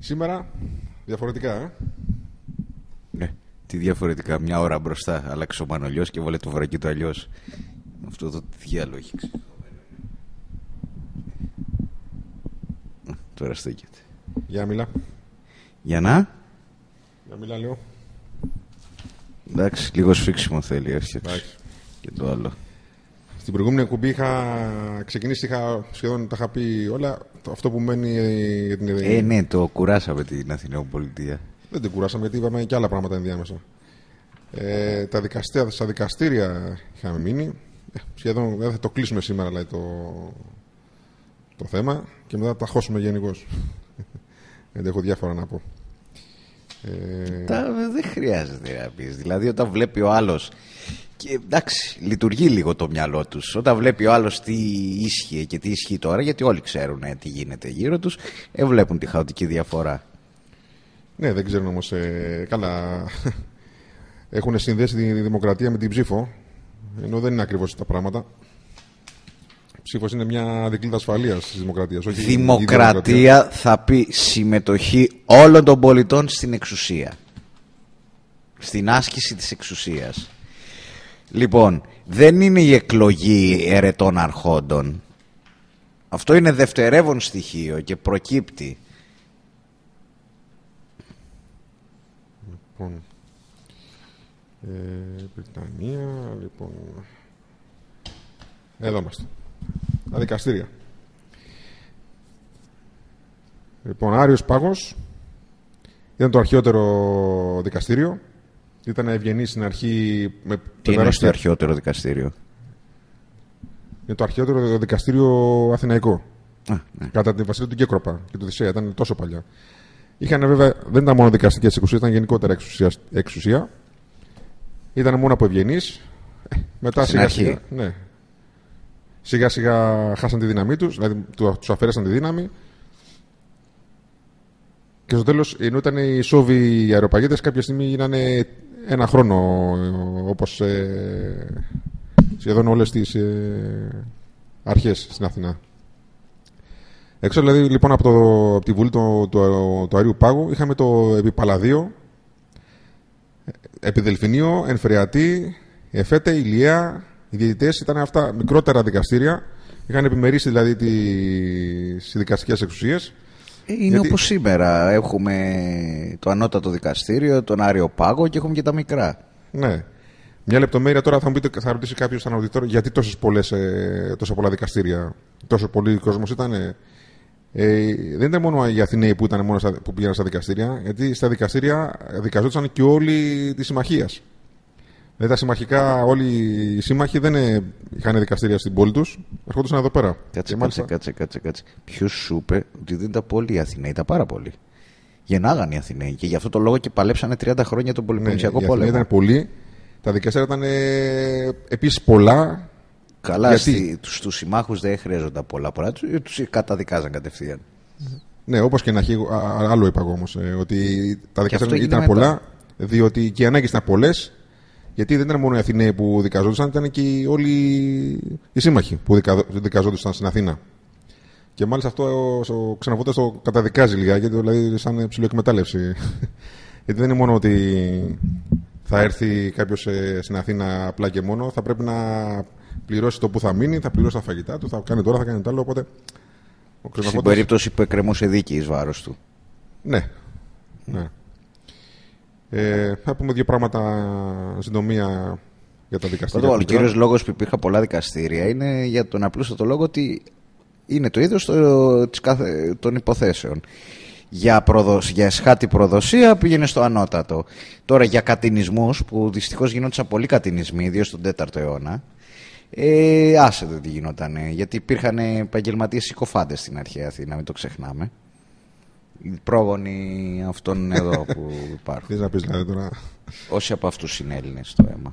Σήμερα διαφορετικά, Ναι, τι διαφορετικά. Μια ώρα μπροστά άλλαξε ο Μανολιός και βάλε το βρακί του αλλιώς. Αυτό το τι διάλογο έχει ξεχωμένο. Τώρα στέκεται. Για μιλά. Για να. Για μιλά λίγο. Εντάξει, λίγο σφίξιμο θέλει, έφτιαξε. Και το άλλο. Στην προηγούμενη εκπομπή είχα ξεκινήσει, σχεδόν τα είχα πει όλα. Αυτό που μένει για την Ναι, το κουράσαμε την Αθηναιοπολιτεία. Δεν την κουράσαμε γιατί είπαμε και άλλα πράγματα ενδιάμεσα. Στα δικαστήρια είχαμε μείνει. Σχεδόν δεν θα το κλείσουμε σήμερα δηλαδή, το θέμα και μετά τα χώσουμε γενικώς. Γιατί έχω διάφορα να πω. Δεν χρειάζεται να πεις. Δηλαδή όταν βλέπει ο άλλος και εντάξει, λειτουργεί λίγο το μυαλό τους. Όταν βλέπει ο άλλος τι ίσχυε και τι ισχύει τώρα, γιατί όλοι ξέρουν τι γίνεται γύρω τους, βλέπουν τη χαοτική διαφορά. Ναι, δεν ξέρουν όμως. Καλά. Έχουν συνδέσει τη δημοκρατία με την ψήφο. Ενώ δεν είναι ακριβώς τα πράγματα. Ψήφος είναι μια δικλείδα ασφαλείας της δημοκρατίας. Δημοκρατία θα πει συμμετοχή όλων των πολιτών στην εξουσία. Στην άσκηση της εξουσίας. Λοιπόν, δεν είναι η εκλογή ερετών αρχόντων. Αυτό είναι δευτερεύον στοιχείο και προκύπτει. Λοιπόν, Βρυτανία, λοιπόν. Εδώ είμαστε. Τα δικαστήρια. Λοιπόν, Άριος Πάγος ήταν το αρχαιότερο δικαστήριο. Ήταν ευγενής στην αρχή. Τι είναι το αρχαιότερο δικαστήριο? Είναι το αρχαιότερο δικαστήριο αθηναϊκό. Ναι. Κατά την βασιλεία του Γκέκροπα και του Οδυσσέα. Ήταν τόσο παλιά. Είχαν βέβαια, δεν ήταν μόνο δικαστικές εξουσίες, ήταν γενικότερα εξουσία. Ήταν μόνο από ευγενείς. Μετά σιγά-σιγά. Ναι. Σιγά-σιγά χάσαν τη δύναμή τους, δηλαδή τους αφαίρεσαν τη δύναμη. Και στο τέλος, ενώ ήταν οι Σόβοι οι αεροπαγίτες, κάποια στιγμή γίνανε ένα χρόνο, όπως σχεδόν όλες τις αρχές στην Αθηνά. Έξω δηλαδή, λοιπόν, από τη Βουλή του Αριού Πάγου είχαμε το Επιπαλαδίο, Επιδελφινίο, Ενφρεατή, Εφέτε, Ηλία. Οι διαιτητές ήταν αυτά μικρότερα δικαστήρια. Είχαν επιμερίσει δηλαδή τις δικαστικές εξουσίες. Είναι όπως σήμερα. Έχουμε το ανώτατο δικαστήριο, τον Άριο Πάγο και έχουμε και τα μικρά. Ναι. Μια λεπτομέρεια τώρα θα ρωτήσει κάποιος στον αuditόρο γιατί τόσα πολλά δικαστήρια, τόσο πολύ κόσμος ήταν. Δεν ήταν μόνο οι Αθηναίοι που πήγαιναν στα δικαστήρια, γιατί στα δικαστήρια δικαζόντουσαν και όλοι τη συμμαχία. Δηλαδή τα συμμαχικά, όλοι οι σύμμαχοι δεν είχαν δικαστήρια στην πόλη τους, ερχόντουσαν εδώ πέρα. Κάτσε. Ποιος σου είπε ότι δεν ήταν πολλοί οι Αθηναίοι? Ήταν πάρα πολλοί. Γεννάγαν οι Αθηναίοι και γι' αυτό το λόγο και παλέψανε 30 χρόνια τον Πολυποννησιακό πόλεμο. Ήταν πολλοί. Τα δικαστήρια ήταν επίσης πολλά. Καλά, γιατί στους συμμάχους δεν χρειάζονταν πολλά. Τους καταδικάζαν κατευθείαν. Ναι, όπως και να έχει. Άλλο είπα εγώ όμως. Ότι τα δικαστήρια ήταν πολλά, διότι και οι ανάγκες ήταν πολλές. Γιατί δεν ήταν μόνο οι Αθηναίοι που δικαζόντουσαν, ήταν και όλοι οι σύμμαχοι που δικαζόντουσαν στην Αθήνα. Και μάλιστα αυτό ο Ξενοφώτας το καταδικάζει λιγάκι, δηλαδή σαν ψιλοεκμετάλλευση. Γιατί δεν είναι μόνο ότι θα έρθει κάποιος στην Αθήνα απλά και μόνο, θα πρέπει να πληρώσει το που θα μείνει, θα πληρώσει τα φαγητά του, θα κάνει τώρα, θα κάνει το άλλο. Οπότε, στην περίπτωση που εκκρεμούσε δίκη εις βάρος του. Ναι. Θα πούμε δύο πράγματα συντομία για τα δικαστήρια. Ο κύριος λόγος που υπήρχαν πολλά δικαστήρια είναι για τον απλούστατο λόγο ότι είναι το είδος των υποθέσεων. Για εσχάτη προδοσία πήγαινε στο ανώτατο. Τώρα για κατηνισμούς, που δυστυχώς γινόντουσαν πολλοί κατηνισμοί, ιδίως στον 4ο αιώνα, άσε το τι γινότανε. Γιατί υπήρχαν επαγγελματίες συκοφάντες στην αρχαία Αθήνα, μην το ξεχνάμε. Οι πρόγονοι αυτών εδώ που υπάρχουν. Τι να πεις δηλαδή τώρα? Όσοι από αυτούς είναι Έλληνες στο αίμα.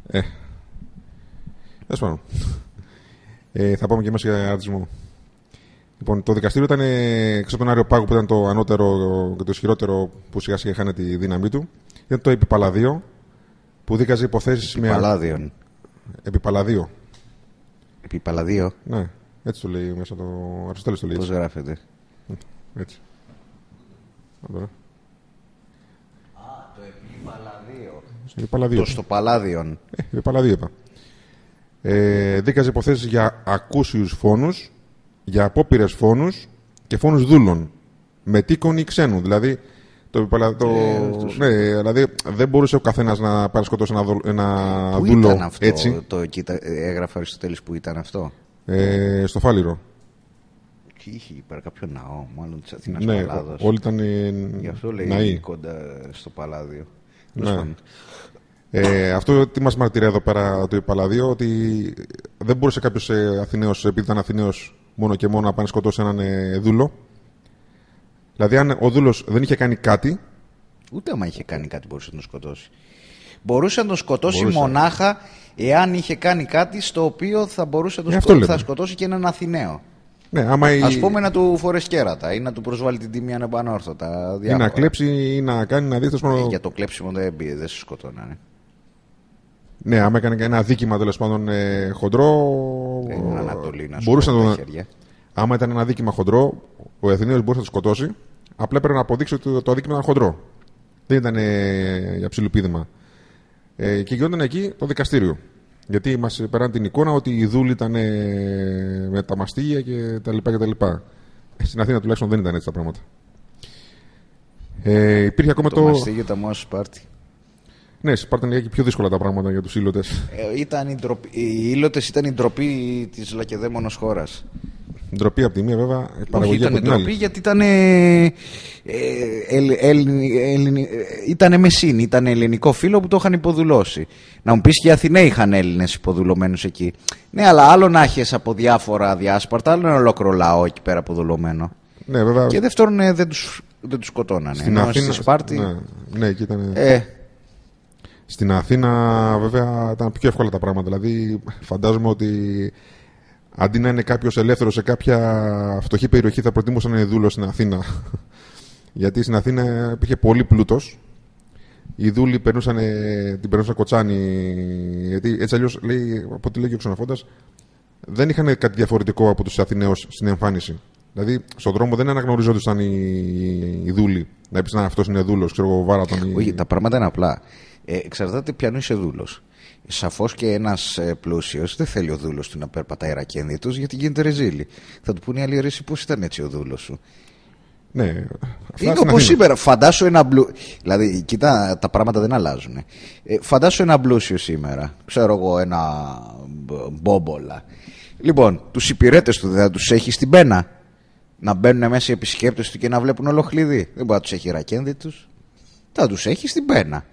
Θα πάμε και εμείς για ρατσισμό. Λοιπόν, το δικαστήριο ήταν έξω από τον Άριο Πάγο που ήταν το ανώτερο και το ισχυρότερο που σιγά σιγά είχαν τη δύναμή του. Ήταν το Επιπαλαδίο που δίκαζε υποθέσεις Επιπαλαδίο. Επιπαλαδίο. Ναι, έτσι το λέει μέσα το Αριστοτέλης το λέει. Πώς γράφεται? Έτσι. Το Επίπαλαδίο. Το στο Παλάδιον. Επίπαλαδίο είπα. Δίκαζε υποθέσεις για ακούσιους φόνους, για απόπειρες φόνους και φόνους δούλων. Με τίκον ή ξένου. Δηλαδή, ναι, δηλαδή δεν μπορούσε ο καθένας να πάρει σκοτώσει ένα πού δούλο ήταν αυτό, έτσι. Έγραφε ο Αριστοτέλης που ήταν αυτό. Στο Φάληρο. Είχε πέρα κάποιο ναό, μάλλον της Αθήνας Ναι, Παλάδος. όλοι ήταν Γι' αυτό λέει ναοί. κοντά στο Παλάδιο. Ναι. Αυτό τι μας μαρτυρεί εδώ πέρα το Παλαδίο, ότι δεν μπορούσε κάποιος Αθηναίος, επειδή ήταν Αθηναίος μόνο και μόνο, να πάνε σκοτώσει έναν δούλο. Δηλαδή, αν ο δούλος δεν είχε κάνει κάτι. Ούτε άμα είχε κάνει κάτι μπορούσε να τον σκοτώσει. Μπορούσε να τον σκοτώσει μονάχα εάν είχε κάνει κάτι στο οποίο θα μπορούσε να τον σκοτώσει και έναν Αθηναίο. Ναι, ας πούμε να του φορέσει κέρατα ή να του προσβάλλει την τιμή ανεπανόρθωτα. Ή να κλέψει ή να κάνει ένα δίθος. Για το κλέψιμο δεν σε σκοτώνανε. Ναι, άμα έκανε ένα δίκημα τέλος πάντων χοντρό. Ανατολή, να μπορούσε να τον. Άμα ήταν ένα δίκημα χοντρό, ο Αθηναίος μπορούσε να το σκοτώσει. Απλά πρέπει να αποδείξει ότι το αδίκημα ήταν χοντρό. Δεν ήταν για ψιλοπίδημα. Και γινόταν εκεί το δικαστήριο. Γιατί μας περάνε την εικόνα ότι οι δούλοι ήταν με τα μαστίγια και τα λοιπά. Στην Αθήνα τουλάχιστον δεν ήταν έτσι τα πράγματα. Υπήρχε ακόμα το μαστίγιο ήταν μόνο Σπάρτη. Ναι, στη Σπάρτη ήταν πιο δύσκολα τα πράγματα για τους ήλωτες. Οι ήλωτες ήταν η ντροπή της λακεδαίμονος χώρας. Ντροπή από τη μία, βέβαια. Όχι, ήταν ντροπή γιατί ήταν μεσίνη, ήταν ελληνικό φύλο που το είχαν υποδουλώσει. Να μου πεις και οι Αθηναίοι είχαν Έλληνες υποδουλωμένους εκεί. Ναι, αλλά άλλο να έχεις από διάφορα διάσπαρτα, άλλο ένα ολόκληρο λαό εκεί πέρα αποδουλωμένο. Ναι, βέβαια. Και δεύτερον, δεν τους σκοτώνανε. Στην Αθήνα, στη Σπάρτη. Ναι, εκεί ήταν. Στην Αθήνα, βέβαια, ήταν πιο εύκολα τα πράγματα. Δηλαδή, φαντάζομαι ότι αντί να είναι κάποιος ελεύθερος σε κάποια φτωχή περιοχή, θα προτιμούσε να είναι δούλος στην Αθήνα. Γιατί στην Αθήνα υπήρχε πολύ πλούτος. Οι δούλοι την περνούσαν κοτσάνι. Γιατί έτσι αλλιώς, λέει, από ό,τι λέει ο ξενοφώντας, δεν είχαν κάτι διαφορετικό από τους Αθηναίους στην εμφάνιση. Δηλαδή, στον δρόμο δεν αναγνωριζόντουσαν οι δούλοι. Να πεις, αυτός είναι δούλος, ξέρω εγώ, βάρα τον. Όχι, τα πράγματα είναι απλά. Εξαρτάται ποιανού είσαι δούλος. Σαφώς και ένας πλούσιος δεν θέλει ο δούλος του να περπατάει ρακένδυτος γιατί γίνεται ρεζίλη. Θα του πούνε οι άλλοι, ρε, εσύ πώς ήταν έτσι ο δούλος σου. Ναι, είναι όπως σήμερα. Φαντάσου ένα δηλαδή, κοίτα, τα πράγματα δεν αλλάζουν. Φαντάσου ένα πλούσιο σήμερα. Ξέρω εγώ, ένα μπόμπολα. Λοιπόν, τους υπηρέτες του δεν θα τους έχει στην πένα. Να μπαίνουν μέσα οι επισκέπτες του και να βλέπουν ολοχλειδί. Δεν μπορεί να τους έχει ρακένδυτους. Θα τους έχει στην πένα.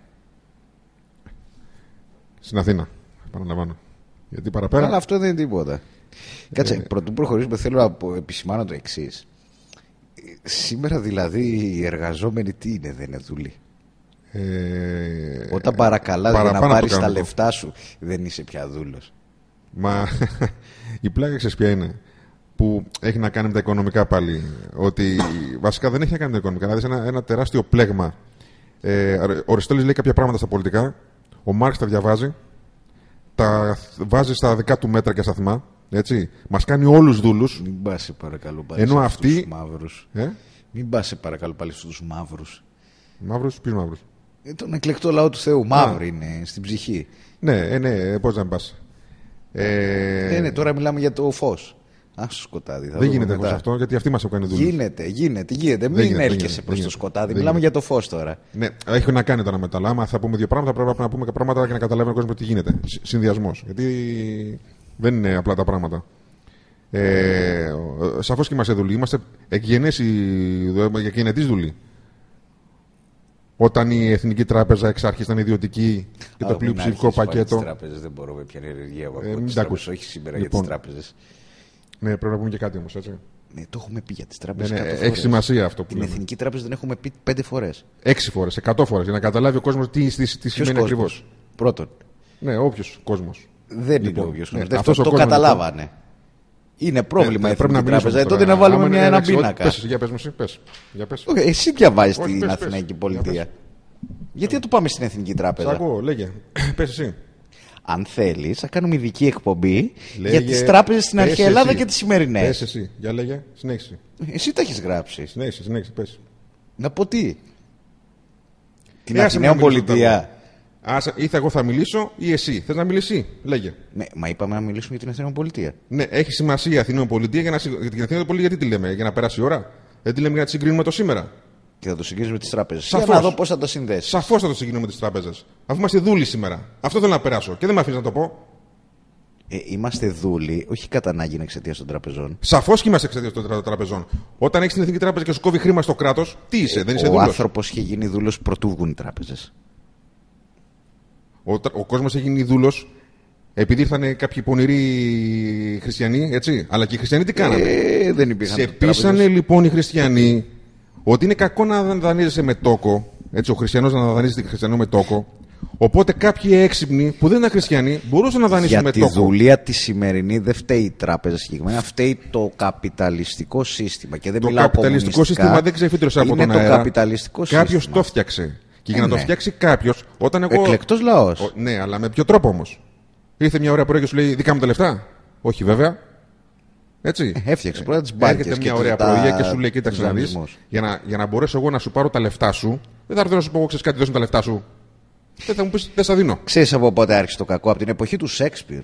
Στην Αθήνα, επαναλαμβάνω. Γιατί παραπέρα. Αλλά αυτό δεν είναι τίποτα. Κάτσε, πρωτού προχωρήσουμε, θέλω να επισημάνω το εξής. Σήμερα δηλαδή οι εργαζόμενοι τι είναι, δεν είναι δούλοι. Όταν παρακαλάς για να πάρεις τα λεφτά σου, δεν είσαι πια δούλος. Μα η πλάκα ξέρεις ποια είναι, που έχει να κάνει με τα οικονομικά πάλι. Ότι βασικά δεν έχει να κάνει με τα οικονομικά. Δηλαδή ένα τεράστιο πλέγμα. Ο Αριστοτέλης λέει κάποια πράγματα στα πολιτικά. Ο Μάρξ τα διαβάζει, τα βάζει στα δικά του μέτρα και σταθμά. Έτσι. Μας κάνει όλους δούλους. Μην πας σε παρακαλώ πάλι ενώ στους αυτοί... μαύρους. Μην πας σε παρακαλώ πάλι στους μαύρους. Μαύρους, ποιους μαύρους? Τον εκλεκτό λαό του Θεού. Μαύροι είναι στην ψυχή. Ναι, πώς να μην πας. Ναι, τώρα μιλάμε για το φως. Στο σκοτάδι. Δεν γίνεται όμως αυτό, γιατί αυτοί μας έχουν κάνει δούλους. Γίνεται. Μην έρχεσαι προς το σκοτάδι. Μιλάμε για το φως τώρα. Ναι, έχει να κάνει τώρα με τα λάμα. Θα πούμε δύο πράγματα. Πρέπει να πούμε και πράγματα για να καταλάβει ο κόσμος τι γίνεται. Συνδυασμός. Γιατί δεν είναι απλά τα πράγματα. Σαφώς και είμαστε δουλοί. Είμαστε εκγενετής δουλοί. Όταν η Εθνική Τράπεζα εξ αρχής ήταν ιδιωτική και το πλειοψηφικό πακέτο. Τις τράπεζες δεν μπορώ με ποια ενεργεία από τις όχι σήμερα για τις τράπεζες. Ναι, πρέπει να πούμε και κάτι όμως, έτσι. Ναι, το έχουμε πει για τις τράπεζες. Ναι, έχει σημασία αυτό που την λέμε. Εθνική Τράπεζα δεν έχουμε πει 5 φορές. 6 φορές, 100 φορές, για να καταλάβει ο κόσμος τι σημαίνει ακριβώς. Πρώτον. Ναι, όποιος κόσμος. Δεν είναι όποιος κόσμος. Δεύτερον, το καταλάβανε. Είναι πρόβλημα η Εθνική Τράπεζα. Τότε να βάλουμε ένα πίνακα. Για πες μου, πες. Εσύ διαβάζεις την Αθηναϊκή Πολιτεία. Γιατί να το πάμε στην Εθνική Τράπεζα. Ακούω, λέγε. Πες εσύ. Αν θέλεις, θα κάνουμε ειδική εκπομπή για τις τράπεζες στην αρχαία Ελλάδα και τις σημερινές. Πες εσύ, για λέγε, συνέχισε. Εσύ τα έχεις γράψει. Συνέχισε, πες. Να πω τι. Την Αθηναία Πολιτεία. Ή εγώ θα μιλήσω ή εσύ. Θες να μιλήσει, λέγε. Ναι, μα είπαμε να μιλήσουμε για την Αθηναία Πολιτεία. Ναι, έχει σημασία η Αθηναία Πολιτεία για την Αθηναία Πολιτεία. Γιατί τη λέμε, για να περάσει η ώρα. Δεν τη λέμε για να τη συγκρίνουμε το σήμερα. Και θα το συγκρίνουμε με τις τράπεζες. Σαφώς. Για να δω πώς θα το συνδέσει. Σαφώς θα το συγκρίνουμε με τις τράπεζες. Αφού είμαστε δούλοι σήμερα. Αυτό θέλω να περάσω και δεν με αφήνει να το πω. Είμαστε δούλοι, όχι κατά ανάγκη εξαιτίας των τραπεζών. Σαφώς και είμαστε εξαιτίας των τραπεζών. Όταν έχεις την Εθνική Τράπεζα και σου κόβει χρήμα στο κράτος, τι είσαι, δεν είσαι δούλος. Ο άνθρωπος είχε γίνει δούλος πρωτού βγουν οι τράπεζες. Ο κόσμος έχει γίνει δούλος επειδή ήρθαν κάποιοι πονηροί χριστιανοί, έτσι. Αλλά και οι χριστιανοί τι κάνανε. Δεν υπήρχαν. Σε πείσανε λοιπόν οι χριστιανοί ότι είναι κακό να δανείζεσαι με τόκο. Έτσι, ο χριστιανός να δανείζεται χριστιανό με τόκο. Οπότε κάποιοι έξυπνοι που δεν ήταν χριστιανοί μπορούσαν να δανείσουν με τόκο. Για τη δουλεία τη σημερινή δεν φταίει η τράπεζα συγκεκριμένα, φταίει το καπιταλιστικό σύστημα. Και δεν το καπιταλιστικό σύστημα δεν ξεφύτρωσε από τον αέρα. Κάποιος το φτιάξε. Και για να το φτιάξει κάποιος, όταν εγώ. Εκλεκτός λαός. Ναι, αλλά με ποιο τρόπο όμως. Ήρθε μια ωραία πρωί και σου λέει δικά μου τα λεφτά. Όχι βέβαια. Έτσι. Έφτιαξε πρώτα τις μπάνκες. Έρχεται μια ωραία πρωί και σου λέει: κοίταξε να δεις. Για να μπορέσω εγώ να σου πάρω τα λεφτά σου, δεν θα έρθω να σου πω: ξέρεις κάτι, δώσ' μου τα λεφτά σου. Δεν θα μου πεις: δεν στα δίνω. Ξέρεις από πότε άρχισε το κακό? Από την εποχή του Σέξπιρ.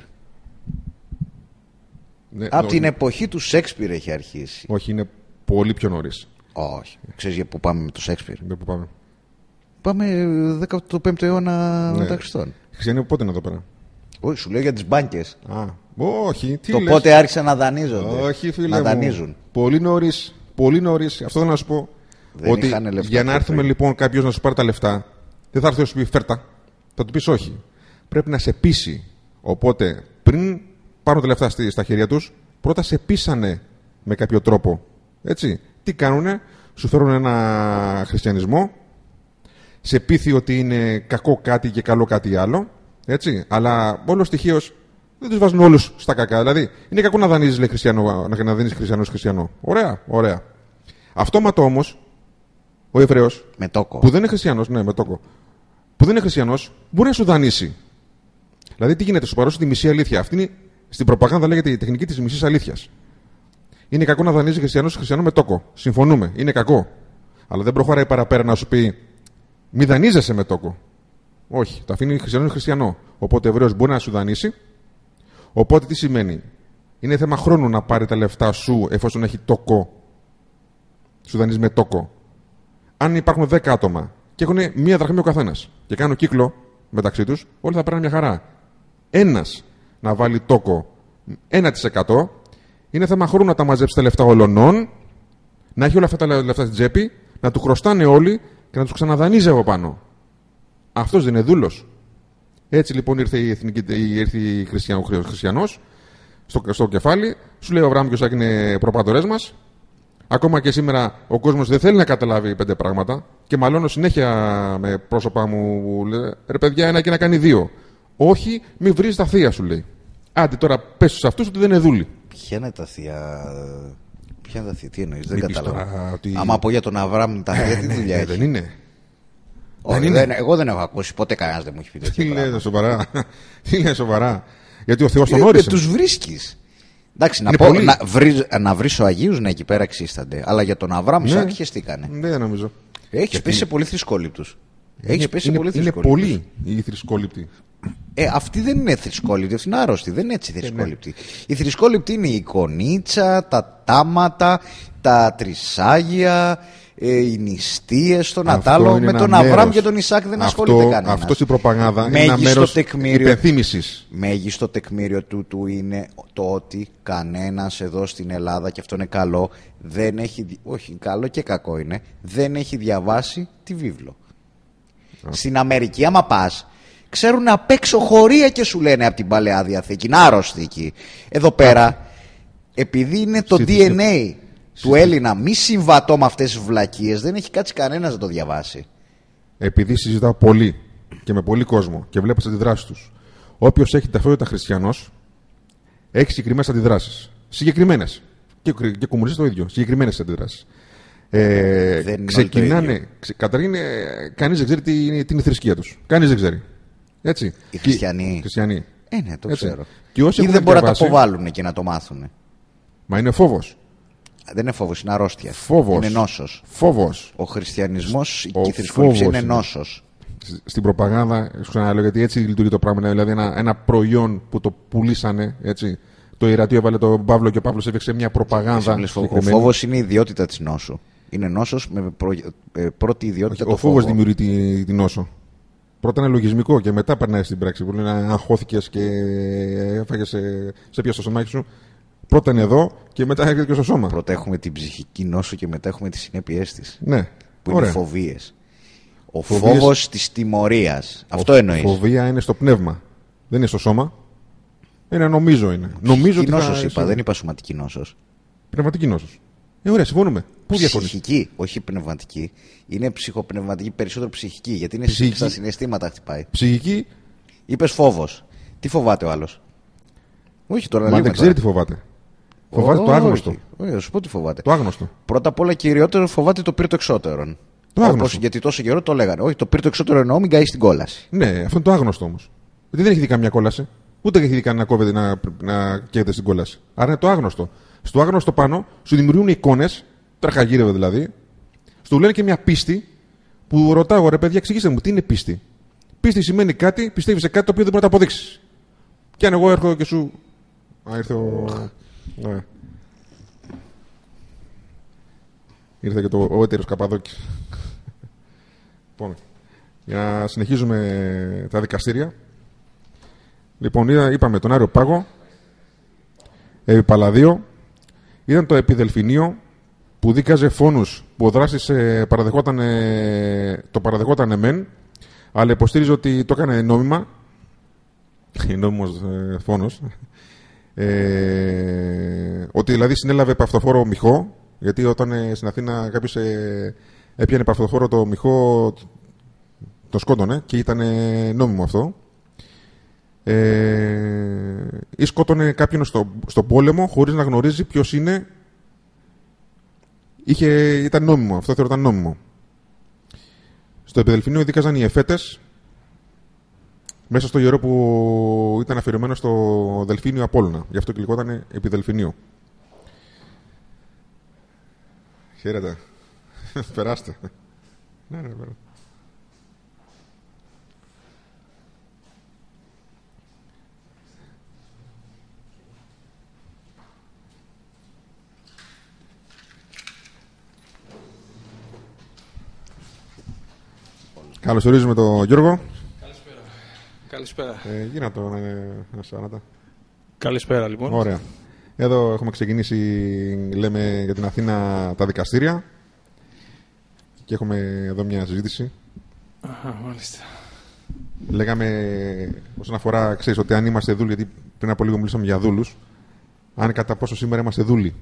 Ναι, από την εποχή του Σέξπιρ έχει αρχίσει. Όχι, είναι πολύ πιο νωρίς. Όχι. Ξέρεις για πού πάμε με το Σέξπιρ? Για πού πάμε? Πάμε 15ο αιώνα μετά Χριστόν. Χριστιανοί πότε είναι εδώ πέρα? Όχι, σου λέω για τις μπάνκες. Όχι, τι το λες? πότε άρχισαν να δανείζονται. Όχι, φίλε να μου. δανείζουν. Πολύ νωρίς. Πολύ νωρίς. Αυτό θέλω να σου πω. Δεν ότι για να έρθουμε λοιπόν κάποιος να σου πάρει τα λεφτά, δεν θα έρθει να σου πει φέρτα. Θα του πεις όχι. Πρέπει να σε πείσει. Οπότε πριν πάρουν τα λεφτά στα χέρια τους, πρώτα σε πείσανε με κάποιο τρόπο. Έτσι. Τι κάνουνε? Σου φέρουν ένα χριστιανισμό, σε πείθει ότι είναι κακό κάτι και καλό κάτι άλλο. Έτσι. Αλλά όλο στοιχείως δεν τους βάζουν όλους στα κακά. Δηλαδή, είναι κακό να δανείζεις, λέει, να δίνεις χριστιανό. Ωραία, ωραία. Αυτόματο όμως, ο Εβραίος, με τόκο, που δεν είναι χριστιανός, ναι, με τόκο, που δεν είναι χριστιανός, μπορεί να σου δανείσει. Δηλαδή, τι γίνεται, σου παρώσει τη μισή αλήθεια. Αυτή είναι, στην προπαγάνδα λέγεται η τεχνική της μισής αλήθειας. Είναι κακό να δανείζει χριστιανό με τόκο. Συμφωνούμε, είναι κακό. Αλλά δεν προχωράει παραπέρα να σου πει μη δανείζεσαι με τόκο. Όχι, το αφήνει χριστιανό. Οπότε ο Εβραίος μπορεί να σου δανείσει. Οπότε τι σημαίνει? Είναι θέμα χρόνου να πάρει τα λεφτά σου εφόσον έχει τόκο. Σου δανείζει με τόκο. Αν υπάρχουν 10 άτομα και έχουν μία δραχμή ο καθένας και κάνουν κύκλο μεταξύ τους, όλοι θα παίρνουν μια χαρά. Ένας να βάλει τόκο 1%, είναι θέμα χρόνου να τα μαζέψει τα λεφτά όλων, να έχει όλα αυτά τα λεφτά στην τσέπη, να του χρωστάνε όλοι και να τους ξαναδανείζει από πάνω. Αυτός δεν είναι δούλος? Έτσι λοιπόν ήρθε ο χριστιανός στο κεφάλι, σου λέει ο Αβραάμ και ο Ισάκ είναι προπάτορές μας. Ακόμα και σήμερα ο κόσμος δεν θέλει να καταλάβει 5 πράγματα και μαλώνω συνέχεια με πρόσωπά μου, λέει, ρε παιδιά, ένα και να κάνει 2. Όχι, μη βρεις τα θεία, σου λέει. Άντε τώρα πες στους αυτούς ότι δεν είναι δούλοι. Ποια είναι τα θεία? Τι εννοείς? Δεν καταλαβαίνω. Ότι... Άμα πω για τον Αβραάμ τα θεία, τι δουλειά έχει? Δεν είναι. Εγώ δεν έχω ακούσει ποτέ, κανένας δεν μου έχει πει τέτοια πράγματα. Τι λέει σοβαρά? Γιατί ο Θεός τον όρισε. Τους βρίσκεις. Εντάξει, να βρεις ο Αγίους, ναι, εκεί πέρα ξύστανται. Αλλά για τον Αβραάμ Ισαάκ χεστήκανε. Δεν νομίζω. Έχεις πέσει σε πολύ θρησκόληπτους. Είναι πολλοί οι θρησκόληπτοι. Αυτοί δεν είναι θρησκόληπτοι, αυτοί είναι άρρωστοι. Δεν είναι έτσι θρησκόληπτοι. Οι θρησκόληπτοι είναι η εικονίτσα, τα τάματα, τα τρισάγια, οι νηστείες των Ατάλων. Με τον Αβραάμ και τον Ισαάκ δεν ασχολείται κανένας. Αυτό στην προπαγάνδα είναι ένα μέρος υπενθύμησης. Μέγιστο τεκμήριο τούτου είναι το ότι κανένας εδώ στην Ελλάδα, και αυτό είναι καλό, δεν έχει, όχι καλό και κακό είναι, δεν έχει διαβάσει τη βίβλο. Στην Αμερική άμα πας, ξέρουν απ' έξω χωρία και σου λένε από την Παλαιά Διαθήκη. Είναι άρρωστοι εκεί. Εδώ πέρα, επειδή είναι το DNA του Έλληνα μη συμβατό με αυτές τις βλακίες, δεν έχει κάτσει κανένας να το διαβάσει. Επειδή συζητάω πολύ και με πολύ κόσμο και βλέπω τις αντιδράσεις τους, όποιος έχει ταυτότητα χριστιανός έχει συγκεκριμένες αντιδράσεις. Συγκεκριμένες. Και κομμουνιστές το ίδιο. Συγκεκριμένες αντιδράσεις. Ξεκινάνε. Καταρχήν, κανείς δεν ξέρει τι είναι η θρησκεία τους. Κανείς δεν ξέρει. Έτσι. Οι χριστιανοί. Ναι, το ξέρω. Και όσοι ή δεν μπορούν να το αποβάλουν και να το μάθουν. Μα είναι φόβος. Δεν είναι φόβος, είναι αρρώστια. Φόβος. Είναι νόσος. Φόβος. Ο χριστιανισμός και η θρησκοληψία είναι νόσος. Στην προπαγάνδα, σου ξαναλέω, γιατί έτσι λειτουργεί το πράγμα. Δηλαδή, ένα προϊόν που το πουλήσανε, έτσι. Το ιερατείο έβαλε τον Παύλο και ο Παύλος έφτιαξε μια προπαγάνδα. Ο φόβος είναι η ιδιότητα της νόσου. Είναι νόσος με πρώτη ιδιότητα. Ο φόβος δημιουργεί την νόσο. Πρώτα είναι λογισμικό και μετά περνάει στην πράξη. Που λένε αγχώθηκες και έφαγες, σε πιάσε το σωμάκι σου. Πρώτα είναι εδώ και μετά έρχεται και στο σώμα. Πρώτα έχουμε την ψυχική νόσο και μετά έχουμε τις συνέπειές της. Ναι. Που είναι φοβίες. Ο φόβος της τιμωρίας. Αυτό εννοείς. Η φοβία είναι στο πνεύμα. Δεν είναι στο σώμα. Είναι νομίζω είναι. Νομίζω ότι νόσος είπα, δεν είπα σωματική νόσος. Πνευματική νόσος. Ωραία, συμφωνούμε. Πού διαφωνείς? Ψυχική, όχι πνευματική. Είναι ψυχοπνευματική, περισσότερο ψυχική. Γιατί είναι στα συναισθήματα χτυπάει. Ψυχική. Είπες φόβος. Τι φοβάται ο άλλος? Όχι τώρα. Μα δεν ξέρει τι φοβάται. Φοβάται το άγνωστο. Όχι, σου πω τι φοβάται. Το άγνωστο. Πρώτα απ' όλα κυριότερο φοβάται το πύρτο εξώτερον. Το άγνωστο. Γιατί τόσο καιρό το λέγανε. Όχι, το πύρτο εξώτερο εννοώ, μην καεί στην κόλαση. Ναι, αυτό είναι το άγνωστο όμως. Γιατί δεν έχει δει καμιά κόλαση. Ούτε έχει δει κανένα κόβεται να καίγεται στην κόλαση. Άρα είναι το άγνωστο. Στο άγνωστο πάνω σου δημιουργούν εικόνες, τραχαγύρευε δηλαδή, σου λένε και μια πίστη που ρωτάω, ρε παιδιά, εξηγήστε μου, τι είναι πίστη? Πίστη σημαίνει κάτι, πιστεύει σε κάτι το οποίο δεν μπορεί να το αποδείξει. Και αν εγώ έρχομαι και σου. Α, ήρθε ο. Ναι. Ήρθε και ο έτερος Καπαδόκης. Λοιπόν, για να συνεχίζουμε τα δικαστήρια. Λοιπόν, είπαμε τον Άριο Πάγο, επί Παλαδίο, ήταν το Επιδελφινίο που δίκαζε φόνους που ο δράστης το παραδεχόταν μεν, αλλά υποστήριζε ότι το έκανε νόμιμα, νόμιμος φόνος, ότι δηλαδή συνέλαβε παυτοφόρο μυχό, γιατί όταν στην Αθήνα κάποιος έπιανε παυτοφόρο το μυχό, το σκότωνε και ήταν νόμιμο αυτό. Ή σκότωνε κάποιον στο πόλεμο χωρίς να γνωρίζει ποιος είναι. Ήταν νόμιμο, αυτό θεωρούταν νόμιμο. Στο Επιδελφινίο δίκαζαν οι εφέτες μέσα στο ιερό που ήταν αφιερωμένο στο Δελφίνιο Απόλλωνα. Γι' αυτό και λεγόταν Επιδελφινίο. Χαίρετε. Περάστε. Ναι, περάστε. Καλωσορίζουμε τον Γιώργο. Καλησπέρα. Καλησπέρα. Γίνα το ένα σάρατα. Καλησπέρα λοιπόν. Ωραία. Εδώ έχουμε ξεκινήσει, λέμε για την Αθήνα τα δικαστήρια και έχουμε εδώ μια συζήτηση. Αχα, μάλιστα. Λέγαμε όσον αφορά, ξέρεις ότι αν είμαστε δούλοι, γιατί πριν από λίγο μιλήσαμε για δούλους, αν κατά πόσο σήμερα είμαστε δούλοι.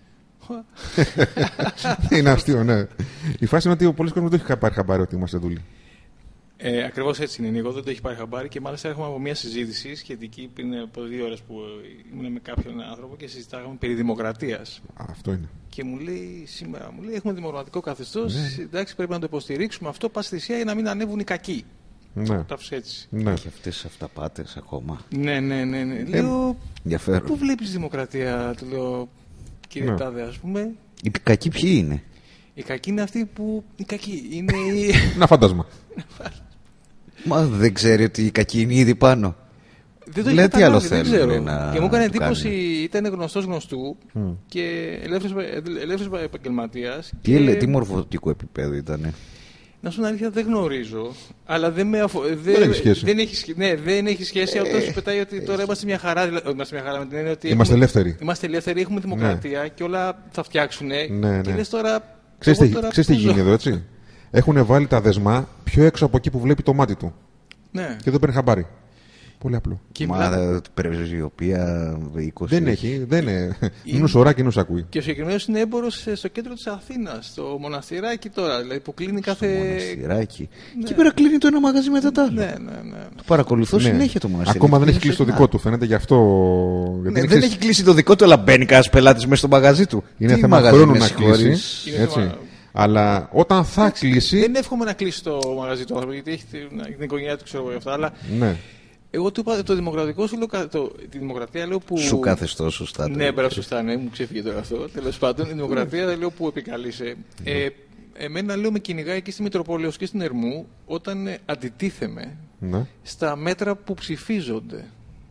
Είναι αστείο, ναι. Η φάση είναι ότι πολλοί κόσμοι δεν έχει πάρει χαμπάρι ότι είμαστε δούλοι. Ακριβώς έτσι είναι. Εγώ δεν το έχει πάρει χαμπάρι και μάλιστα έρχομαι από μια συζήτηση σχετική πριν από 2 ώρες που ήμουν με κάποιον άνθρωπο και συζητάγαμε περί δημοκρατίας. Αυτό είναι. Και μου λέει σήμερα, έχουμε δημοκρατικό καθεστώς. Ναι. Εντάξει, πρέπει να το υποστηρίξουμε αυτό πας θυσία για να μην ανέβουν οι κακοί. Ναι. Έτσι. Ναι. Έχει αυτές τις αυταπάτες ακόμα. Ναι. Λέω, ενδιαφέρον. Πού βλέπεις δημοκρατία, του λέω, κύριε ναι. Τάδε, ας πούμε. Οι κακοί ποιοι είναι? Οι κακοί είναι αυτοί που. Οι κακοί είναι. Ένα φάντασμα. Μα δεν ξέρει ότι οι κακοί είναι ήδη πάνω. Δεν το λέει τι άλλο θέλει. Και μου έκανε εντύπωση, ήταν γνωστός γνωστού και ελεύθερος επαγγελματίας. Τι μορφωτικού επίπεδου ήτανε? Να σου είναι αλήθεια, δεν γνωρίζω. Αλλά δεν έχει σχέση. Δεν έχει σχέση. Αυτό σου πετάει ότι τώρα είμαστε μια χαρά. Είμαστε μια χαρά με την έννοια ότι. Είμαστε ελεύθεροι. Είμαστε ελεύθεροι, έχουμε δημοκρατία και όλα θα φτιάξουν. Ναι. Και λες τώρα. Ξέρεις τι γίνει εδώ, έτσι. Έχουν βάλει τα δεσμά πιο έξω από εκεί που βλέπει το μάτι του. Ναι. Και δεν παίρνει χαμπάρι. Πολύ απλό. Μα πρεσβειοποία 20. Δεν έχει. Νου σωράκι, νου ακούει. Και ο συγκεκριμένος είναι έμπορος στο κέντρο της Αθήνας, στο μοναστηράκι τώρα. Δηλαδή που κλείνει κάθε. Μοναστηράκι. Ναι. Εκεί πέρα κλείνει το ένα μαγαζί μετά το άλλο. Ναι. Το παρακολουθώ συνέχεια το μοναστηράκι. Ακόμα δεν έχει κλείσει το δικό του, φαίνεται γι' αυτό. Ναι, δεν έχει κλείσει το δικό του, αλλά μπαίνει κανένα πελάτη μέσα στο μαγαζί του. Είναι θέμα χρόνου να κλείσει. Αλλά όταν θα κλείσει. Δεν εύχομαι να κλείσει το μαγαζί του άνθρωπο, γιατί έχει την οικογένειά του, ξέρω εγώ αυτά. Αλλά ναι. Εγώ του είπα το δημοκρατικό σου λέω. Τη δημοκρατία λέω που. Σου καθεστώ σωστά. Ναι, μπράβο, σωστά, ναι, μου ξέφυγε τώρα αυτό. Τέλος πάντων, η δημοκρατία δεν λέω που επικαλείσαι. Εμένα λέω με κυνηγάει και στη Μητροπόλεως και στην Ερμού όταν αντιτίθεμαι στα μέτρα που ψηφίζονται.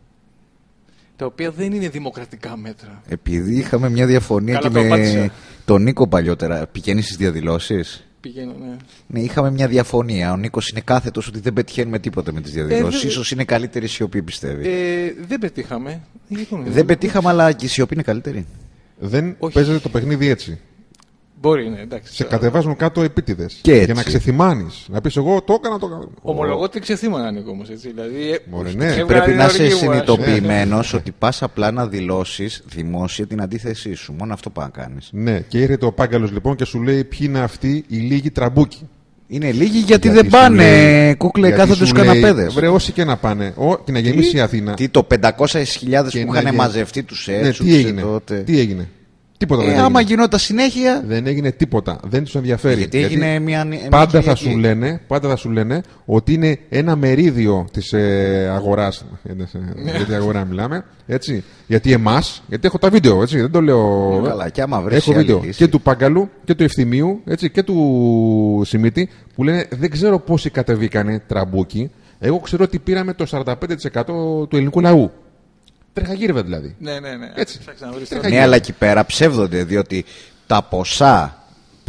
Τα οποία δεν είναι δημοκρατικά μέτρα. Επειδή είχαμε μια διαφωνία και με τον Νίκο παλιότερα, πηγαίνει στις διαδηλώσεις. Πηγαίνω, ναι. Ναι, είχαμε μια διαφωνία. Ο Νίκος είναι κάθετος ότι δεν πετυχαίνουμε τίποτα με τις διαδηλώσεις. Ίσως είναι καλύτερη η σιωπή, πιστεύει. Δεν πετύχαμε. Δεν πετύχαμε, αλλά και η σιωπή είναι καλύτερη. Δεν παίζεται το παιχνίδι έτσι. Μπορεί, ναι, εντάξει. Σε κατεβάζουν κάτω επίτηδες. Για να ξεθυμάνεις. Να πεις εγώ το έκανα. Ομολογώ ότι ξεθύμανα, Νίκο, όμως. Δηλαδή, πρέπει να είσαι συνειδητοποιημένος ότι πας απλά να δηλώσεις δημόσια την αντίθεσή σου. Μόνο αυτό πάει να κάνεις. Ναι, και έρχεται ο Πάγκαλος λοιπόν και σου λέει ποιοι είναι αυτοί οι λίγοι τραμπούκι. Είναι λίγοι γιατί δεν πάνε, κούκλε, κάθονται στους καναπέδες. Βρε, όσοι και να πάνε, και να γεμίσει η Αθήνα. Τι το 500.000 που είχαν μαζευτεί τους έτσους. Τι έγινε. Τίποτα δεν άμα γινόταν συνέχεια. Δεν έγινε τίποτα. Δεν τους ενδιαφέρει. Γιατί έγινε μια πάντα θα σου λένε ότι είναι ένα μερίδιο της αγοράς. Για την αγορά μιλάμε. Έτσι. Γιατί εμάς, γιατί έχω τα βίντεο, έτσι, δεν το λέω. Καλά, και άμα βρεις έχω βίντεο και του Πάγκαλου και του Ευθυμίου, έτσι, και του Σιμίτη που λένε δεν ξέρω πόσοι κατεβήκανε τραμπούκι. Εγώ ξέρω ότι πήραμε το 45% του ελληνικού λαού. Τρεχαγύρευε δηλαδή. Ναι. Έτσι. Ναι, αλλά εκεί πέρα ψεύδονται, διότι τα ποσά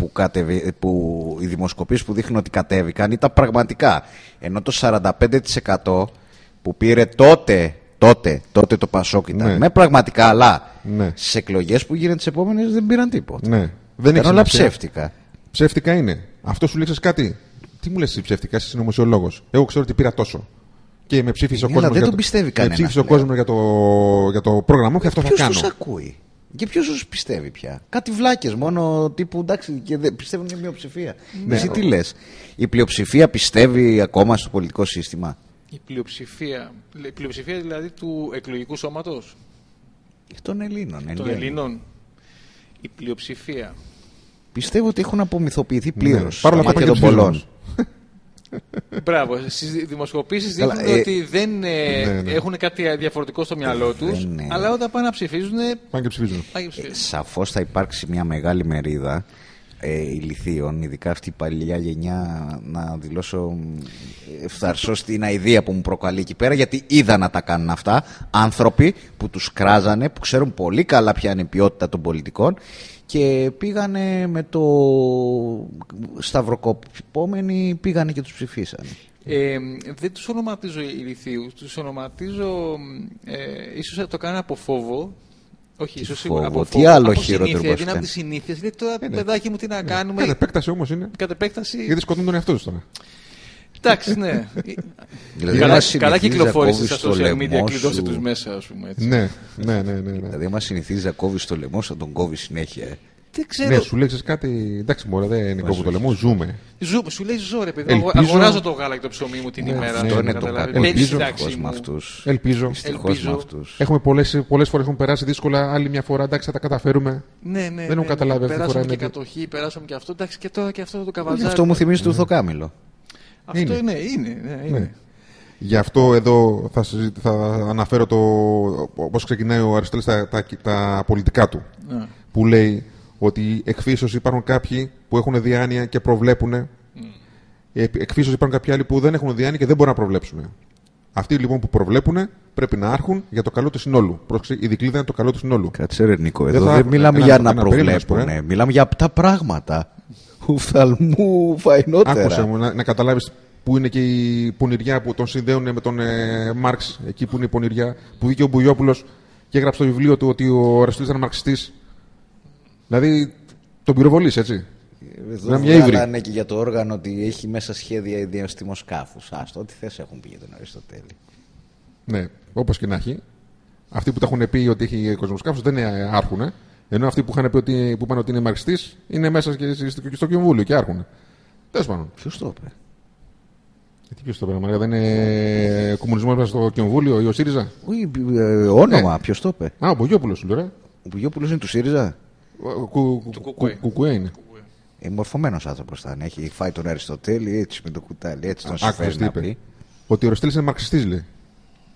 που οι δημοσκοπήσεις που δείχνουν ότι κατέβηκαν ήταν πραγματικά. Ενώ το 45% που πήρε τότε το Πασόκ ήταν με πραγματικά, αλλά στις εκλογές που γίνανε τις επόμενες δεν πήραν τίποτα. Ναι. Δεν ήταν όλα ψεύτικα. Ψεύτικα είναι. Αυτό σου λέξες κάτι. Τι μου λες εσύ ψεύτικα, εσύ συνωμοσιολόγος. Εγώ ξέρω ότι πήρα τόσο. Και με ψήφισε ο κόσμος. Δεν τον πιστεύει κανένας. Με ψήφισε ο κόσμος για το πρόγραμμα μου και αυτό θα κάνω. Ποιος τους ακούει και ποιος τους πιστεύει πια. Κάτι βλάκες μόνο τύπου εντάξει και πιστεύουν μια μειοψηφία. Εσύ τι λες, η πλειοψηφία πιστεύει ακόμα στο πολιτικό σύστημα? Η πλειοψηφία δηλαδή του εκλογικού σώματος. Των Ελλήνων. Των Ελλήνων. Η πλειοψηφία. Πιστεύω ότι έχουν απομυθοποιηθεί πλήρως. Παρ' όλα αυτά των πολλών. Μπράβο. Στις δημοσκοπήσεις δείχνουν ότι δεν έχουν κάτι διαφορετικό στο μυαλό τους, αλλά όταν πάνε να ψηφίζουν. Πάνε και ψηφίζουν. Σαφώς θα υπάρξει μια μεγάλη μερίδα ηλιθείων, ειδικά αυτή η παλιά γενιά, να δηλώσω ευθαρσώ στην αηδία που μου προκαλεί εκεί πέρα, γιατί είδα να τα κάνουν αυτά άνθρωποι που τους κράζανε, που ξέρουν πολύ καλά ποια είναι η ποιότητα των πολιτικών. Και πήγανε με το σταυροκοπημένοι, πήγανε και τους ψηφίσανε. Δεν τους ονοματίζω ηλιθίους, τους ονοματίζω, ίσως θα το κάνω από φόβο. Όχι, ίσως από φόβο. Τι άλλο χειρότερο μπορεί να είναι από τις συνήθειες. Λέει τώρα, παιδάκι μου, τι να κάνουμε. Κατ' επέκταση όμως είναι. Κατ' επέκταση. Γιατί σκοτώνουν τον εαυτό τους τώρα. Εντάξει, ναι. Καλά κυκλοφόρησε στα social media, κλειδώστε τους μέσα, ας πούμε. Ναι. Δηλαδή, άμα συνηθίζει να κόβεις το λαιμό, θα τον κόβει συνέχεια. Δεν ξέρω. Ναι, σου λέξεις κάτι. Εντάξει, μωρέ, δεν είναι κόβω το λαιμό, ζούμε. Σου λέει ζω, ρε παιδί. Αγοράζω το γάλα και το ψωμί μου την ημέρα. Αυτό είναι το κακό. Ελπίζω. Έχουμε πολλές φορές έχουν περάσει δύσκολα, άλλη μια φορά εντάξει θα τα καταφέρουμε. Ναι. Δεν έχω καταλάβει αυτή τη φορά. Περάσαμε και κατοχή, περάσαμε και αυτό. Εντάξει, και τώρα και αυτό το καβαζάρι. Αυτό μου θυμίζει το Ουρθοκάμιλο. Αυτό είναι. Γι' αυτό εδώ θα αναφέρω πώς ξεκινάει ο Αριστοτέλης τα πολιτικά του. Που λέει ότι εκφύσεως υπάρχουν κάποιοι που έχουν διάνοια και προβλέπουν. Εκφύσεως υπάρχουν κάποιοι άλλοι που δεν έχουν διάνοια και δεν μπορούν να προβλέψουν. Αυτοί λοιπόν που προβλέπουν πρέπει να άρχουν για το καλό του συνόλου. Πρόσεξε, η δικλείδα είναι το καλό του συνόλου. Κάτσε ρε Νίκο, εδώ δεν μιλάμε για να προβλέπουν. Μιλάμε για τα πράγματα. Ουφθαλμού φαϊνότερα. Άκουσε μου να καταλάβεις που είναι και η πονηριά που τον συνδέουν με τον Μάρξ. Εκεί που είναι η πονηριά που βγήκε ο Μπουγιόπουλος και έγραψε στο βιβλίο του ότι ο Αριστοτέλης ήταν μαρξιστής. Δηλαδή τον πυροβολείς, έτσι. Εδώ βγάλανε και για το όργανο ότι έχει μέσα σχέδια διαστημοσκάφους. Άστο, ό,τι θες έχουν πει για τον Αριστοτέλη. Ναι, όπως και να έχει. Αυτοί που τα έχουν πει ότι έχει κοσμοσκάφους δεν άρχουν. Ενώ αυτοί που είπαν ότι είναι μαρξιστής είναι μέσα και στο κοινοβούλιο και άρχουν. Τέλος πάντων. Ποιος το είπε? Ποιος το είπε, Μαρία, δεν είναι κομμουνισμός μέσα στο κοινοβούλιο ή ο ΣΥΡΙΖΑ? Όχι, όνομα, ποιος το είπε? Ο Μπουγιόπουλος σου λέει. Ο Μπουγιόπουλος είναι του ΣΥΡΙΖΑ. Κουκουέ είναι. Μορφωμένος άνθρωπος θα είναι. Έχει φάει τον Αριστοτέλη έτσι με το κουτάλι, έτσι τον συμφέρει να πει. Ότι ο Αριστοτέλης είναι μαρξιστής, λέει.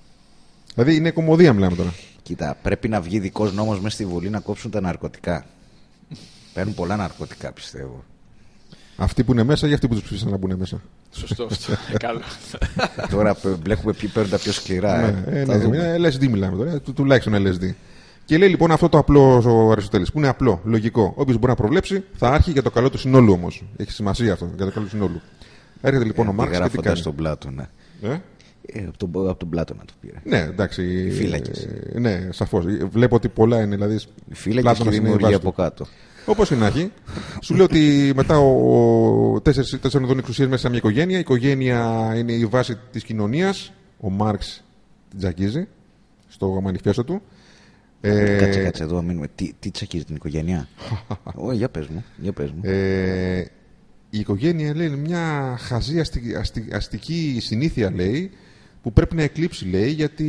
Δηλαδή είναι κομμωδία, μιλάμε τώρα. Κοίτα, πρέπει να βγει δικός νόμος μέσα στη Βουλή να κόψουν τα ναρκωτικά. Παίρνουν πολλά ναρκωτικά, πιστεύω. Αυτοί που είναι μέσα ή αυτοί που τους ψήφισαν να μπουν μέσα. Σωστό αυτό. Καλό. Τώρα βλέπουμε ποιοι παίρνουν τα πιο σκληρά. LSD μιλάμε τώρα, τουλάχιστον LSD. Και λέει λοιπόν αυτό το απλό ο Αριστοτέλης, που είναι απλό, λογικό. Όποιος μπορεί να προβλέψει, θα άρχει για το καλό του συνόλου όμως. Έχει σημασία αυτό, για το καλό του συνόλου. Έρχεται λοιπόν ο Μάρξ και τι κάνει. Στον Πλάτωνα. Από τον Πλάτωνα το πήρε. Ναι, εντάξει. Φύλακες. Ναι, σαφώς. Βλέπω ότι πολλά είναι. Δηλαδή, φύλακες και δημιουργία από κάτω. Όπως και να έχει, σου λέω ότι μετά τέσσερις οδόν εξουσίες μέσα σε μια οικογένεια. Η οικογένεια είναι η βάση της κοινωνίας. Ο Μάρξ την τσακίζει στο μανιφέστο του. Κάτσε εδώ να μείνουμε. Τι τσακίζει την οικογένεια? Για πες μου. Η οικογένεια λέει είναι μια χαζή αστική συνήθεια, λέει, που πρέπει να εκλείψει, λέει, γιατί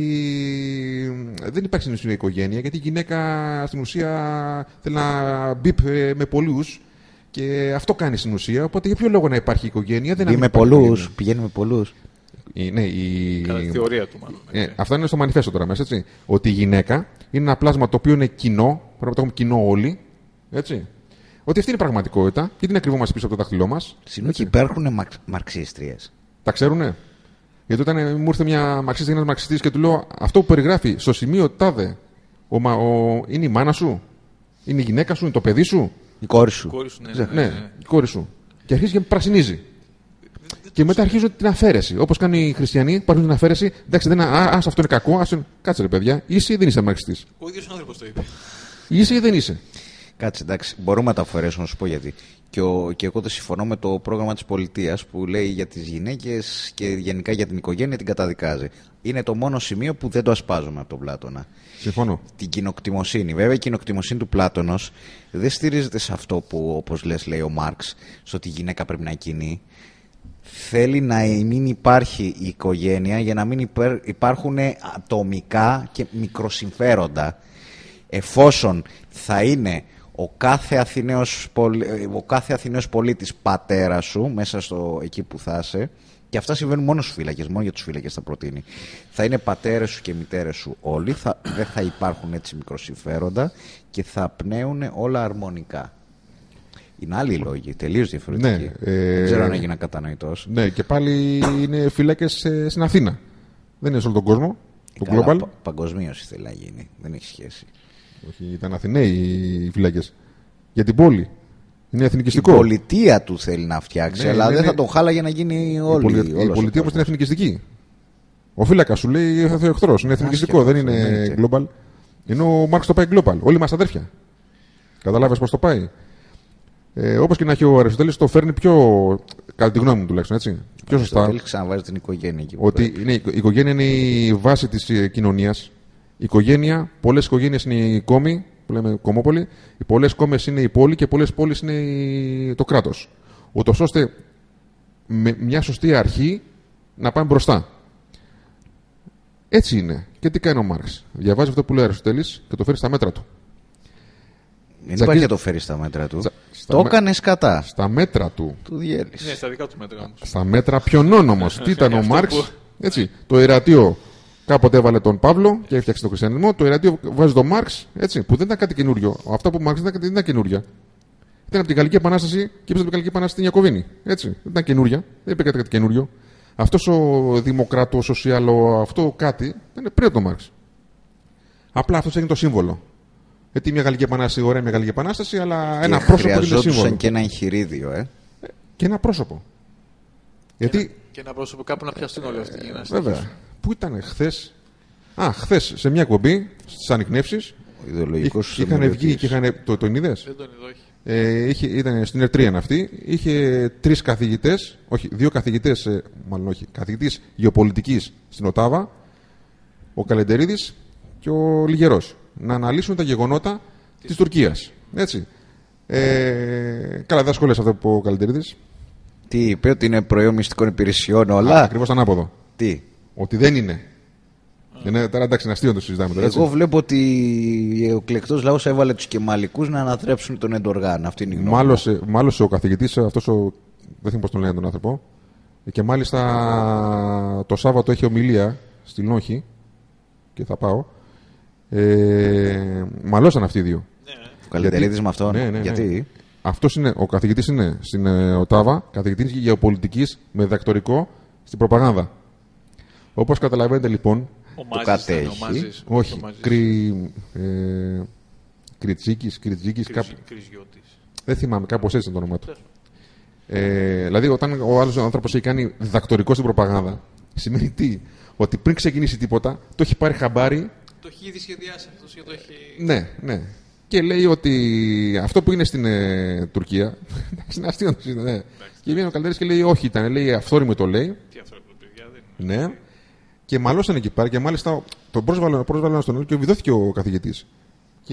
δεν υπάρχει στην ουσία οικογένεια, γιατί η γυναίκα στην ουσία θέλει να μπιπ με πολλούς και αυτό κάνει στην ουσία, οπότε για ποιο λόγο να υπάρχει οικογένεια? Δεν με πολλούς, πηγαίνει με πολλούς. Ναι, κατά τη θεωρία του μάλλον. Αυτά είναι στο μανιφέστο τώρα μέσα, έτσι. Ότι η γυναίκα είναι ένα πλάσμα το οποίο είναι κοινό, πρέπει να το έχουμε κοινό όλοι, έτσι. Ότι αυτή είναι η πραγματικότητα και δεν κρυβόμαστε πίσω από το δάχτυλό μας. Συνήθως υπάρχουν μαρξίστριες. Τα ξέρουνε? Γιατί όταν μου ήρθε μια μαρξίστρια, ένας μαρξιστής και του λέω αυτό που περιγράφει στο σημείο τάδε, είναι η μάνα σου, είναι η γυναίκα σου, είναι το παιδί σου, η κόρη σου. Ναι, η κόρη σου. Και αρχίζει και πρασινίζει. Και μετά αρχίζουν την αφαίρεση. Όπως κάνουν οι χριστιανοί, πάρουν την αφαίρεση. Εντάξει, αυτό είναι κακό. Κάτσε ρε παιδιά, είσαι ή δεν είσαι μαρξιστής? Ο ίδιος ο άνθρωπος το είπε. Είσαι ή δεν είσαι? Κάτσε, εντάξει, μπορούμε να τα αφαιρέσουμε, να σου πω γιατί. Και εγώ δεν συμφωνώ με το πρόγραμμα της πολιτείας που λέει για τις γυναίκες και γενικά για την οικογένεια την καταδικάζει. Είναι το μόνο σημείο που δεν το ασπάζουμε από τον Πλάτωνα. Συμφωνώ. Την κοινοκτημοσύνη. Βέβαια, η κοινοκτημοσύνη του Πλάτωνος δεν στηρίζεται σε αυτό που, όπως λέει ο Μάρξ, στο ότι η γυναίκα πρέπει να κοινεί. Θέλει να μην υπάρχει η οικογένεια για να μην υπάρχουν ατομικά και μικροσυμφέροντα. Εφόσον θα είναι ο κάθε Αθηναίος πολίτης πατέρας σου μέσα εκεί που θα είσαι, και αυτά συμβαίνουν μόνο στους φύλακες, μόνο για τους φύλακες θα προτείνει. Θα είναι πατέρες σου και μητέρες σου όλοι, δεν θα υπάρχουν έτσι μικροσυμφέροντα και θα πνέουν όλα αρμονικά. Είναι άλλοι λόγοι, τελείως διαφορετικοί. Ναι, δεν ξέρω αν έγινα κατανοητός. Ναι, και πάλι είναι φύλακες στην Αθήνα. Δεν είναι σε όλο τον κόσμο. Παγκοσμίως θέλει να γίνει, δεν έχει σχέση. Όχι, ήταν Αθηναίοι οι φύλακες. Για την πόλη. Είναι εθνικιστικό. Η πολιτεία του θέλει να φτιάξει, ναι, αλλά δεν θα τον χάλαγε να γίνει όλη. Η πολιτεία όμως είναι εθνικιστική. Ο φύλακας σου λέει θα ο εχθρός. Είναι εθνικιστικό, δεν είναι global. Ενώ ο Μάρξ το πάει global. Όλοι είμαστε αδέρφια. Καταλάβες πώς το πάει. Όπως και να έχει ο Αριστοτέλης, το φέρνει πιο. Κατά τη γνώμη μου τουλάχιστον, έτσι. Πιο σωστά. Ο Αριστοτέλης ξαναβάζει την οικογένεια εκεί. Ότι η οικογένεια είναι η βάση της κοινωνίας. Η οικογένεια, πολλές οικογένειες είναι οι κόμοι, που λέμε κομμόπολοι, οι πολλές κόμμες είναι η πόλη και πολλές πόλεις είναι το κράτος. Ούτως ώστε με μια σωστή αρχή να πάμε μπροστά. Έτσι είναι. Και τι κάνει ο Μάρξ? Διαβάζει αυτό που λέει ο Αριστοτέλης και το φέρει στα μέτρα του. Δεν υπάρχει να το φέρει στα μέτρα του. Το έκανε κατά. Στα μέτρα του. Του διέλυσε. Ναι, στα δικά του μέτρα όμως. Στα μέτρα ποιον όμως? Τι ήταν ο Μάρξ? Έτσι. Το ιερατείο κάποτε έβαλε τον Παύλο και έφτιαξε τον χριστιανισμό. Το ιερατείο βάζει τον Μάρξ, έτσι, που δεν ήταν κάτι καινούριο. Αυτό που ο Μάρξ δεν ήταν καινούρια. Ήταν από την Γαλλική Επανάσταση και είπε από την Γαλλική Επανάσταση στην Ιακωβίνη. Έτσι. Δεν ήταν καινούρια. Δεν είπε κάτι καινούριο. Αυτό ο δημοκράτο, ο σοσιαλό, αυτό κάτι δεν είναι πριν από τον Μάρξ. Απλά αυτό έγινε το σύμβολο. Γιατί μια Γαλλική Επανάσταση, ωραία μια Γαλλική Επανάσταση, αλλά ένα πρόσωπο είναι το σύμβολο. Και ένα εγχειρίδιο, Και ένα πρόσωπο. Γιατί... Και ένα πρόσωπο κάπου να πιαστούν όλοι αυτοί. Βέβαια. Πού ήταν χθες? Χθες σε μια εκπομπή στις ανιχνεύσεις. Είχαν βγει και είχαν. Τον είδες? Δεν τον είδω, όχι. Ήταν στην Ερτρία αυτή. Είχε 3 καθηγητές, όχι, 2 καθηγητές, μάλλον όχι, καθηγητής γεωπολιτικής στην Οτάβα, ο Καλεντερίδης και ο Λιγερός, να αναλύσουν τα γεγονότα της Τουρκίας. Έτσι. Καλά, δεν σχολιάσε αυτό που ο Καλεντερίδης. Τι είπε, ότι είναι προϊόν μυστικών υπηρεσιών όλα? Ακριβώς ανάποδο. Τι? Ότι δεν είναι. Τώρα εντάξει, είναι αστείο να το συζητάμε τώρα. Εγώ βλέπω ότι ο κλεκτός λαός έβαλε τους κεμαλικούς να ανατρέψουν τον Εντοργάν. Αυτή είναι η γνώμη. Μάλωσε ο καθηγητής, αυτός δεν θυμάμαι πώς τον λένε τον άνθρωπο. Και μάλιστα το Σάββατο έχει ομιλία στη Λόχη. και θα πάω. Μαλώσαν αυτοί οι δύο. Ο Καλυτερίδης με αυτόν. Ναι. Γιατί? Αυτός είναι, ο καθηγητής είναι στην ΟΤΑΒΑ, καθηγητής γεωπολιτικής με διδακτορικό στην προπαγάνδα. Όπως καταλαβαίνετε λοιπόν. Το κατέχει. Όχι. Κριτσίκης. Δεν θυμάμαι, κάπως έτσι είναι το όνομα του. Δηλαδή, όταν ο άλλος άνθρωπος έχει κάνει διδακτορικό στην προπαγάνδα, σημαίνει τι? Ότι πριν ξεκινήσει τίποτα, το έχει πάρει χαμπάρι. Το έχει ήδη σχεδιάσει αυτός και το έχει. Ναι. Και λέει ότι αυτό που είναι στην Τουρκία. Είναι αστείο. Ναι. Και βγαίνει ο Καλυτερίδης και λέει: όχι, ήταν. Λέει αυθόρμητο το λέει. Τι αυθόρμητο, παιδιά, δεν είναι. Ναι. Και μαλώσαν εκεί πέρα και μάλιστα τον πρόσβαλαν στον άλλο και βιδώθηκε ο καθηγητής. Και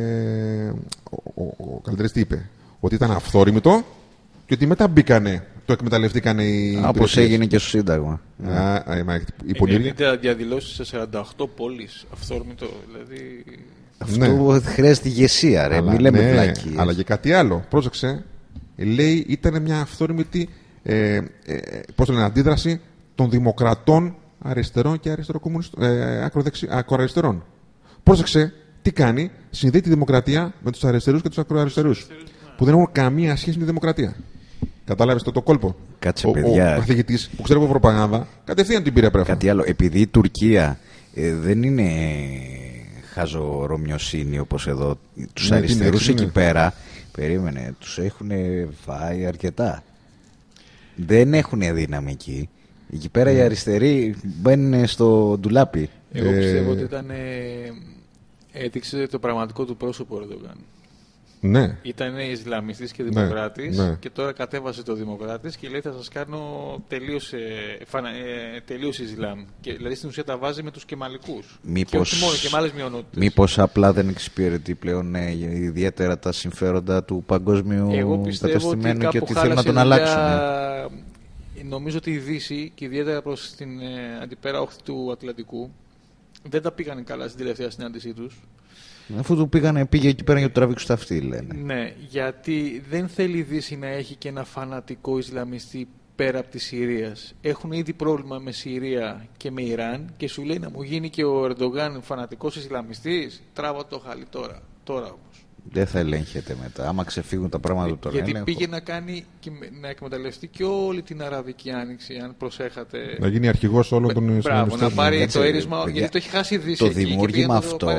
ο Καλυτερίδης τι είπε? Ότι ήταν αυθόρμητο και ότι μετά μπήκανε, το εκμεταλλευτήκανε οι. Όπως έγινε και στο Σύνταγμα. Είναι διαδηλώσεις σε 48 πόλεις. Αυθόρμητο, δηλαδή. Αυτό χρειάζεται ηγεσία, ρε. Μην λέμε βλακίες. Αλλά και κάτι άλλο. Πρόσεξε. Λέει ήταν μια αυθόρμητη αντίδραση των δημοκρατών αριστερών και ακροαριστερών. Πρόσεξε τι κάνει. Συνδέει τη δημοκρατία με τους αριστερούς και τους ακροαριστερούς. Που δεν έχουν καμία σχέση με τη δημοκρατία. Κατάλαβες το κόλπο? Κάτσε, παιδιά. Ο καθηγητής που ξέρει από προπαγάνδα κατευθείαν την πήρε πρέφα. Κάτι άλλο. Επειδή η Τουρκία δεν είναι χαζορομιοσύνη όπως εδώ. Τους αριστερούς εκεί πέρα, περίμενε, τους έχουν φάει αρκετά. Δεν έχουν δύναμη εκεί. Εκεί πέρα οι αριστεροί μπαίνουν στο ντουλάπι. Εγώ πιστεύω ότι έδειξε το πραγματικό του πρόσωπο ο Ερντογάν. Ναι. Ήταν Ισλαμιστής και Δημοκράτης και τώρα κατέβασε το Δημοκράτης και λέει θα σας κάνω τελείως Ισλάμ. Και, δηλαδή στην ουσία τα βάζει με τους Κεμαλικούς. Και όχι μόνο, και με άλλες μειονότητες. Μήπως απλά δεν εξυπηρετεί πλέον ιδιαίτερα τα συμφέροντα του παγκόσμιου κατεστημένου και ότι θέλουν να τον αλλάξουν. Νομίζω ότι η Δύση και ιδιαίτερα προς την αντιπέρα όχθη του Ατλαντικού δεν τα πήγανε καλά στην τελευταία συνάντησή τους. Αφού του πήγε εκεί πέρα για να το τραβήξουν τα αυτή, λένε. Ναι, γιατί δεν θέλει η Δύση να έχει και ένα φανατικό Ισλαμιστή πέρα από τη Συρία. Έχουν ήδη πρόβλημα με Συρία και με Ιράν και σου λέει να μου γίνει και ο Ερντογάν φανατικός Ισλαμιστής. Τράβα το χαλί τώρα. Τώρα όμως. Δεν θα ελέγχεται μετά. Άμα ξεφύγουν τα πράγματα του τώρα. Γιατί πήγε να κάνει και να εκμεταλλευτεί και όλη την Αραβική Άνοιξη, αν προσέχατε. Να γίνει αρχηγός όλων των Ισλαμιστών. Μπράβο, να πάρει το έρισμα. Γιατί το έχει χάσει η Δύση. Το δημιούργημα αυτό.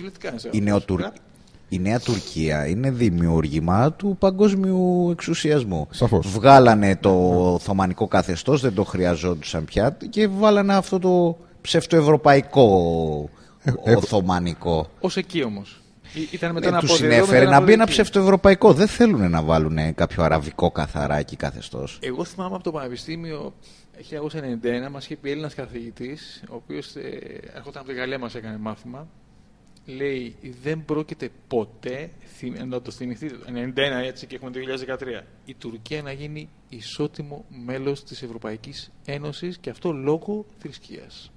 Η Νέα Τουρκία είναι δημιούργημα του παγκόσμιου εξουσιασμού. Σαφώς. Βγάλανε το Οθωμανικό καθεστώς, δεν το χρειαζόντουσαν πια και βάλανε αυτό το ψευτοευρωπαϊκό Οθωμανικό. Ως εκεί όμως. Τους συνέφερε να μπει ένα ψευτοευρωπαϊκό. Δεν θέλουν να βάλουν κάποιο αραβικό καθαράκι καθεστώς. Εγώ θυμάμαι από το Πανεπιστήμιο 1991 μας είχε πει Έλληνας καθηγητής, ο οποίος έρχονταν από τη Γαλλία, μας έκανε μάθημα. Λέει, δεν πρόκειται ποτέ, να το θυμηθείτε, 91 έτσι και έχουμε το 2013, η Τουρκία να γίνει ισότιμο μέλος της Ευρωπαϊκής Ένωσης και αυτό λόγω θρησκείας.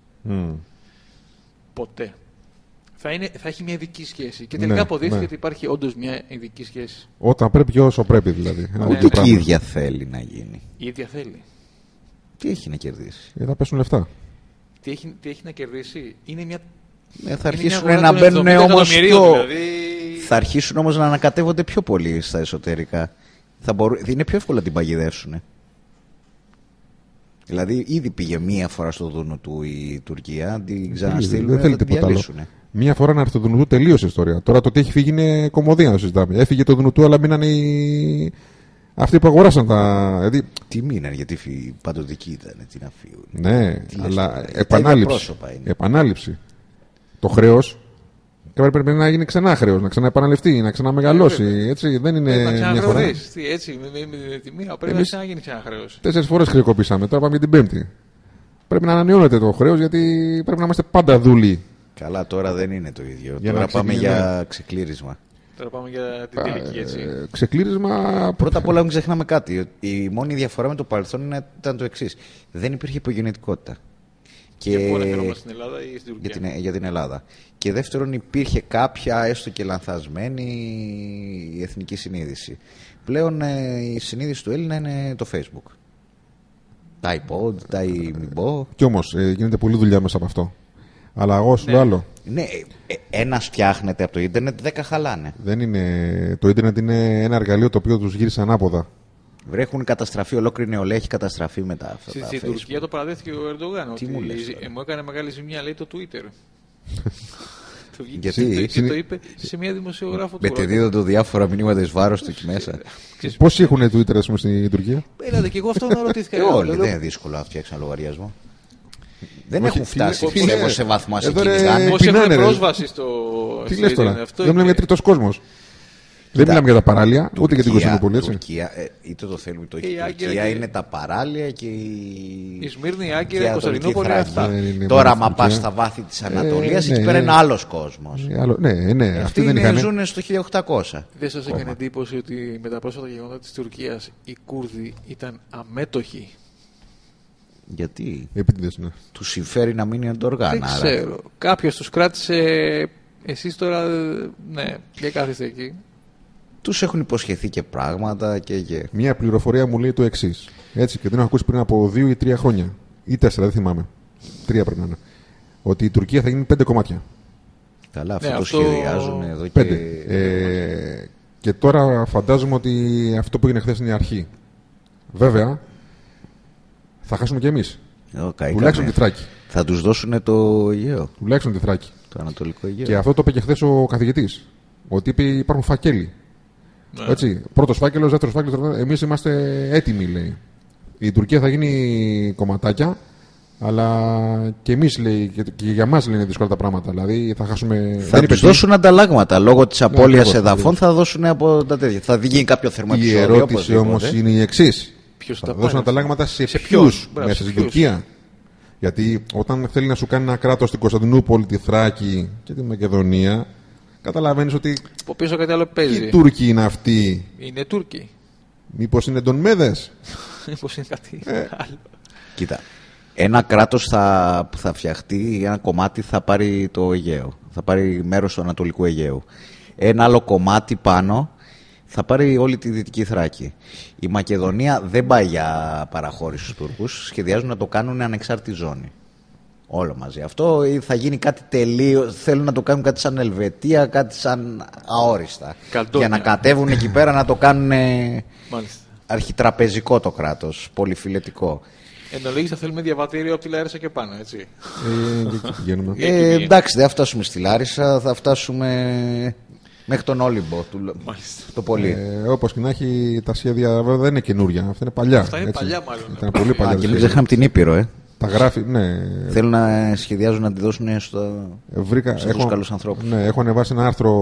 Ποτέ. Θα έχει μια ειδική σχέση. Και τελικά αποδείχθηκε ότι υπάρχει όντως μια ειδική σχέση. Όταν πρέπει και όσο πρέπει δηλαδή. Ούτε και η ίδια θέλει να γίνει. Η ίδια θέλει. Τι έχει να κερδίσει? Θα πέσουν λεφτά. Τι έχει να κερδίσει? Είναι μια. Θα αρχίσουν να μπαίνουν όμως Θα αρχίσουν όμως να ανακατεύονται πιο πολύ στα εσωτερικά. Είναι πιο εύκολο να την παγιδεύσουν. Δηλαδή ήδη πήγε μία φορά στο Δούνο του η Τουρκία, την ξαναστείλουν να την διαλύσουν. Μία φορά να έρθει το Δουνουτού, τελείωσε η ιστορία. Τώρα το τι έχει φύγει είναι κομμωδία να συζητάμε. Έφυγε το Δουνουτού, αλλά μείνανε αυτοί που αγοράσαν τα. Δηλαδή... Τι μείνανε, γιατί παντοδικοί ήταν, τι να φύγουν. Ναι, αλλά επανάληψη. Το χρέος πρέπει να γίνει ξανά χρέος, να ξαναεπαναληφθεί, να ξαναμεγαλώσει. Έτσι, δεν είναι μια φορά. Έτσι, με τη μία πρέπει να ξαναγίνει ξανά χρέος. 4 φορές χρεοκοπήσαμε, τώρα πάμε για την Πέμπτη. Πρέπει να ανανεώνεται το χρέος, γιατί πρέπει να είμαστε πάντα δούλοι. Καλά, τώρα δεν είναι το ίδιο. Τώρα πάμε για ξεκλήρισμα. Τώρα πάμε για την τελική, έτσι. Ξεκλήρισμα. Πρώτα απ' όλα, μην ξεχνάμε κάτι. Η μόνη διαφορά με το παρελθόν ήταν το εξής. Δεν υπήρχε υπογεννητικότητα. Και πού αναφερόμαστε, στην Ελλάδα ή στην Τουρκία? Για την Ελλάδα. Και δεύτερον, υπήρχε κάποια έστω και λανθασμένη εθνική συνείδηση. Πλέον η συνείδηση του Έλληνα είναι το Facebook. Τα iPod, τα ημιμπό. Κι όμως γίνεται πολλή δουλειά μέσα από αυτό. Αλλά εγώ σου λέω άλλο. Ναι, ένας φτιάχνεται από το ίντερνετ, 10 χαλάνε. Δεν είναι. Το ίντερνετ είναι ένα εργαλείο το οποίο τους γύρισε ανάποδα. Έχουν καταστραφεί, ολόκληρη νεολαία έχει καταστραφεί μετά αυτά. Στην Τουρκία το παραδέχθηκε ο Ερντογάν. Τι ότι μου λες, μου έκανε μεγάλη ζημιά, λέει, το Twitter. Γιατί και το είπε σε μια δημοσιογράφο του. μετεδίδονται διάφορα μηνύματα εις βάρος του εκεί μέσα. Πόσοι έχουν Twitter, ας πούμε, στην Τουρκία? Έλατε, και εγώ αυτό να ρωτήθηκα. Όλοι, δεν είναι δύσκολο να φτιάξουν λογαριασμό. Δεν έχουν φτάσει, πιστεύω, σε βαθμό να σε κυνηγάνε. Πώς έχουν πρόσβαση στο. Τι λες τώρα? Δεν μιλάμε για τρίτος κόσμος. Δεν μιλάμε για τα παράλια, ούτε για την Κωνσταντινούπολη. Η Τουρκία, είτε το θέλουμε το έχει. Η Τουρκία είναι τα παράλια και η Σμύρνη, η Άγκυρα, η Κωνσταντινούπολη. Αυτά. Τώρα, άμα πα στα βάθη τη Ανατολία, εκεί πέρα είναι άλλο κόσμο. Ναι, αυτοί δεν είχαν. Ζουν στο 1800. Δεν σα έκανε εντύπωση ότι με τα πρόσφατα γεγονότα τη Τουρκία οι Κούρδοι ήταν αμέτωχοι? Γιατί ναι. του συμφέρει να μείνει εντοργάνα. Δεν ξέρω. Κάποιο του κράτησε. Εσείς τώρα, ναι, και κάθεστε εκεί. Τους έχουν υποσχεθεί και πράγματα και... Μια πληροφορία μου λέει το εξής. Έτσι, και την έχω ακούσει πριν από 2 ή 3 χρόνια. Ή 4, δεν θυμάμαι. 3 πρέπει να είναι. Ότι η Τουρκία θα γίνει 5 κομμάτια. Καλά, αυτό το σχεδιάζουν εδώ 5. Και τώρα φαντάζομαι ότι αυτό που έγινε χθες είναι η αρχή. Βέβαια, θα χάσουμε κι εμείς. Τουλάχιστον τη Θράκη. Θα τους δώσουν το Αιγαίο. Τουλάχιστον τη Θράκη. Το Ανατολικό Αιγαίο. Και αυτό το είπε και χθες ο καθηγητής. Ότι είπε υπάρχουν φακέλοι. Έτσι, πρώτος φάκελος, δεύτερος φάκελος. Εμείς είμαστε έτοιμοι, λέει. Η Τουρκία θα γίνει κομματάκια, αλλά και εμείς, λέει, και για μας, λέει, είναι δύσκολα τα πράγματα. Δηλαδή θα χάσουμε. Θα τους δώσουν ανταλλάγματα. Λόγω της απώλειας εδαφών θα δώσουν από τα τέτοια. Θα γίνει κάποιο θερματισμό. Η ερώτηση όμως είναι η εξής. Θα δώσουν ανταλλάγματα σε ποιους μέσα στην Τουρκία? Γιατί όταν θέλει να σου κάνει ένα κράτος στην Κωνσταντινούπολη, τη Θράκη και τη Μακεδονία, καταλαβαίνεις ότι. Από πίσω κάτι άλλο παίζει. Οι Τούρκοι είναι αυτοί. Είναι Τούρκοι. Μήπως είναι Ντονμέδες? Μήπως είναι κάτι άλλο. Κοίτα. Ένα κράτος θα φτιαχτεί, ένα κομμάτι θα πάρει το Αιγαίο. Θα πάρει μέρος του Ανατολικού Αιγαίου. Ένα άλλο κομμάτι πάνω θα πάρει όλη τη Δυτική Θράκη. Η Μακεδονία δεν πάει για παραχώρηση στους Τούρκους. Σχεδιάζουν να το κάνουν ανεξάρτητη ζώνη. Όλο μαζί. Αυτό θα γίνει κάτι τελείως. Θέλουν να το κάνουν κάτι σαν Ελβετία, κάτι σαν αόριστα. Καλτόνια. Για να κατέβουν εκεί πέρα να το κάνουν αρχιτραπεζικό το κράτος, πολυφιλετικό. Εν ολίγης θα θέλουμε διαβατήριο από τη Λάρισα και πάνω, έτσι. Εντάξει, δεν θα φτάσουμε στη Λάρισα, θα φτάσουμε μέχρι τον Όλυμπο. Το πολύ. Όπως και να έχει, τα σχέδια δεν είναι καινούρια. Αυτά είναι παλιά. Αυτά είναι παλιά, μάλλον. Ήταν πολύ παλιά. Και μην ξεχνάμε την Ήπειρο, Τα γράφει, ναι. Θέλουν να σχεδιάζουν να τη δώσουν στους καλούς ανθρώπους. Ναι, έχω ανεβάσει ένα άρθρο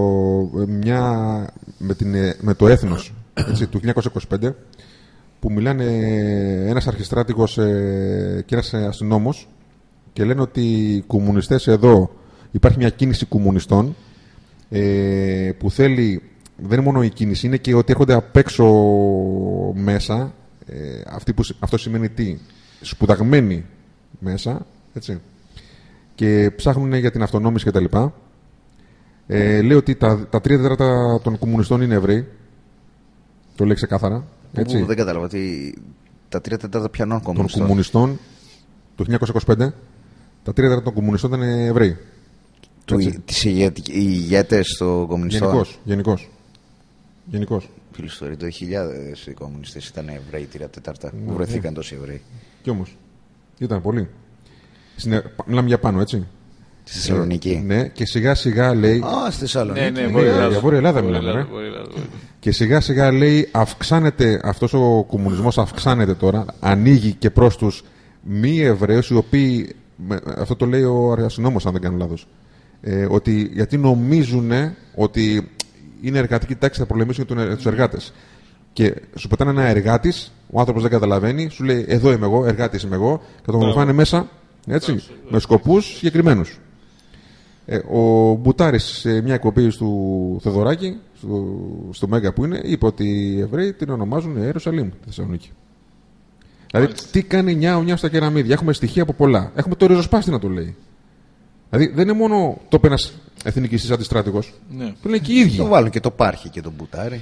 με το έθνος του 1925 που μιλάνε ένας αρχιστράτηγος και ένας αστυνόμος και λένε ότι οι κομμουνιστές εδώ, υπάρχει μια κίνηση κομμουνιστών που θέλει, δεν είναι μόνο η κίνηση, είναι και ότι έρχονται απ' έξω μέσα, αυτό σημαίνει τι, σπουδαγμένοι μέσα, έτσι, και ψάχνουν για την αυτονόμηση κτλ. Λέει ότι τα 3/4 των κομμουνιστών είναι Εβραίοι. Το λέει ξεκάθαρα. Έτσι. Δεν κατάλαβα ότι τα 3/4 πιανών κομμουνιστών. Των κομμουνιστών το 1925, τα 3/4 των κομμουνιστών ήταν Εβραίοι. Οι ηγέτες των κομμουνιστών. Γενικώς. Φίλοι, το 2000 οι κομμουνιστές ήταν Εβραίοι 3/4 που βρεθήκαν τόσοι Εβραίοι. Κι όμως ήταν πολλοί. Μιλάμε για πάνω, έτσι. Στη Θεσσαλονίκη. Ναι, και σιγά σιγά λέει. Στη Θεσσαλονίκη. Ναι, για Βόρεια Ελλάδα μιλάμε. Και σιγά σιγά λέει αυξάνεται αυτός ο κομμουνισμός, αυξάνεται τώρα, ανοίγει και προς τους μη Εβραίους, οι οποίοι, αυτό το λέει ο αστυνόμος αν δεν κάνω λάθος, ότι γιατί νομίζουν ότι είναι εργατική τάξη, θα προλεμήσουν τους εργάτες. Και σου πετάνε ένα εργάτης, ο άνθρωπος δεν καταλαβαίνει, σου λέει εδώ είμαι εγώ, εργάτης είμαι εγώ, και τον βολφάνε μέσα, έτσι, με σκοπούς συγκεκριμένους. Ο Μπουτάρης σε μια εκπομπή του Θεοδωράκη, στο Μέγκα που είναι, είπε ότι οι Εβραίοι την ονομάζουν Ιερουσαλήμ τη Θεσσαλονίκη. Δηλαδή, τι κάνει νιάου στα κεραμίδια. Έχουμε στοιχεία από πολλά. Έχουμε το ριζοσπάστη να το λέει. Δηλαδή, δεν είναι μόνο το είπε ένας εθνικιστής αντιστράτηγος. Ναι. Το λένε και οι ίδιοι. Το βάλουν και το Πάρχη και τον Μπουτάρη.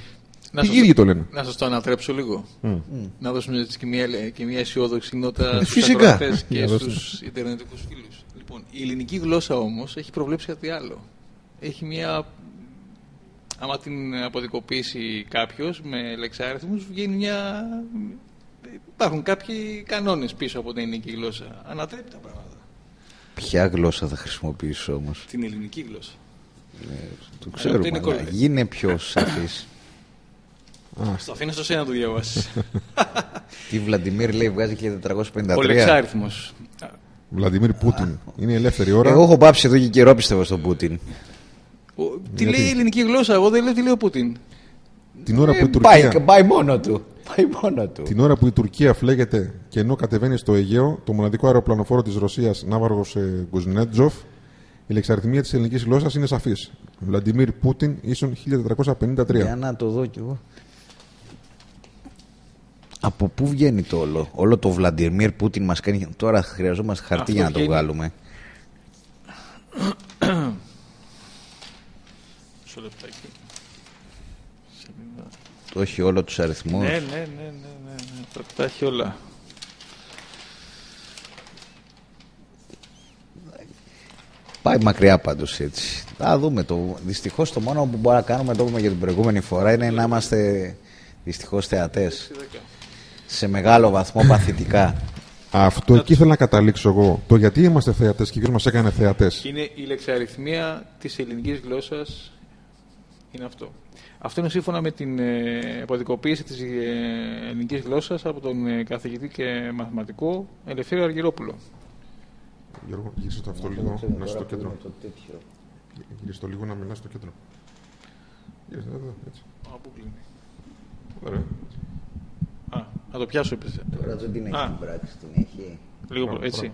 Οι ίδιοι το λένε. Να σας το ανατρέψω λίγο. Να δώσουμε και μια αισιόδοξη νότα στους Φυσικά. ακροατές και στους ιντερνετικούς φίλους. Λοιπόν, η ελληνική γλώσσα όμως έχει προβλέψει κάτι άλλο. Έχει μια... Άμα την αποδικοποιήσει κάποιος με λεξάριθμους, βγαίνει μια... Υπάρχουν κάποιοι κανόνες πίσω από την ελληνική γλώσσα. Ανατρέπει τα πράγματα. Ποια γλώσσα θα χρησιμοποιήσω όμως? Την ελληνική γλώσσα. Το ξέρουμε, αλλά γίνε πιο σαφής. Στο αφήνω στο σένα να το διαβάσεις. Τι Βλαντιμίρ λέει βγάζει 1453. Ο λεξάριθμος. Βλαντιμίρ Πούτιν. Είναι η ελεύθερη ώρα. Εγώ έχω πάψει εδώ και καιρό πιστεύω στον Πούτιν. Τι λέει η ελληνική γλώσσα, εγώ δεν λέω τι λέει ο Πούτιν. Την ώρα που η Τουρκία... Πάει μόνο του. Την ώρα που η Τουρκία φλέγεται και ενώ κατεβαίνει στο Αιγαίο, το μοναδικό αεροπλανοφόρο της Ρωσίας, Ναύαργος Κουζνέτζοφ, η λεξαριθμία της ελληνικής γλώσσας είναι σαφής. Βλαντιμίρ Πούτιν ίσον 1453. Για να το δω κι εγώ. Από πού βγαίνει το όλο? Όλο το Βλαντιμίρ Πούτιν μας κάνει. Τώρα χρειαζόμαστε χαρτί αυτό για να το βγάλουμε. Μισό λεπτάκι. Το έχει όλο τους αριθμούς. Ναι. Τα έχει όλα. Πάει μακριά πάντως έτσι. Θα δούμε το. Δυστυχώς το μόνο που μπορούμε να κάνουμε, το πούμε για την προηγούμενη φορά, είναι να είμαστε δυστυχώς θεατές. Σε μεγάλο βαθμό παθητικά. Αυτό εκεί ήθελα να καταλήξω εγώ. Το γιατί είμαστε θεατές και ποιος μας έκανε θεατές. Είναι η λεξαριθμία της ελληνικής γλώσσας. Είναι αυτό. Αυτό είναι σύμφωνα με την αποδικοποίηση της ελληνικής γλώσσας από τον καθηγητή και μαθηματικό Ελευθέριο Αργυρόπουλο. Γιώργο, γύρισε το αυτό λίγο, να είσαι στο κέντρο. Γύρισε το λίγο να μιλάς στο κέντρο. Γύρισε εδώ, έτσι. Πού κλείνει? Ωραία. Να το πιάσω επίσης. Τώρα δεν την έχει την πράξη, την έχει. Λίγο έτσι.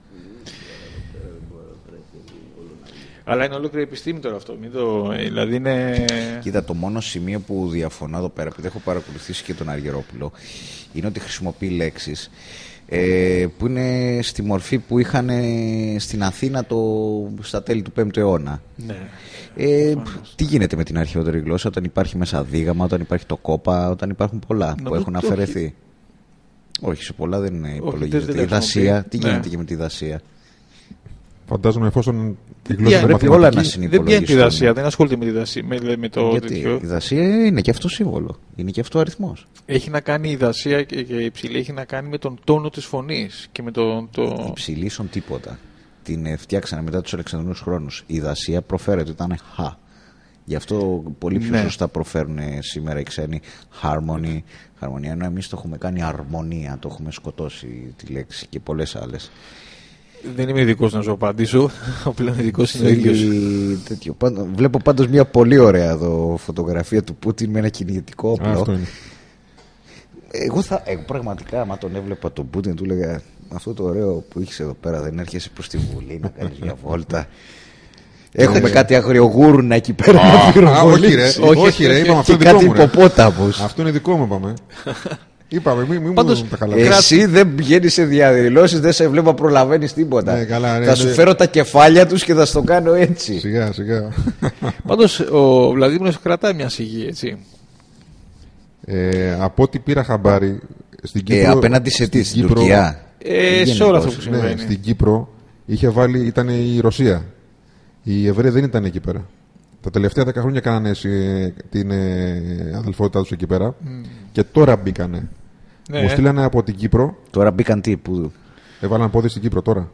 Αλλά είναι ολόκληρη επιστήμη τώρα αυτό. Δηλαδή είναι... Κοίτα, το μόνο σημείο που διαφωνώ εδώ πέρα, επειδή έχω παρακολουθήσει και τον Αργυρόπουλο, είναι ότι χρησιμοποιεί λέξεις που είναι στη μορφή που είχαν στην Αθήνα στα τέλη του 5ου αιώνα. Ναι. Τι γίνεται με την αρχαιότερη γλώσσα όταν υπάρχει μέσα δίγαμα, όταν υπάρχει το κόπα, όταν υπάρχουν πολλά που έχουν αφαιρεθεί? Όχι, σε πολλά δεν υπολογίζεται. Η δασία, τι γίνεται και με τη δασία? Φαντάζομαι εφόσον η γλώσσα πρέπει όλα να συνυπολογιστούν. Δεν πιάνει τη δασία, δεν ασχολείται με τη δασία. Με το γιατί τέτοιο. Η δασία είναι και αυτό σύμβολο, είναι και αυτό αριθμός. Έχει να κάνει η δασία και η υψηλή έχει να κάνει με τον τόνο της φωνής. Και με Η υψηλή ίσον τίποτα. Την φτιάξανε μετά τους Αλεξανδρινούς χρόνους. Η δασία προφέρεται, ήταν χα. Γι' αυτό πολύ πιο σωστά προφέρουν σήμερα οι ξένοι χαρμονία, ενώ εμείς το έχουμε κάνει αρμονία, το έχουμε σκοτώσει τη λέξη και πολλές άλλες. Δεν είμαι ειδικός να σου απαντήσω. Ο πλέον ειδικός είναι ο ίδιος. Βλέπω πάντως μια πολύ ωραία εδώ φωτογραφία του Πούτιν με ένα κυνηγετικό όπλο. Εγώ πραγματικά, άμα τον έβλεπα τον Πούτιν, του έλεγα αυτό το ωραίο που έχεις εδώ πέρα, δεν έρχεσαι προς τη Βουλή να κάνεις μια βόλτα? Έχουμε κάτι αγριογούρουνα εκεί πέρα να πυροβολήσεις. Όχι ρε, είπαμε αυτό είναι δικό κάτι μου. υποπόταμους. Αυτό είναι δικό μου, είπαμε. Είπαμε, μην πάντως, τα καλά. Εσύ δεν πηγαίνεις σε διαδηλώσεις, δεν σε βλέπω προλαβαίνεις τίποτα. Ναι, καλά, θα σου φέρω τα κεφάλια τους και θα στο κάνω έτσι. Σιγά. Πάντως ο Βλαδίμηρος κρατάει μια σιγή, έτσι. Από ό,τι πήρα χαμπάρι στην Κύπρο. Απέναντι σε τι, στην Τουρκία? Σε όλα αυτό που συμβαίνει. Ναι, στην Κύπρο ήταν η Ρωσία. Οι Εβραίοι δεν ήταν εκεί πέρα. Τα τελευταία 10 χρόνια κάνανε την αδελφότητά τους εκεί πέρα και τώρα μπήκανε. Ναι. Μου στείλανε από την Κύπρο. Τώρα μπήκαν τι, πού? Έβαλαν πόδι στην Κύπρο τώρα.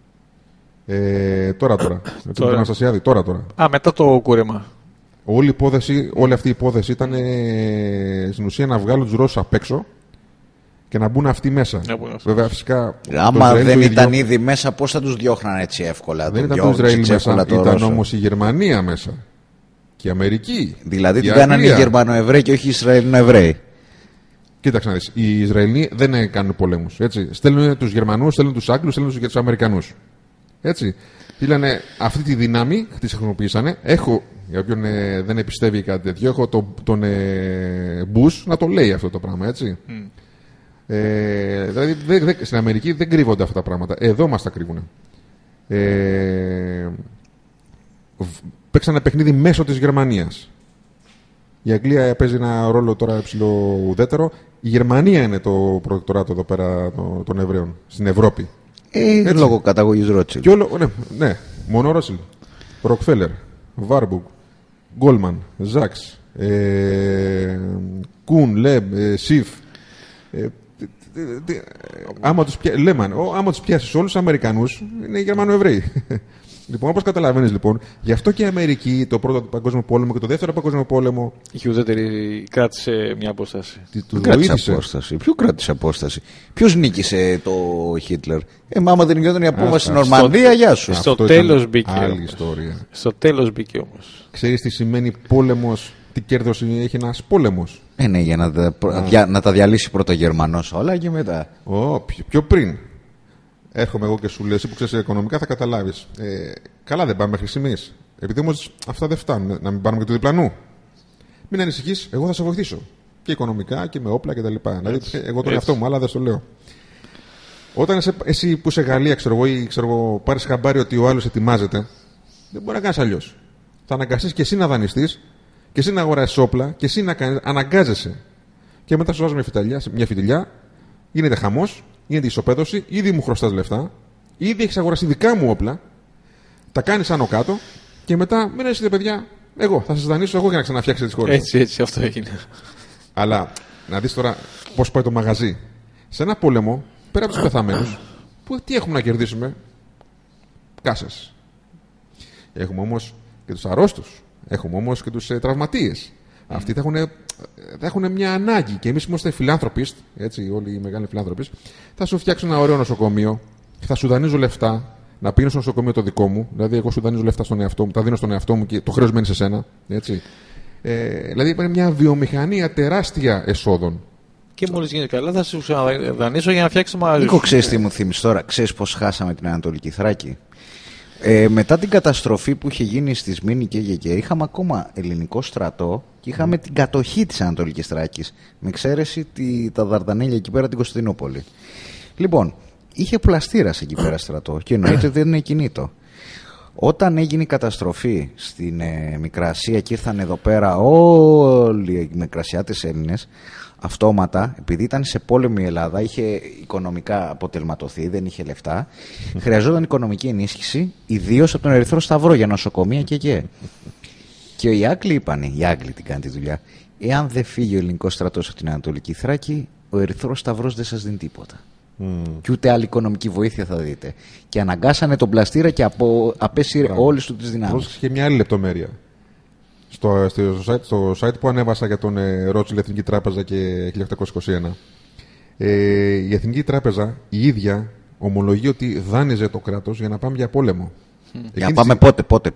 Τώρα. Αναστασιάδη, τώρα. Μετά το κούρεμα. Όλη αυτή η υπόθεση ήταν στην ουσία να βγάλουν τους Ρώσους απ' έξω και να μπουν αυτοί μέσα. Βέβαια, φυσικά. Άμα δεν ήταν ήδη μέσα, πώς θα τους διώχναν έτσι εύκολα? Δεν ήταν το Ισραήλ μέσα, ήταν όμως η Γερμανία μέσα. Και η Αμερική. Δηλαδή την κάνανε οι Γερμανοεβραίοι και όχι οι Ισραηλοεβραίοι. Κοίταξε να δεις. Οι Ισραηλοί δεν κάνουν πολέμους. Στέλνουν τους Γερμανούς, στέλνουν τους Άγγλους, στέλνουν και τους Αμερικανούς. Έτσι. Στείλανε αυτή τη δύναμη, τη χρησιμοποιήσανε. Για όποιον δεν επιστεύει κάτι τέτοιο, έχω τον Μπούς να το λέει αυτό το πράγμα, έτσι. Δηλαδή στην Αμερική δεν κρύβονται αυτά τα πράγματα. Εδώ μας τα κρύβουν. Παίξανε παιχνίδι μέσω της Γερμανίας. Η Αγγλία παίζει ένα ρόλο τώρα υψηλό ουδέτερο. Η Γερμανία είναι το προτεκτοράτο εδώ πέρα των Εβραίων στην Ευρώπη. Λόγω καταγωγής Ρότσιλντ. Ναι, μόνο Ρότσιλντ. Ροκφέλερ, Βάρμπουργκ, Γκόλμαν, Ζάξ, Κουν, Λεμπ, Σιφ. Άμα τους πιάσεις όλους τους Αμερικανούς, είναι οι Γερμανοεβραίοι. Λοιπόν, όπως καταλαβαίνεις, λοιπόν, γι' αυτό και η Αμερική το πρώτο παγκόσμιο πόλεμο και το δεύτερο παγκόσμιο πόλεμο. Η ουδέτερη κράτησε μια απόσταση. Ποιο κράτησε απόσταση? Ποιος νίκησε το Χίτλερ? Άμα δεν γινόταν η απόβαση στην Νορμανδία, γεια σου. Στο τέλος μπήκε. Άλλη ιστορία. Στο τέλος μπήκε όμως. Ξέρεις τι σημαίνει πόλεμος, τι κέρδος έχει ένας πόλεμος? Ναι, για να τα διαλύσει πρώτα Γερμανός όλα και μετά. Πιο πριν. Έρχομαι εγώ και σου λέω, εσύ που ξέρεις οικονομικά θα καταλάβεις. Καλά δεν πάμε μέχρι στιγμής. Επειδή όμως αυτά δεν φτάνουν, να μην πάρουμε και του διπλανού. Μην ανησυχείς, εγώ θα σε βοηθήσω. Και οικονομικά και με όπλα κτλ. Δηλαδή, εγώ τον εαυτό μου, αλλά δεν στο λέω. Όταν εσύ που είσαι Γαλλία, πάρεις χαμπάρι ότι ο άλλος ετοιμάζεται, δεν μπορεί να κάνεις αλλιώς. Θα αναγκαστείς και εσύ να δανειστείς, και εσύ να αγοράσεις όπλα, και εσύ να αναγκάζεσαι. Και μετά σου βάζω μια φιτιλιά, γίνεται χαμός. Γίνεται ισοπαίδωση, ήδη μου χρωστάς λεφτά, ήδη έχεις αγοράσει δικά μου όπλα, τα κάνεις άνω κάτω και μετά μην έρχεστε παιδιά, εγώ θα σας δανείσω εγώ για να ξαναφτιάξετε τις χώρες. Έτσι, αυτό έγινε. Αλλά να δεις τώρα πώς πάει το μαγαζί. Σε ένα πόλεμο, πέρα από τους πεθαμένους, τι έχουμε να κερδίσουμε? Κάσες. Έχουμε όμως και τους αρρώστους, έχουμε όμως και τους τραυματίες. Αυτοί θα έχουν μια ανάγκη και εμείς είμαστε φιλάνθρωποι, έτσι, όλοι οι μεγάλοι φιλάνθρωποι. Θα σου φτιάξω ένα ωραίο νοσοκομείο, θα σου δανείζω λεφτά να πίνω στο νοσοκομείο το δικό μου. Δηλαδή, εγώ σου δανείζω λεφτά στον εαυτό μου, τα δίνω στον εαυτό μου και το χρέος μένει σε σένα. Έτσι. Δηλαδή, υπάρχει μια βιομηχανία τεράστια εσόδων. Και μόλις γίνει καλά, θα σου δανείσω για να φτιάξει το μαγαζί. Νίκο, ξέρεις τι μου θύμισε τώρα? Ξέρεις πώς χάσαμε την Ανατολική Θράκη? Μετά την καταστροφή που είχε γίνει στη Σμήνη και Γεκέ, είχαμε ακόμα ελληνικό στρατό και είχαμε την κατοχή της Ανατολικής Θράκης. Με εξαίρεση τα Δαρδανέλια εκεί πέρα, την Κωνσταντινούπολη. Λοιπόν, είχε πλαστήρας εκεί πέρα στρατό και εννοείται δεν είναι κινήτο. Όταν έγινε η καταστροφή στην Μικρασία και ήρθαν εδώ πέρα όλοι οι Μικρασιάτες Έλληνες, αυτόματα, επειδή ήταν σε πόλεμο η Ελλάδα, είχε οικονομικά αποτελματωθεί, δεν είχε λεφτά, χρειαζόταν οικονομική ενίσχυση, ιδίως από τον Ερυθρό Σταυρό για νοσοκομεία και. Και οι Άγγλοι είπανε, οι Άγγλοι την κάνουν τη δουλειά, εάν δεν φύγει ο ελληνικός στρατός από την Ανατολική Θράκη, ο Ερυθρός Σταυρός δεν σας δίνει τίποτα. Και ούτε άλλη οικονομική βοήθεια θα δείτε. Και αναγκάσανε τον πλαστήρα και απέσυρε όλες του τις δυνάμεις. Πρόσεξε και μια άλλη λεπτομέρεια. Στο site που ανέβασα για τον Ρότσιλντ Εθνική Τράπεζα και 1821, η Εθνική Τράπεζα η ίδια ομολογεί ότι δάνειζε το κράτος για να πάμε για πόλεμο. Για να πάμε πότε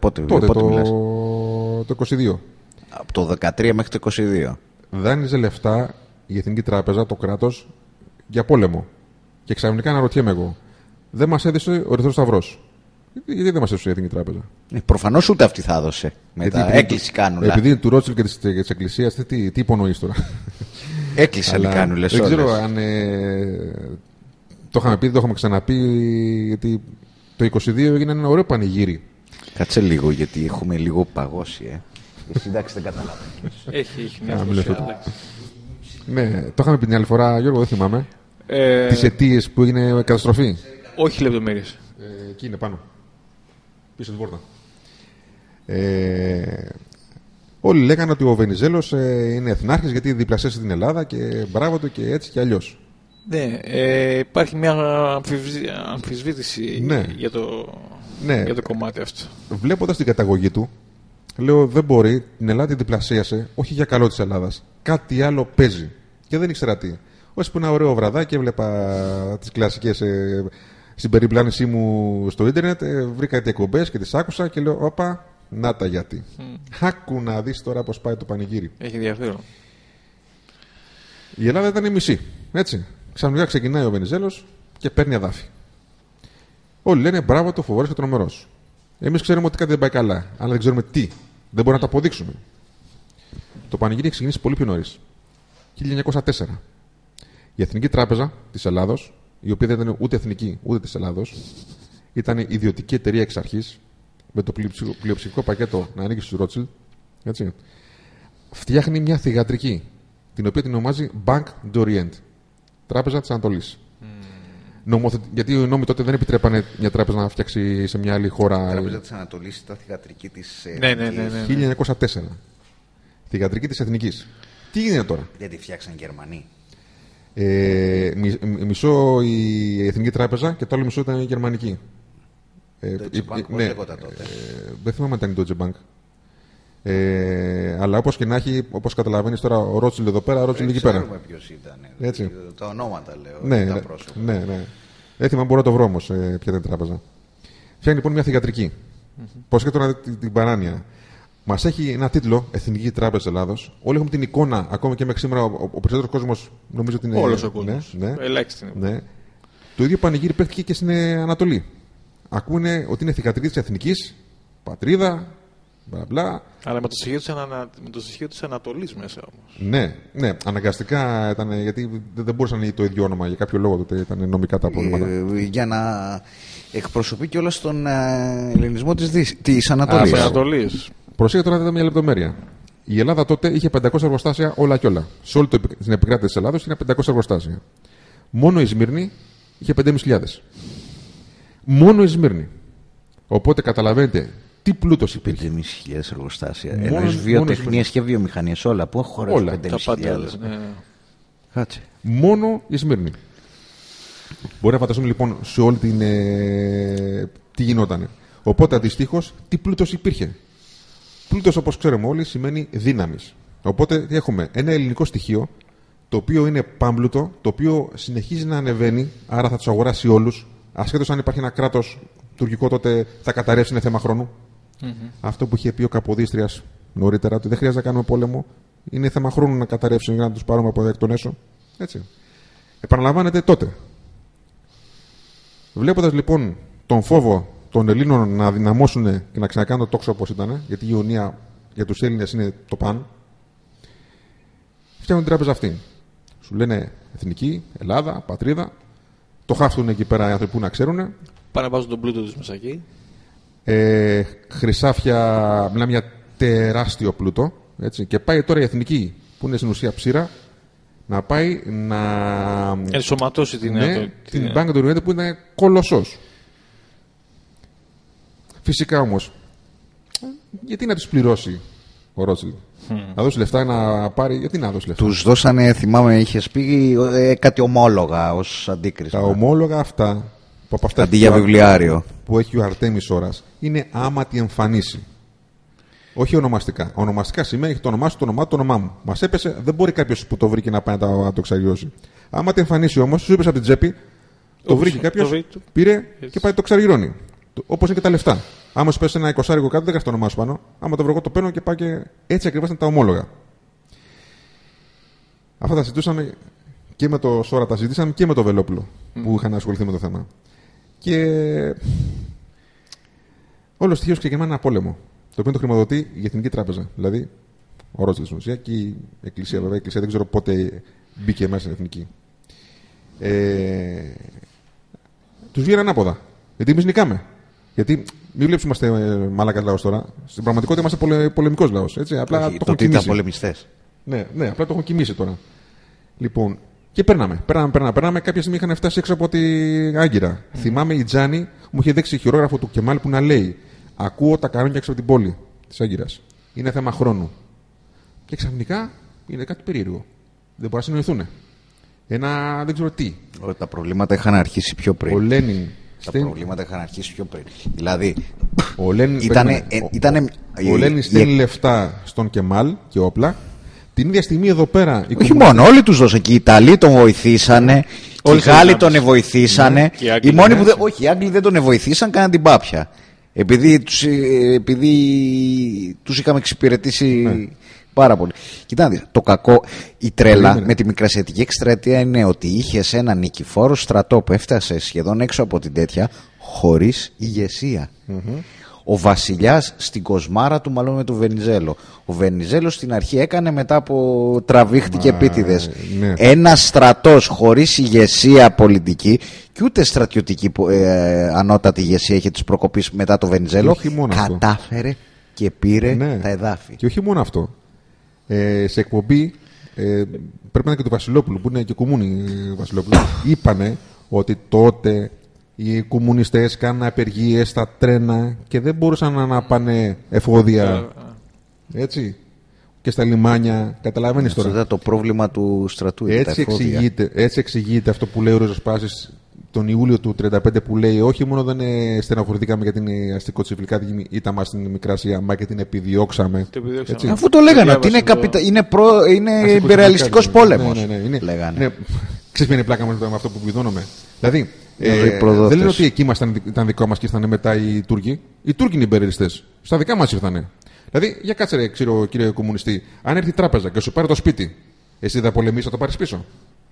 το 22. Από το 13 μέχρι το 22. Δάνειζε λεφτά η Εθνική Τράπεζα, το κράτος, για πόλεμο. Και ξαφνικά αναρωτιέμαι εγώ, δεν μας έδωσε ο Ερυθρός Σταυρός? Γιατί δεν μας έδωσε η Εθνική Τράπεζα? Προφανώς ούτε αυτή θα έδωσε. Μετά έκκληση κάνουν. Επειδή του Ρότσιλντ και της Εκκλησίας, τι υπονοείς τώρα? Έκκληση κάνουν, λες. Δεν ξέρω αν το είχαμε πει, δεν το είχαμε ξαναπεί, γιατί το 22 έγινε ένα ωραίο πανηγύρι. Κάτσε λίγο, γιατί έχουμε λίγο παγώσει. Εσύ εντάξει δεν καταλαβαίνεις. Έχει μια φωτιά. Ναι, το είχαμε πει την άλλη φορά, Γιώργο, δεν θυμάμαι. Τις αιτίες που έγινε καταστροφή. Όχι λεπτομέρειες. Εκεί είναι πάνω. Πίσω την πόρτα. Όλοι λέγανε ότι ο Βενιζέλος είναι εθνάρχης γιατί διπλασίασε την Ελλάδα και μπράβο του και έτσι και αλλιώς. Ναι, υπάρχει μια αμφισβήτηση για το κομμάτι αυτό. Βλέποντας την καταγωγή του, λέω δεν μπορεί, την Ελλάδα την διπλασίασε, όχι για καλό της Ελλάδας. Κάτι άλλο παίζει. Και δεν ήξερα τι. Όσο που ένα ωραίο βραδάκι έβλεπα τις κλασικές στην περιπλάνησή μου στο ίντερνετ, βρήκα τις εκπομπές και τις άκουσα και λέω όπα, να τα γιατί. Άκου να δεις τώρα πώς πάει το πανηγύρι. Έχει ενδιαφέρον. Η Ελλάδα ήταν η μισή, έτσι. Ξαφνικά ξεκινάει ο Βενιζέλος και παίρνει αδάφη. Όλοι λένε μπράβο, το φοβερός και τρομερός. Εμείς ξέρουμε ότι κάτι δεν πάει καλά, αλλά δεν ξέρουμε τι. Δεν μπορούμε να το αποδείξουμε. Το πανηγύρι έχει ξεκινήσει πολύ πιο νωρίς. 1904. Η Εθνική Τράπεζα της Ελλάδος, η οποία δεν ήταν ούτε εθνική ούτε της Ελλάδος, ήταν ιδιωτική εταιρεία εξ αρχής, με το πλειοψηφικό πακέτο να ανήκει στους Ρότσιλντ. Έτσι. φτιάχνει μια θυγατρική, την οποία την ονομάζει Bank d'Orient, Τράπεζα της Ανατολής. Γιατί οι νόμοι τότε δεν επιτρέπανε μια τράπεζα να φτιάξει σε μια άλλη χώρα. Η Τράπεζα της Ανατολής ήταν θυγατρική της Ναι. 1904. Θυγατρική της Εθνικής. Τι γίνεται τώρα? Δεν τη φτιάξαν Γερμανοί. Μισό η Εθνική Τράπεζα και το άλλο μισό ήταν η Γερμανική. Deutsche Bank, πώς λέγονταν τότε? Δεν θυμάμαι αν ήταν η Deutsche Bank. Αλλά όπως και να έχει, όπως καταλαβαίνεις τώρα, ο Ρότσιλ εδώ πέρα, ο Ρότσιλ εκεί πέρα. Δεν ξέρουμε ποιος ήταν. Έτσι. Τα ονόματα λέω. Τα πρόσωπα. Ναι. Δεν θυμάμαι, μπορώ να το βρω όμως ποια ήταν η τράπεζα. Φτιάχνει λοιπόν μια θυγατρική. Προσέξτε τώρα την παράνοια. Μας έχει ένα τίτλο, Εθνική Τράπεζα Ελλάδος. Όλοι έχουμε την εικόνα, ακόμα και μέχρι σήμερα, ο περισσότερος κόσμος νομίζω ότι είναι. Όλος ο κόσμος. Ναι. Ελάχιστη. Ναι. Το ίδιο πανηγύρι παίχτηκε και στην Ανατολή. Ακούνε ότι είναι θυγατρική της Εθνικής, πατρίδα, μπλα μπλα. Αλλά με το στοιχείο της Ανατολής μέσα όμως. Ναι, αναγκαστικά ήταν, γιατί δεν μπορούσαν το ίδιο όνομα για κάποιο λόγο, τότε ήταν νομικά τα προβλήματα. Για να εκπροσωπεί και όλα στον ελληνισμό της Ανατολής. Προσέξτε τώρα μια λεπτομέρεια. Η Ελλάδα τότε είχε 500 εργοστάσια όλα και όλα. Σε όλη την επικράτεια της Ελλάδος είχε 500 εργοστάσια. Μόνο η Σμύρνη είχε 5.500. Μόνο η Σμύρνη. Οπότε καταλαβαίνετε τι πλούτος υπήρχε. 5.500 εργοστάσια. Εννοείς βιοτεχνίες και βιομηχανίες όλα. Πού χωράζουν 5.500. Κάτσε. Μόνο η Σμύρνη. Μπορεί να φανταστούμε λοιπόν σε όλη την. Τι γινότανε. Οπότε αντιστοίχως τι πλούτος υπήρχε. Πλούτος, όπως ξέρουμε όλοι, σημαίνει δύναμης. Οπότε έχουμε ένα ελληνικό στοιχείο, το οποίο είναι πάμπλουτο, το οποίο συνεχίζει να ανεβαίνει, άρα θα τους αγοράσει όλους. Ασχέτως αν υπάρχει ένα κράτος τουρκικό, τότε θα καταρρεύσει, είναι θέμα χρόνου. Αυτό που είχε πει ο Καποδίστριας νωρίτερα, ότι δεν χρειάζεται να κάνουμε πόλεμο, είναι θέμα χρόνου να καταρρεύσει για να τους πάρουμε από εκ των έσω. Έτσι. Επαναλαμβάνεται τότε. Βλέποντας λοιπόν τον φόβο των Ελλήνων να δυναμώσουν και να ξανακάνουν το τόξο όπως ήταν, γιατί η Ιωνία για τους Έλληνες είναι το παν, φτιάχνουν την τράπεζα αυτή. Σου λένε Εθνική, Ελλάδα, Πατρίδα, το χάφτουν εκεί πέρα οι άνθρωποι που να ξέρουν. Πάνε να βάζουν τον πλούτο τους μέσα εκεί. Χρυσάφια, μιλάμε για τεράστιο πλούτο. Έτσι, και πάει τώρα η Εθνική, που είναι στην ουσία ψήρα, να πάει να ενσωματώσει την Bank d'Orient που είναι κολοσσός. Φυσικά όμως, γιατί να τους πληρώσει ο Ρότσιλντ? Να δώσει λεφτά να πάρει, γιατί να δώσει λεφτά? Τους δώσανε, θυμάμαι, είχες πει κάτι ομόλογα ως αντίκρισμα. Τα ομόλογα αυτά, που από αυτά αντί για βιβλιάριο, που έχει ο Αρτέμις Ώρας, είναι άματη εμφανίση. Όχι ονομαστικά. Ονομαστικά σημαίνει έχει το όνομά σου, το όνομά μου. Μας έπεσε, δεν μπορεί κάποιος που το βρήκε να πάει να το εξαργυρώσει. Άματη εμφανίση όμως, σου έπεσε από την τσέπη, το βρήκε κάποιος, πήρε και πάει το εξαργυρώνει. Όπως είναι και τα λεφτά. Άμα σου πέσει ένα 20 κάτω, δεν γράφει το όνομά σου πάνω. Άμα το βρω εγώ, το παίρνω και πάω και. Έτσι ακριβώς ήταν τα ομόλογα. Αυτά τα συζητούσαμε και με το Σόρα, τα συζητήσαμε και με το Βελόπουλο που είχαν ασχοληθεί με το θέμα. Και όλο στοιχείο ξεκινάει ένα πόλεμο. Το οποίο το χρηματοδοτεί η Εθνική Τράπεζα. Δηλαδή, ο Ρότσιλντ στην ουσία και η Εκκλησία. Βέβαια, η Εκκλησία δεν ξέρω πότε μπήκε μέσα στην Εθνική. Τους βγήκαν ανάποδα. Γιατί εμείς νικάμε. Γιατί μην βλέπει είμαστε μαλάκα λαός τώρα. Στην πραγματικότητα είμαστε πολεμικός λαός. Έτσι. Απλά το έχουν κοιμήσει. Ήταν πολεμιστές. Ναι, απλά το έχουν κοιμήσει τώρα. Λοιπόν, και περνάμε. Κάποια στιγμή είχαν φτάσει έξω από την Άγκυρα. Θυμάμαι η Τζάνη μου είχε δείξει χειρόγραφο του Κεμάλ που να λέει: ακούω τα κανόνια έξω από την πόλη της Άγκυρας. Είναι θέμα χρόνου. Και ξαφνικά είναι κάτι περίεργο. Δεν μπορεί να συνοηθούν. Ένα δεν ξέρω τι. Τα προβλήματα είχαν αρχίσει πιο πριν. Ο Λένιν. Τα προβλήματα είχαν αρχίσει πιο πριν. Δηλαδή, ο Λένιν στέλνει λεφτά στον Κεμάλ και όπλα. Την ίδια στιγμή εδώ πέρα. Όχι μόνο, όλοι τους δώσαν. Και οι Ιταλοί τον βοηθήσανε. Και οι Γάλλοι τον βοηθήσανε. Οι μόνοι που όχι, οι Άγγλοι δεν τον βοηθήσαν, κάναν την πάπια. Επειδή τους είχαμε εξυπηρετήσει πάρα πολύ. Κοιτάξτε, το κακό, η τρέλα με τη Μικρασιατική εκστρατεία είναι ότι είχες έναν νικηφόρο στρατό που έφτασε σχεδόν έξω από την τέτοια χωρίς ηγεσία. Ο βασιλιάς στην κοσμάρα του μάλλον με τον Βενιζέλο. Ο Βενιζέλος στην αρχή έκανε, μετά που τραβήχτηκε επίτηδες. Ένας στρατός χωρίς ηγεσία πολιτική και ούτε στρατιωτική ανώτατη ηγεσία είχε τις προκοπής μετά το Βενιζέλο, κατάφερε και πήρε τα εδάφη. Και όχι μόνο αυτό. σε εκπομπή, πρέπει να είναι και του Βασιλόπουλου, που είναι και κομμούνι Βασιλόπουλου, είπανε ότι τότε οι κομμουνιστές κάνουν απεργίες στα τρένα και δεν μπορούσαν να πάνε εφόδια. Έτσι. Και στα λιμάνια. Καταλαβαίνεις τώρα. Αυτό ήταν το πρόβλημα του στρατού. Έτσι εξηγείται αυτό που λέει ο Ριζοσπάσης τον Ιούλιο του 1935, που λέει όχι μόνο δεν στεναχωρηθήκαμε για την αστικοτσιφλικάτικη ήττα μας στην Μικρασία, μα και την επιδιώξαμε. Αφού το λέγανε ότι είναι υπερρεαλιστικός πόλεμος. Ναι. Ξέρεις ποια είναι η πλάκα με αυτό που επιδώνομαι? Δηλαδή, δεν λένε ότι εκεί ήταν δικό μας και ήρθαν μετά οι Τούρκοι. Οι Τούρκοι είναι υπερρεαλιστές. Στα δικά μας ήρθανε. Δηλαδή, για κάτσε ρε, κύριε κομμουνιστή, αν έρθει η τράπεζα και σου πάρει το σπίτι, εσύ θα πολεμήσεις να το πάρεις πίσω?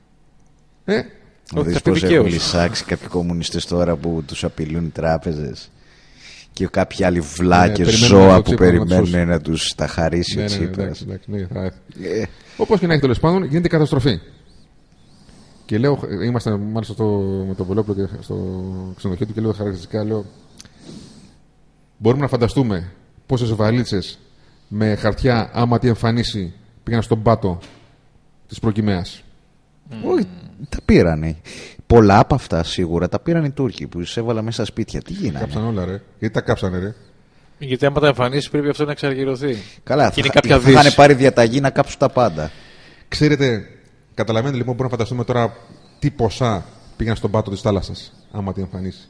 Δεις πως έχουν λυσάξει κάποιοι κομμουνιστές τώρα που τους απειλούν οι τράπεζες και κάποιοι άλλοι βλάκες ζώα που περιμένουν να τους τα χαρίσει ο Τσίπρας. Όπως και να έχει, τέλος πάντων, γίνεται καταστροφή. Και λέω, είμαστε μάλιστα με τον Βελόπουλο και στο ξενοδοχείο του και λέω χαρακτηριστικά, λέω, μπορούμε να φανταστούμε πόσες βαλίτσες με χαρτιά άματη εμφανίσει πήγαν στον πάτο της προκυμαίας. Όχι, τα πήρανε. Πολλά από αυτά σίγουρα τα πήραν οι Τούρκοι που τους έβαλαν μέσα στα σπίτια. Τι γίνανε? Κάψαν όλα, ρε. Γιατί τα κάψανε, ρε? Γιατί άμα τα εμφανίσει πρέπει αυτό να εξαργυρωθεί. Καλά, θα είχαν πάρει διαταγή να κάψουν τα πάντα. Ξέρετε, καταλαβαίνετε λοιπόν, μπορούμε να φανταστούμε τώρα τι ποσά πήγαν στον πάτο της θάλασσας άμα την εμφανίσει.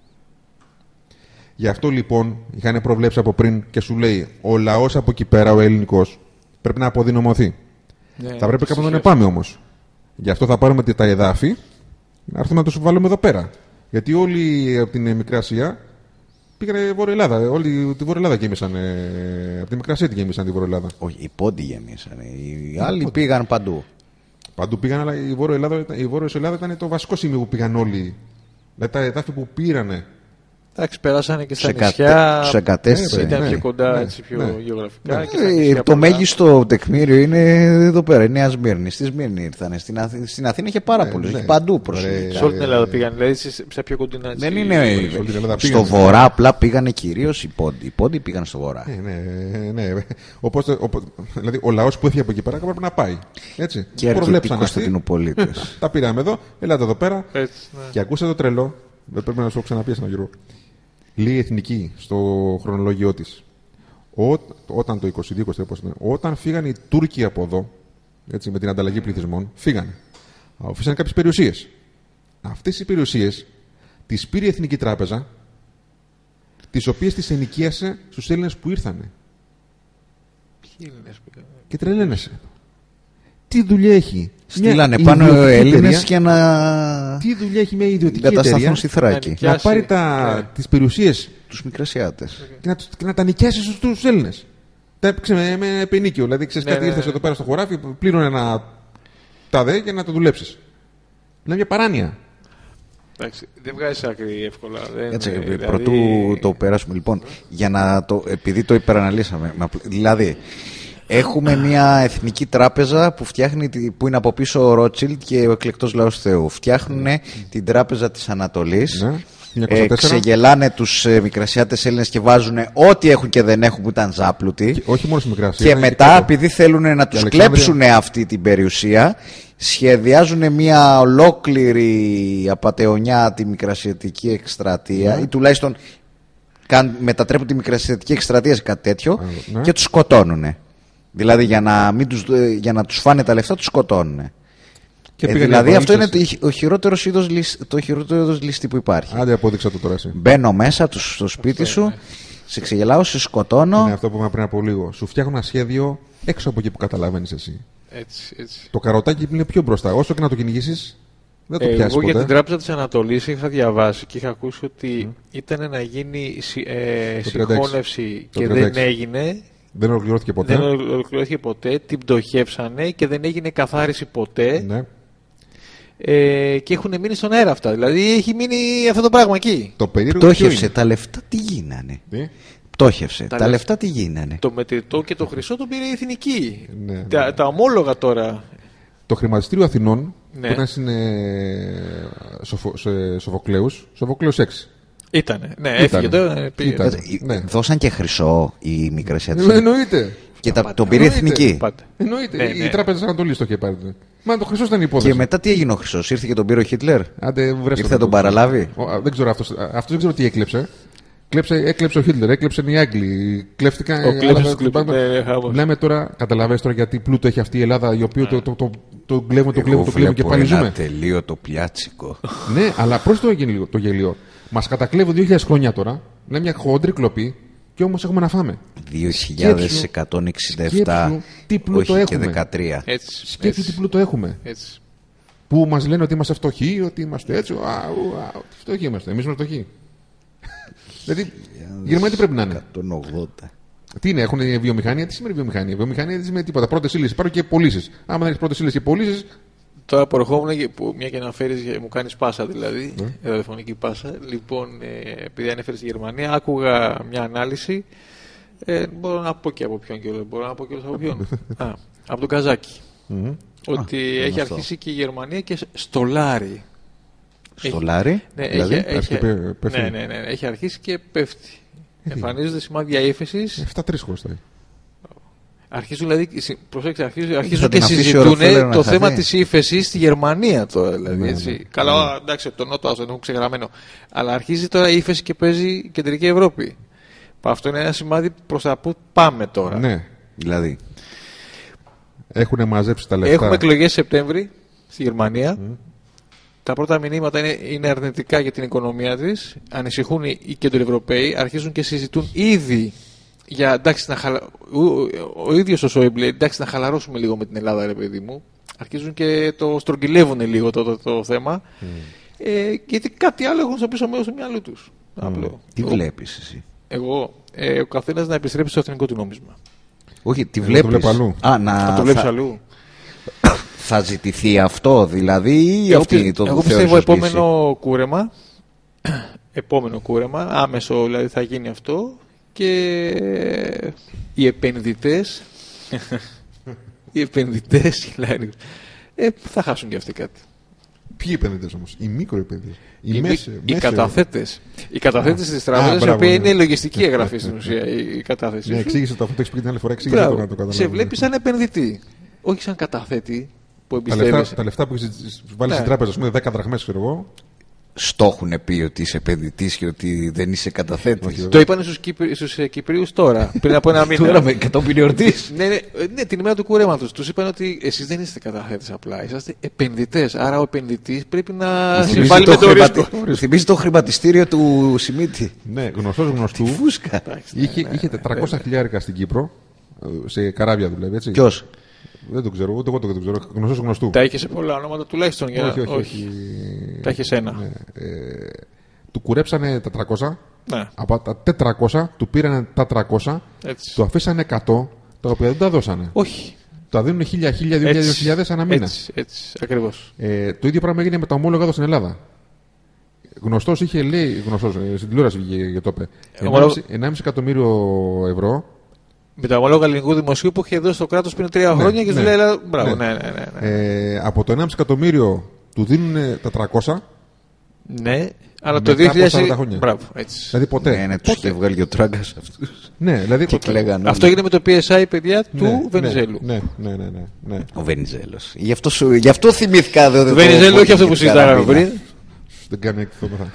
Γι' αυτό λοιπόν είχαν προβλέψει από πριν και σου λέει ο λαός από εκεί πέρα, ο ελληνικός, πρέπει να αποδυναμωθεί. Θα πρέπει κάπου να τον πάμε όμως. Γι' αυτό θα πάρουμε τα εδάφη να έρθουμε να τους βάλουμε εδώ πέρα. Γιατί όλοι από την Μικρά Ασία πήγανε Βόρεια Ελλάδα. Όλη τη Βόρεια Ελλάδα γέμισαν. Από τη Μικρά Ασία τη γέμισαν τη Βόρεια Ελλάδα. Όχι, οι πόντοι γέμισαν. Οι άλλοι πήγαν παντού. Παντού πήγαν, αλλά η Βόρεια Ελλάδα ήταν το βασικό σημείο που πήγαν όλοι. Δηλαδή τα εδάφη που πήρανε. Εντάξει, περάσανε και στα νησιά. Τους εγκατέστησαν. Ήταν πιο κοντά, έτσι, πιο γεωγραφικά. Το μέγιστο τεκμήριο είναι εδώ πέρα, η Νέα Σμύρνη. Στη Σμύρνη ήρθανε. Στην Αθήνα είχε πάρα πολλούς. Παντού προσωπικά. Σε όλη την Ελλάδα πήγαν, δηλαδή σε πιο κοντινά. Δεν είναι. Στο βορρά απλά πήγανε κυρίως οι πόντοι. Οι πόντοι πήγαν στο βορρά. Ναι. Δηλαδή ο λαός που έφυγε από εκεί πέρα πρέπει να πάει. Και έρχεται οι Κωνσταντινουπολίτες. Τα πήραμε εδώ, ελάτε εδώ πέρα. Και ακούστε το τρελό. Δεν πρέπει να σου ξαναπεί ένα γύρο. Λέει η Εθνική στο χρονολόγιό της. Όταν το 22-23, όταν φύγαν οι Τούρκοι από εδώ, έτσι, με την ανταλλαγή πληθυσμών, φύγανε. Αφήσαν κάποιες περιουσίες. Αυτές οι περιουσίες τις πήρε η Εθνική Τράπεζα, τις οποίες τις ενοικίασε στους Έλληνες που ήρθανε. Ποιοι Έλληνες πήγαν? Και τρελαίνεσαι. Τι δουλειά έχει? Στείλανε πάνω Έλληνες για να. Τι δουλειά έχει μια ιδιωτική εταιρεία στη Θράκη? Να πάρει τις περιουσίες τους Μικρασιάτες και να τα νοικιάσει στους Έλληνες. Τα έπαιξε με πενίκιο. Δηλαδή, ξέρεις κάτι, ήρθες εδώ πέρα στο χωράφι, πλήρωνε ένα τάδε και να το δουλέψεις. Είναι μια παράνοια. Εντάξει, δεν βγάζεις άκρη εύκολα. Έτσι, πρωτού το περάσουμε λοιπόν, επειδή το υπεραναλύσαμε. Δηλαδή, έχουμε μια εθνική τράπεζα που είναι από πίσω ο Ρότσιλντ και ο εκλεκτός λαός Θεού. Φτιάχνουν την τράπεζα της Ανατολής. Ξεγελάνε τους Μικρασιάτες Έλληνες και βάζουν ό,τι έχουν και δεν έχουν που ήταν ζάπλουτοι. Όχι μόνο στη Μικρασία. Και μετά, επειδή θέλουν να τους κλέψουν αυτή την περιουσία, σχεδιάζουν μια ολόκληρη απατεωνιά τη Μικρασιατική εκστρατεία, ή τουλάχιστον μετατρέπουν τη Μικρασιατική εκστρατεία σε κάτι τέτοιο και τους σκοτώνουν. Δηλαδή για να τους φάνε τα λεφτά τους σκοτώνουν. Δηλαδή αυτό είναι το χειρότερο είδος ληστή που υπάρχει. Άντε απόδειξα το τώρα εσύ. Μπαίνω μέσα στο σπίτι σου, σε ξεγελάω, σε σκοτώνω. Είναι αυτό που είπαμε πριν από λίγο. Σου φτιάχνω ένα σχέδιο έξω από εκεί που καταλαβαίνεις εσύ. Έτσι. Το καροτάκι είναι πιο μπροστά. Όσο και να το κυνηγήσεις, δεν το πιάσεις ποτέ. Εγώ για την Τράπεζα της Ανατολής είχα διαβάσει και είχα ακούσει ότι ήταν να γίνει συγχώνευση και δεν έγινε. Δεν ολοκληρώθηκε ποτέ. Την πτωχεύσανε και δεν έγινε καθάριση ποτέ. Ναι. Και έχουν μείνει στον αέρα αυτά. Δηλαδή έχει μείνει αυτό το πράγμα εκεί. Πτώχευσε. Τα λεφτά τι γίνανε? Πτώχευσε. Τα λεφτά τι γίνανε? Το μετρητό και το χρυσό το πήρε η Εθνική. Τα ομόλογα τώρα. Το χρηματιστήριο Αθηνών που ήταν σε Σοφοκλέους 6. Ήτανε. Ναι, έφυγε τώρα. Δώσαν και χρυσό οι Μικρασιάτες. Εννοείται. Και τον πήρε εθνική. Εννοείται. Η Τράπεζα Ανατολής το είχε πάρει. Μα το χρυσό ήταν υπόθεση. Και μετά τι έγινε ο χρυσός, ήρθε και τον πήρε ο Χίτλερ. Ήρθε να τον παραλάβει. Δεν ξέρω αυτό δεν ξέρω τι έκλεψε. Έκλεψε ο Χίτλερ, έκλεψαν οι Άγγλοι. Κλέφτηκαν. Λέμε τώρα, καταλαβαίνεις τώρα γιατί πλούτο έχει αυτή η Ελλάδα, η οποία το κλέβουν και πάλι ζούμε. Τελείω το πιάτσικο. Ναι, αλλά προς το γελίο. Μας κατακλέβουν 2.000 χρόνια τώρα. Είναι μια χοντρή κλοπή και όμως έχουμε να φάμε. 2.167. Τι πλούτο όχι έχουμε. Και 13. Σκέφτου τι πλούτο έχουμε. Έτσι. Που μας λένε ότι είμαστε φτωχοί, ότι είμαστε έτσι. Φτωχοί είμαστε. Εμείς είμαστε φτωχοί. Δηλαδή, η Γερμανία τι πρέπει να είναι. 180. Τι είναι, έχουν βιομηχανία, τι σημαίνει βιομηχανία. Βιομηχανία δεν σημαίνει τίποτα. Πρώτες ύλες υπάρχουν και πωλήσεις. Άμα δεν έχεις πρώτες ύλες και πωλήσεις. Τώρα προερχόμουν, μια και αναφέρεις, μου κάνεις πάσα δηλαδή, ραδιοφωνική πάσα. Λοιπόν, επειδή ανέφερες τη Γερμανία, άκουγα μια ανάλυση. Μπορώ να πω και από ποιον κιόλας. Μπορώ να πω κιόλας από ποιον. Από τον Καζάκη. Ότι έχει αρχίσει και η Γερμανία και στολάρει. Στολάρι, ναι, δηλαδή. Έχει αρχίσει και πέφτει. Εμφανίζονται σημάδια ύφεσης. 7-3 χρωστάει. Αρχίζουν δηλαδή, προσέξτε, αρχίζουν και συζητούν το θέμα της ύφεσης στη Γερμανία τώρα. Δηλαδή, έτσι. Καλά, εντάξει, το Νότο, δεν έχω ξεγραμμένο. Αλλά αρχίζει τώρα η ύφεση και παίζει η Κεντρική Ευρώπη. Αυτό είναι ένα σημάδι προς τα που πάμε τώρα. Ναι, δηλαδή. Έχουν μαζέψει τα λεφτά. Έχουμε εκλογές Σεπτέμβρη στη Γερμανία. Τα πρώτα μηνύματα είναι αρνητικά για την οικονομία της. Ανησυχούν οι κεντροευρωπαίοι, αρχίζουν και συζητούν ήδη για εντάξει, ο ίδιος ο Σόιμπλε, εντάξει, να χαλαρώσουμε λίγο με την Ελλάδα, ρε παιδί μου. Αρχίζουν και το στρογγυλεύουν λίγο το θέμα. Γιατί κάτι άλλο έχουν στο πίσω μέρος του μυαλού τους. Τι βλέπεις εσύ? Εγώ, ο καθένας να επιστρέψει στο εθνικό του νόμισμα. Όχι, τι βλέπεις? Να το βλέπεις αλλού. Θα ζητηθεί αυτό δηλαδή ή αυτή είναι το εγώ πιστεύω επόμενο κούρεμα, άμεσο δηλαδή θα γίνει αυτό και οι επενδυτές θα χάσουν και αυτοί κάτι. Ποιοι επενδυτές όμως? Οι μικροεπενδυτές? Οι καταθέτες. Οι καταθέτες της τράπεζας, η οποία είναι λογιστική εγγραφή στην ουσία η κατάθεση. Ναι, εξήγησε το αυτό που έχεις πει την άλλη φορά. Εξήγησε το να το καταλάβω. Σε βλέπει σαν επενδυτή, όχι σαν καταθέτη που εμπιστεύεσαι. Τα λεφτά που έχεις βάλει στην τράπεζα, ας πούμε 10 δραχμές, ξέρω εγώ. Στο έχουν πει ότι είσαι επενδυτής και ότι δεν είσαι καταθέτης. Το είπαν στους Κυπρίους τώρα, πριν από ένα μήνα. Τώρα με κατόπιν εορτής. Ναι, την ημέρα του κουρέματος. Τους είπαν ότι εσείς δεν είστε καταθέτες απλά, είσαστε επενδυτές. Άρα ο επενδυτής πρέπει να συμβάλλει με το ρίσκο. Θυμίζει το χρηματιστήριο του Σιμίτη. Ναι, γνωστός γνωστού. Φούσκα. Είχε 400 χιλιάρικα στην Κύπρο, σε καράβια δουλεύει, έτσι. Ποιος? Δεν το ξέρω, ούτε εγώ δεν το ξέρω. Γνωστός γνωστού. Τα είχε σε πολλά ονόματα τουλάχιστον. Όχι. Τα είχε ένα. Ναι. Του κουρέψανε τα 300. Ναι. Από τα 400 του πήραν τα 300. Έτσι. Του αφήσανε 100, τα οποία δεν τα δώσανε. Όχι. Τα δίνουν 1.000, 2.000 ανά μήνα. Έτσι, ακριβώς. Το ίδιο πράγμα έγινε με τα ομόλογα εδώ στην Ελλάδα. Γνωστός είχε, λέει, στην τηλεόραση βγήκε το είπε. 1,5 εκατομμύριο ευρώ. Με τα ομόλογα ελληνικού δημοσίου που είχε δώσει το κράτος πριν 3 χρόνια και σου λέει: μπράβο, ναι. Από το 1,5 εκατομμύριο του δίνουν τα 300. Ναι, αλλά το 2000. Μπράβο, έτσι. Δηλαδή ποτέ. Ναι, τους είχε βγάλει και ο Τράγκας αυτούς. Ναι, δηλαδή. Αυτό έγινε με το PSI, παιδιά, του Βενιζέλου. Ναι. Ο Βενιζέλος. Γι' αυτό θυμήθηκα. Το Βενιζέλου, όχι αυτό που συζητάγαμε πριν. Δεν κάνει εκτιθόμεθα.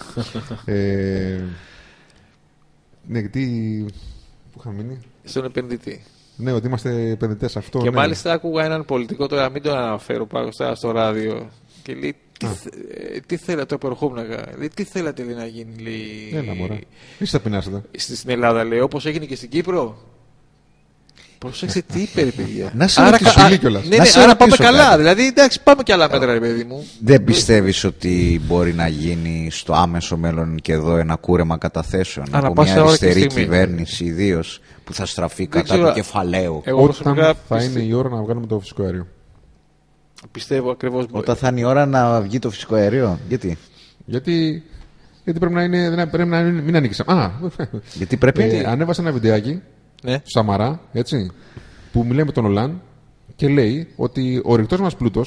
Ναι, γιατί. Που είχα μείνει. Στον επενδυτή. Ναι, ότι είμαστε επενδυτές αυτό. Και μάλιστα άκουγα έναν πολιτικό, τώρα μην τον αναφέρω πάνω στο ράδιο. Και λέει: τι θέλατε, το προερχόμουν. Τι θέλατε να γίνει, λέει. Έλα, μωρά. Μη σα πεινάσετε. Στην Ελλάδα, λέει, όπως έγινε και στην Κύπρο. Προσέξτε τι είπε, ρε παιδιά. Να σε ρωτήσω κιόλας. Ναι, άρα πάμε καλά. Δηλαδή, εντάξει, πάμε κι άλλα μέτρα, ρε παιδί μου. Δεν πιστεύεις ότι μπορεί να γίνει στο άμεσο μέλλον και εδώ ένα κούρεμα καταθέσεων από μια αριστερή κυβέρνηση, ιδίως που θα στραφεί κατά του κεφαλαίου? Όταν θα είναι η ώρα να βγάλουμε το φυσικό αέριο? Πιστεύω ακριβώς. Όταν θα είναι η ώρα να βγει το φυσικό αέριο? Γιατί πρέπει να μην ανοίξει. Γιατί πρέπει. Ανέβασα ένα βιντεάκι του Σαμαρά, έτσι, που μιλάει με τον Ολάν και λέει ότι ο ρηκτός μας πλούτος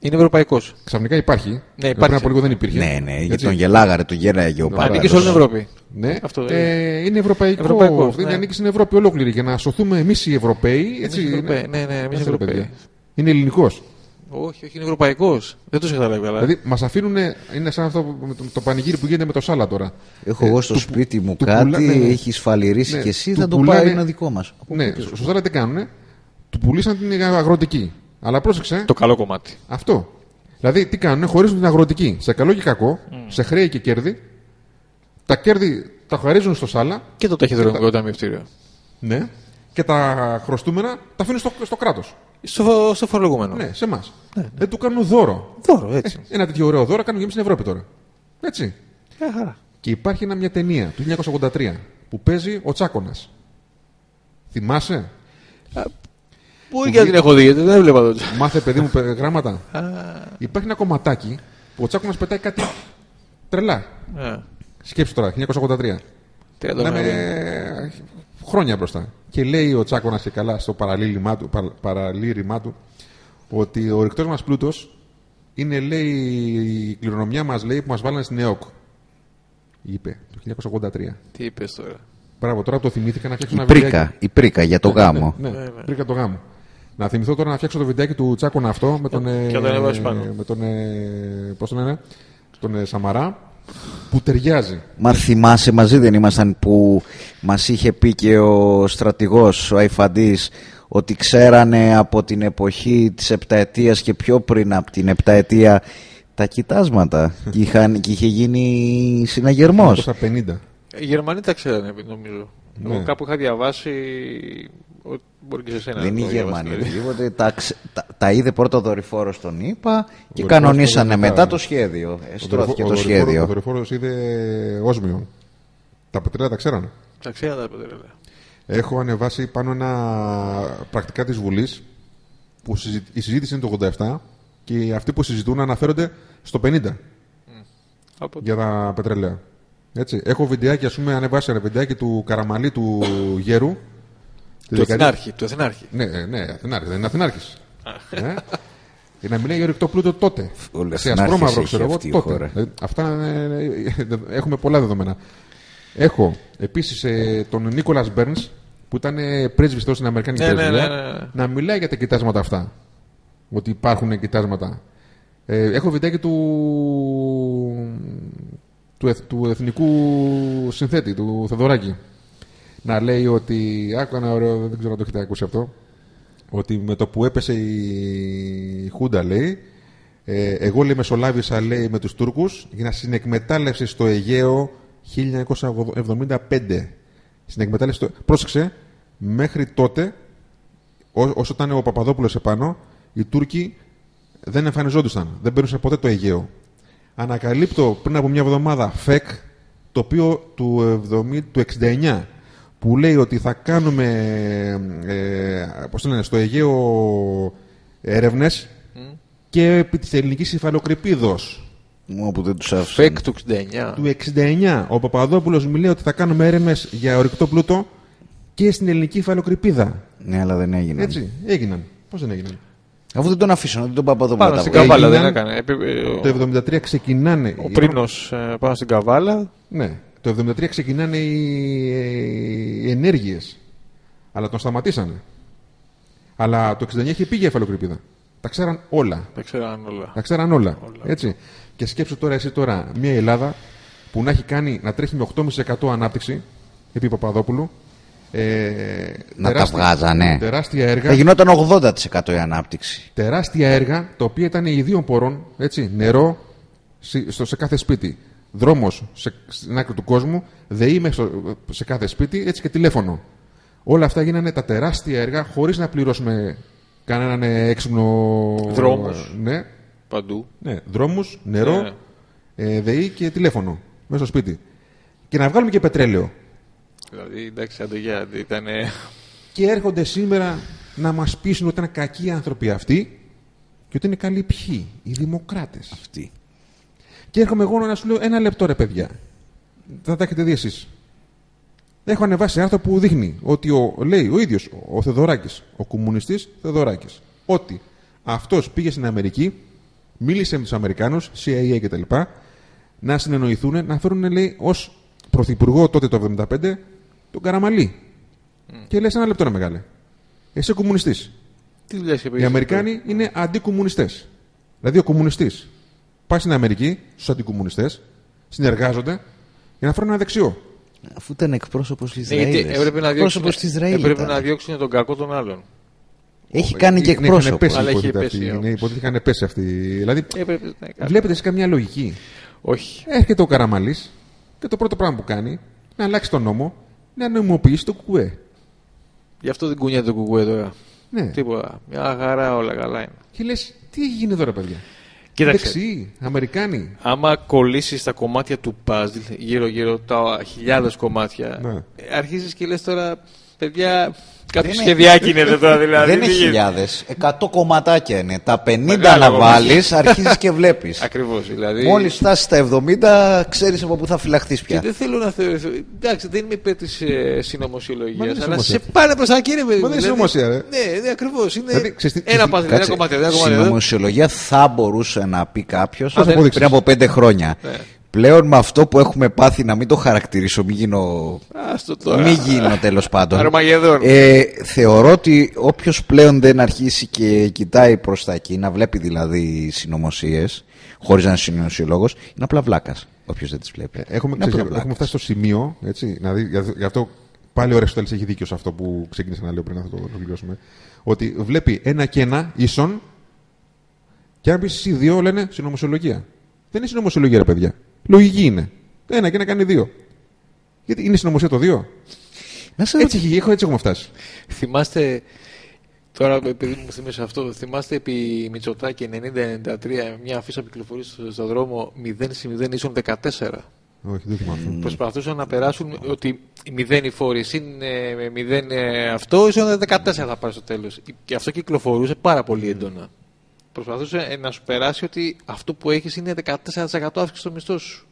Είναι ευρωπαϊκός. Ξαφνικά υπάρχει. Ναι, υπάρχει. Πριν από λίγο δεν υπήρχε. Ναι, γιατί τον γελάγαρε, τον γέλαγε ο Πάγκας. Ανήκει σε όλη την Ευρώπη. Ναι, αυτό είναι ευρωπαϊκό. Δεν ανήκει στην Ευρώπη ολόκληρη. Για να σωθούμε εμείς οι Ευρωπαίοι. Εμείς οι Ευρωπαίοι. Είναι ελληνικός. Όχι, είναι ευρωπαϊκός. Δεν το καταλάβει καλά. Δηλαδή μας αφήνουν. Είναι σαν αυτό το πανηγύρι που γίνεται με το σάλα τώρα. Έχω εγώ στο σπίτι μου κάτι, έχει σφαλιρίσει και εσύ θα το πάει, είναι δικό μας. Ναι, σωστά τι κάνουνε. Του πουλήσαν την αγροτική. Αλλά πρόσεξε. Το καλό κομμάτι. Αυτό. Δηλαδή τι κάνουνε, χωρίζουν την αγροτική σε καλό και κακό, σε χρέη και κέρδη. Τα κέρδη τα χαρίζουν στο σάλα. Και το ταχυδρομικό ταμιευτήριο. Ναι. Και τα χρωστούμενα τα αφήνουν στο κράτος. Στο φορολογούμενο. Ναι, σε εμάς. Ναι. Δεν του κάνουν δώρο. Δώρο, έτσι. Ένα τέτοιο ωραίο δώρο κάνουμε και εμείς στην Ευρώπη τώρα. Έτσι. Χαρά. Και υπάρχει μια ταινία του 1983 που παίζει ο Τσάκωνας. Θυμάσαι? Πού και την έχω δει, γιατί δεν έβλεπα τότε. Μάθε παιδί μου γράμματα. Υπάρχει ένα κομματάκι που ο Τσάκωνας πετάει κάτι τρελά. Σκέψου τώρα, 1983. Χρόνια μπροστά. Και λέει ο Τσάκωνας και καλά στο παραλήρημά του ότι ο ρηκτός μας πλούτος είναι, λέει, η κληρονομιά μας, λέει, που μας βάλανε στην ΕΟΚ. Είπε το 1983. Τι είπες τώρα? Μπράβο, τώρα το θυμήθηκα να φτιάξω ένα βιντεάκι. Η πρίκα για το γάμο. Ναι, πρίκα το γάμο. Να θυμηθώ τώρα να φτιάξω το βιντεάκι του Τσάκωνα αυτό με τον. Και όταν έβαζε πάνω. Με τον. Πώς το λένε, τον Σαμαρά. Που ταιριάζει. Μα θυμάσαι, μαζί δεν ήμασταν που μας είχε πει και ο στρατηγός, ο Αϊφαντής, ότι ξέρανε από την εποχή της επταετίας και πιο πριν από την επταετία τα κοιτάσματα και είχε γίνει συναγερμός. 1950. Οι Γερμανοί τα ξέρανε, νομίζω. Ναι. Εγώ κάπου είχα διαβάσει ότι μπορεί και σε σένα. Δεν είναι οι Γερμανοί. Τα είδε πρώτο δορυφόρο στον ΙΠΑ και κανονίσανε μετά το σχέδιο. Στρώθηκε το σχέδιο. Ο δορυφόρος είδε όσμιο. Τα πετρέλαια τα ξέρανε. Τα ξέρανε τα πετρέλαια. Έχω ανεβάσει πάνω ένα πρακτικά της Βουλής που η συζήτηση είναι το 87 και αυτοί που συζητούν αναφέρονται στο 50 για τα πετρέλαια. Έτσι. Έχω βιντεάκι, ας πούμε, ανεβάσει ένα βιντεάκι του Καραμαλή του Γέρου. Του Αθηνάρχη. Ναι, Αθηνάρχη, δεν είναι Αθηνάρχης. Να μιλάει για ρηκτό πλούτο τότε. Σε ασπρόμαυρο, ξέρω εγώ, τότε. Αυτά έχουμε πολλά δεδομένα. Έχω επίσης τον Νίκολας Μπέρνς, που ήταν πρέσβης στην Αμερικάνικη πρεσβεία, να μιλάει για τα κοιτάσματα αυτά. Ότι υπάρχουν κοιτάσματα. Έχω βιντεάκι του εθνικού συνθέτη, του Θεοδωράκη. Να λέει ότι. Άκου ένα ωραίο, δεν ξέρω αν το έχετε ακούσει αυτό. Ότι με το που έπεσε η Χούντα, λέει, εγώ, λέει, μεσολάβησα, λέει, με τους Τούρκους για να συνεκμετάλλευση στο Αιγαίο 1975. Συνεκμετάλλευση. Πρόσεξε, μέχρι τότε, όσο ήταν ο Παπαδόπουλος επάνω, οι Τούρκοι δεν εμφανιζόντουσαν. Δεν παίρνουσαν ποτέ το Αιγαίο. Ανακαλύπτω πριν από μια εβδομάδα ΦΕΚ, το οποίο του 69, που λέει ότι θα κάνουμε στο Αιγαίο έρευνες και επί της ελληνικής υφαλοκρηπίδος. Που δεν τους άφησαν. ΦΕΚ του 69. Του 69. Ο Παπαδόπουλος μιλάει ότι θα κάνουμε έρευνες για ορυκτό πλούτο και στην ελληνική υφαλοκρηπίδα. Ναι, αλλά δεν έγιναν. Έτσι, έγιναν. Πώς δεν έγιναν? Αφού δεν τον αφήσαν, δεν τον Παπαδόπουλο. Πάνω στην Καβάλα δεν έκανε. Το 73 ξεκινάνε. Ο Πρίνος πάνω στην Καβάλα. Ναι. Το 73 ξεκινάνε οι ενέργειες. Αλλά τον σταματήσανε. Αλλά το 69 είχε πήγε η υφαλοκρηπίδα. Τα ξέραν όλα. Τα ξέραν όλα. Έτσι. Και σκέψου τώρα εσύ τώρα μια Ελλάδα που να τρέχει με 8,5% ανάπτυξη επί Παπαδόπουλου. Τα βγάζανε. Τεράστια έργα. Θα γινόταν 80% η ανάπτυξη. Τεράστια έργα τα οποία ήταν ιδίων πόρων. Έτσι, νερό σε κάθε σπίτι. Δρόμος στην άκρη του κόσμου. ΔΕΗ σε κάθε σπίτι. Έτσι και τηλέφωνο. Όλα αυτά γίνανε τα τεράστια έργα χωρίς να πληρώσουμε κανέναν έξυπνο. Δρόμους. Ναι. Παντού. Ναι. Δρόμους, νερό, ΔΕΗ και τηλέφωνο μέσα στο σπίτι. Και να βγάλουμε και πετρέλαιο. Δηλαδή, εντάξει, αντεγιά, ήταν. Και έρχονται σήμερα να μας πείσουν ότι ήταν κακοί άνθρωποι αυτοί και ότι είναι καλοί ποιοι, οι δημοκράτες. Αυτοί. Και έρχομαι εγώ να σου λέω ένα λεπτό, ρε παιδιά. Θα τα έχετε δει εσείς. Έχω ανεβάσει άρθρο που δείχνει ότι λέει ο ίδιος ο Θεοδωράκης, ο κομμουνιστής Θεοδωράκης, ότι αυτός πήγε στην Αμερική μίλησε με τους Αμερικάνους, CIA κτλ. Να συνεννοηθούν, να φέρουν, λέει, ως πρωθυπουργό τότε το 1975 τον Καραμαλή. Και λες ένα λεπτό, μεγάλε. Εσύ κομμουνιστής. Οι Αμερικάνοι είναι αντικομμουνιστές. Δηλαδή ο κομμουνιστής πάει στην Αμερική στους αντικομμουνιστές, συνεργάζονται για να φέρουν ένα δεξιό. Αφού ήταν εκπρόσωπος της Ισραήλ. Έπρεπε να διώξουν τον κακό των άλλων. Έχει κάνει και εκπρόσωπο. Αλλά είχαν πέσει αυτοί. Δηλαδή, βλέπετε σε καμιά λογική. Όχι. Έρχεται ο Καραμαλής και το πρώτο πράγμα που κάνει να αλλάξει τον νόμο, να νομιμοποιήσει το κουκουέ. Γι' αυτό δεν κουνιέται το κουκουέ τώρα. Ναι. Τίποτα. Μια χαρά, όλα καλά είναι. Και λες, τι έχει γίνει τώρα, παιδιά. Κοίταξε. Δεξιοί, Αμερικάνοι. Άμα κολλήσεις τα κομμάτια του puzzle, γύρω-γύρω τα χιλιάδες κομμάτια, ναι. Αρχίζεις και λες τώρα, παιδιά, κάποιο σχεδιάκι είναι τώρα δηλαδή. Δεν είναι χιλιάδες, 100 κομματάκια είναι. Τα 50 να βάλεις, αρχίζεις και βλέπεις. Ακριβώς, δηλαδή. Μόλις φτάσεις στα 70, ξέρεις από πού θα φυλαχθείς πια. Και δεν θέλω να θεωρήσω. Εντάξει, δεν είμαι υπέρ της συνωμοσιολογίας, αλλά σε πάνε προς τα κύριε παιδί. Μα δεν είναι συνωμοσία, ρε. Ναι, ακριβώς. Είναι δηλαδή, ένα παζλ, ένα κομμάτι. Συνωμοσιολογία θα μπορούσε να πει κάποιος πριν από 5 χρόνια. Πλέον με αυτό που έχουμε πάθει, να μην το χαρακτηρίσω, μην γίνω τέλος πάντων. Θεωρώ ότι όποιος πλέον δεν αρχίσει και κοιτάει προς τα εκεί, να βλέπει δηλαδή συνωμοσίες, χωρίς να είναι συνωμοσιολόγος, είναι απλά βλάκας. Όποιος δεν τις βλέπει. Έχουμε φτάσει στο σημείο, έτσι, δηλαδή, γι' αυτό πάλι ο Αριστοτέλης έχει δίκιο σε αυτό που ξεκίνησα να λέω πριν, να το τελειώσουμε, ότι βλέπει ένα και ένα ίσον, και αν πεις οι δύο λένε συνωμοσιολογία. Δεν είναι συνωμοσιολογία, ρε παιδιά. Λογική είναι. Ένα και ένα κάνει δύο. Γιατί είναι συνωμοσία το δύο. Έτσι έχουμε φτάσει. Θυμάστε, τώρα επειδή μου θυμίσαι αυτό, θυμάστε επί Μητσοτάκη 90-93 μια αφίσα που κυκλοφορεί στον δρόμο 0/0 ίσον 14. Όχι, δεν θυμάμαι. Προσπαθούσαν να περάσουν ότι 0 οι φόροι είναι 0 αυτό, ίσον 14 θα πάρει στο τέλος. Και αυτό κυκλοφορούσε πάρα πολύ έντονα. Προσπαθούσε να σου περάσει ότι αυτό που έχεις είναι 14% αύξηση στο μισθό σου.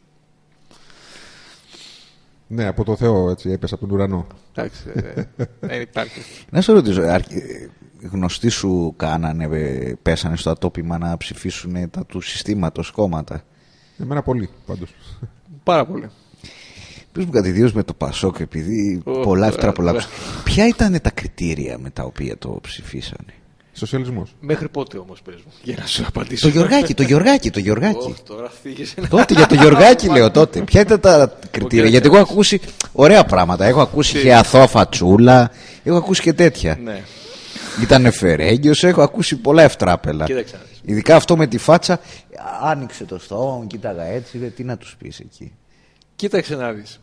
Ναι, από το Θεό έτσι έπεσε από τον ουρανό. Εντάξει, δεν υπάρχει. Να σε ρωτήσω, γνωστοί σου πέσανε στο ατόπιμα να ψηφίσουν τα του συστήματος κόμματα? Εμένα πολύ, πάντως. Πάρα πολύ. Πες μου κάτι, ιδίως με το Πασόκ, επειδή πολλά εύτερα πολλά. Ποια ήταν τα κριτήρια με τα οποία το ψηφίσανε? Σοσιαλισμός. Μέχρι πότε όμως, πες μου, για να σου απαντήσω. Το Γιωργάκη. Τώρα φύγες. Τότε για το Γιωργάκη λέω τότε. Ποια ήταν τα κριτήρια? Γιατί εγώ έχω ακούσει ωραία πράγματα. Έχω ακούσει και αθώα φατσούλα, έχω ακούσει και τέτοια. Ναι. Ήταν εφερέγγιος, έχω ακούσει πολλά ευτράπελα. Κοίταξε. Ειδικά αυτό με τη φάτσα, άνοιξε το στόμα μου, κοίταγα έτσι, τι να τους πεις εκεί. Κοίταξε να δεις.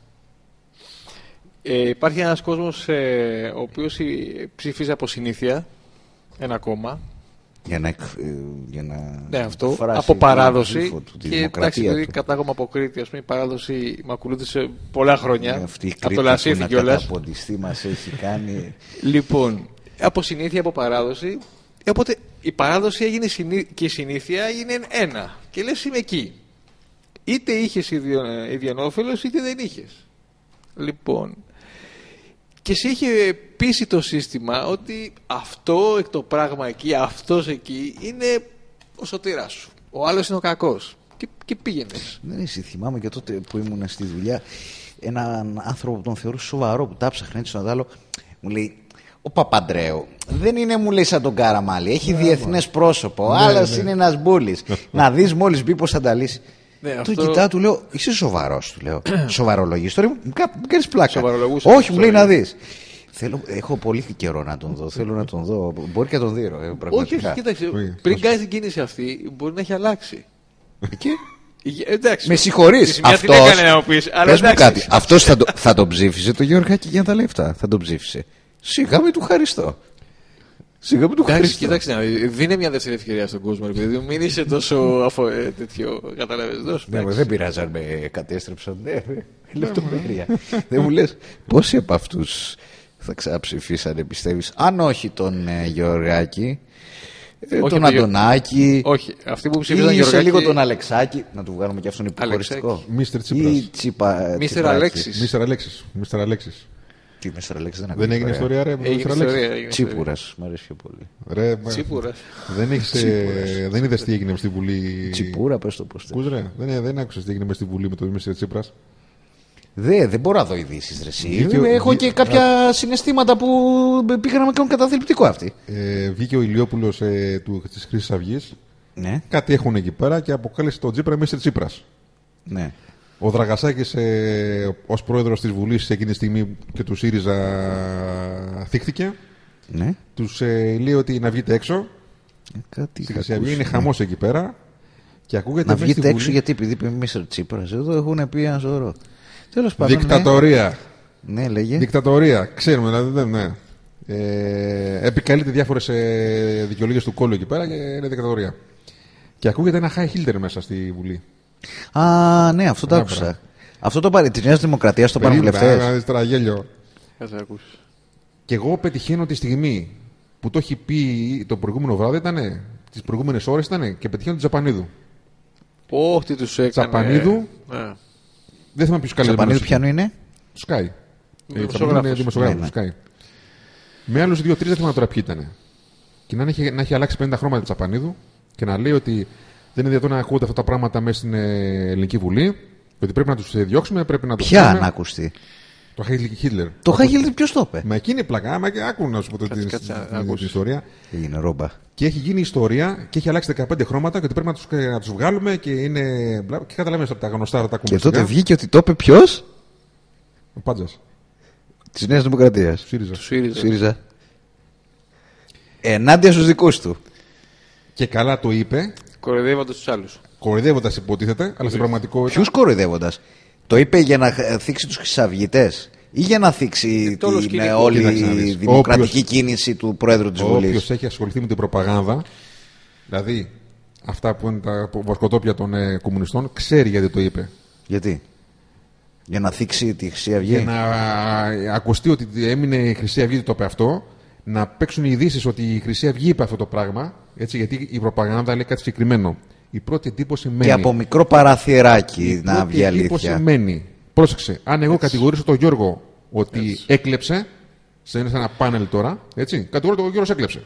Υπάρχει ένας κόσμος ο οποίος ψηφίζει από συνήθεια ένα κόμμα. Για να ναι, αυτό, από παράδοση. Και εντάξει, επειδή κατάγομαι από Κρήτη, ας πούμε, η παράδοση με ακολούθησε πολλά χρόνια. Από το Λασίθι κιόλας. Από τη στή μας έχει κάνει. Λοιπόν, από συνήθεια, από παράδοση. Οπότε η παράδοση έγινε και η συνήθεια έγινε ένα. Και λες, είμαι εκεί. Είτε είχες ιδιανόφελος, είτε δεν είχες. Λοιπόν, και σε είχε πείσει το σύστημα ότι αυτό το πράγμα εκεί, αυτός εκεί είναι ο σωτήρας σου. Ο άλλος είναι ο κακός. Και πήγαινες. Ναι, εσύ θυμάμαι και τότε που ήμουν στη δουλειά, έναν άνθρωπο που τον θεωρούσε σοβαρό, που τα ψάχνε έτσι στον άλλο, μου λέει: ο Παπαντρέου δεν είναι, μου λέει, σαν τον Καραμαλή. Έχει διεθνές πρόσωπο. Ο άλλος είναι ένας μπούλης. Να δεις μόλις μπει πώς θα τα λύσει. Ναι, αυτό... κοιτάω, του λέω: είσαι σοβαρός? Του λέω: σοβαρολογείς? Τώρα μου κάνεις πλάκα. Όχι, μου λέει, να δεις. Έχω πολύ καιρό να τον δω. Θέλω να τον δω. Μπορεί και να τον δει. Όχι, κοίταξε. Πριν κάνει την κίνηση αυτή, μπορεί να έχει αλλάξει. Και... εντάξει, με συγχωρείς. Πες μου κάτι. Αυτός θα τον ψήφισε το Γιώργακη για τα λεφτά. Θα τον ψήφισε. Σιγά με του χαριστώ. Κοίταξε, δίνε μια δεύτερη ευκαιρία στον κόσμο, επειδή μην είσαι τόσο τέτοιο. Καταλαβαίνεις. Δεν πειράζει αν με κατέστρεψαν. Λεπτομέρεια. Δεν μου λες πόσοι από αυτούς θα ξαναψηφίσανε, πιστεύεις? Αν όχι τον Γεωργάκη, τον Αντωνάκη. Όχι, αυτοί που ψήφισαν Γεωργάκη. Ή σε λίγο τον Αλεξάκη. Να του βγάλουμε και αυτόν υποχωριστικό. Μίστερ Τσίπρας. Μίστερ Αλέξης. Μίστερ Αλέξης. Τι Mr. Alex δεν έγινε ιστορία, ρε. Τσίπουρας, μου αρέσει πιο πολύ. Τσίπουρας. Δεν είδες τι έγινε στη Βουλή. Τσίπουρα, πες το πώς. Δεν άκουσες τι έγινε στη Βουλή με το Μr. Τσίπρας. Δεν μπορώ να δω ειδήσεις, ρε. Έχω και κάποια συναισθήματα που πήγαν να με κάνουν καταθλιπτικό αυτοί. Βγήκε ο Ηλιόπουλος της Χρυσής Αυγής. Ναι. Κάτι έχουν εκεί πέρα και αποκάλεσε τον Τσίπρα Mr. Τσίπρας. Ναι. Ο Δραγασάκης ως πρόεδρος της Βουλής εκείνη τη στιγμή και του ΣΥΡΙΖΑ θύχτηκε. Ναι. Τους λέει ότι να βγείτε έξω. Στη Χρυσή Αυγή είναι χαμός εκεί πέρα. Και ακούγεται να βγείτε έξω Βουλή... γιατί επειδή είπε Mr. Τσίπρας. Εδώ έχουν πει ένα σωρό. Τέλος πάντων. Δικτατορία. Ναι, λέγε. Δικτατορία. Ξέρουμε δηλαδή. Ναι. Επικαλείται διάφορες δικαιολογίες του κόλλου εκεί πέρα και είναι δικτατορία. Και ακούγεται ένα high Hitler μέσα στη Βουλή. Α, ναι, αυτό το άκουσα. Αυτό το πάρει τη Νέα Δημοκρατία, το πάρουν βουλευτές. Τραγέλιο. Και εγώ πετυχαίνω τη στιγμή που το έχει πει το προηγούμενο βράδυ, τις προηγούμενες ώρες ήταν και πετυχαίνω τον Τζαπανίδου. Όχι, τι τους έκανε. Τσαπανίδου. Δεν θυμάμαι ποιος καλεσμένος. Τσαπανίδου ποιανού είναι? Του Sky. Είναι δημοσιογράφος του Sky. Με άλλους 2-3 δεν θυμάμαι τώρα ποιοι ήταν. Και να έχει αλλάξει 50 χρώματα Τσαπανίδου και να λέει ότι δεν είναι δυνατόν να ακούγονται αυτά τα πράγματα μέσα στην Ελληνική Βουλή. Ότι πρέπει να τους διώξουμε, πρέπει να τους. Ποια να ακουστεί? Το Hitler. Το Hitler ποιος το είπε? Μα εκείνη πλακά, άκου να σου πω την ιστορία. Είναι ρόμπα. Και έχει γίνει ιστορία και έχει αλλάξει 15 χρώματα και ότι πρέπει να τους βγάλουμε και είναι. Και καταλαβαίνεις από τα γνωστά τα κουμπιά. Και τότε βγήκε ότι το είπε ποιος? Ο Πάντζας. Της Νέας Δημοκρατίας. Του ΣΥΡΙΖΑ. Ενάντια στους δικούς του. Και καλά το είπε. Κοροϊδεύοντας τους άλλους. Κοροϊδεύοντας υποτίθεται, αλλά στην πραγματικότητα. Ποιους κοροϊδεύοντας? Το είπε για να θίξει τους χρυσαυγητές ή για να θίξει την όλη δημοκρατική κίνηση του Πρόεδρου της Βουλής? Όποιος έχει ασχοληθεί με την προπαγάνδα, δηλαδή αυτά που είναι τα βοσκοτόπια των κομμουνιστών, ξέρει γιατί το είπε. Γιατί? Για να θίξει τη Χρυσή Αυγή? Για να ακουστεί ότι έμεινε η Χρυσή Αυγή, το είπε αυτό. Να παίξουν οι ειδήσεις ότι η Χρυσή Αυγή είπε αυτό το πράγμα. Έτσι, γιατί η προπαγάνδα λέει κάτι συγκεκριμένο. Η πρώτη εντύπωση μένει. Και από μικρό παραθυράκι να βγει αλήθεια. Η πρώτη εντύπωση μένει. Πρόσεξε. Αν εγώ κατηγορήσω τον Γιώργο ότι έκλεψε, σε ένα πάνελ τώρα, έτσι, κατηγορώ ότι ο Γιώργος έκλεψε.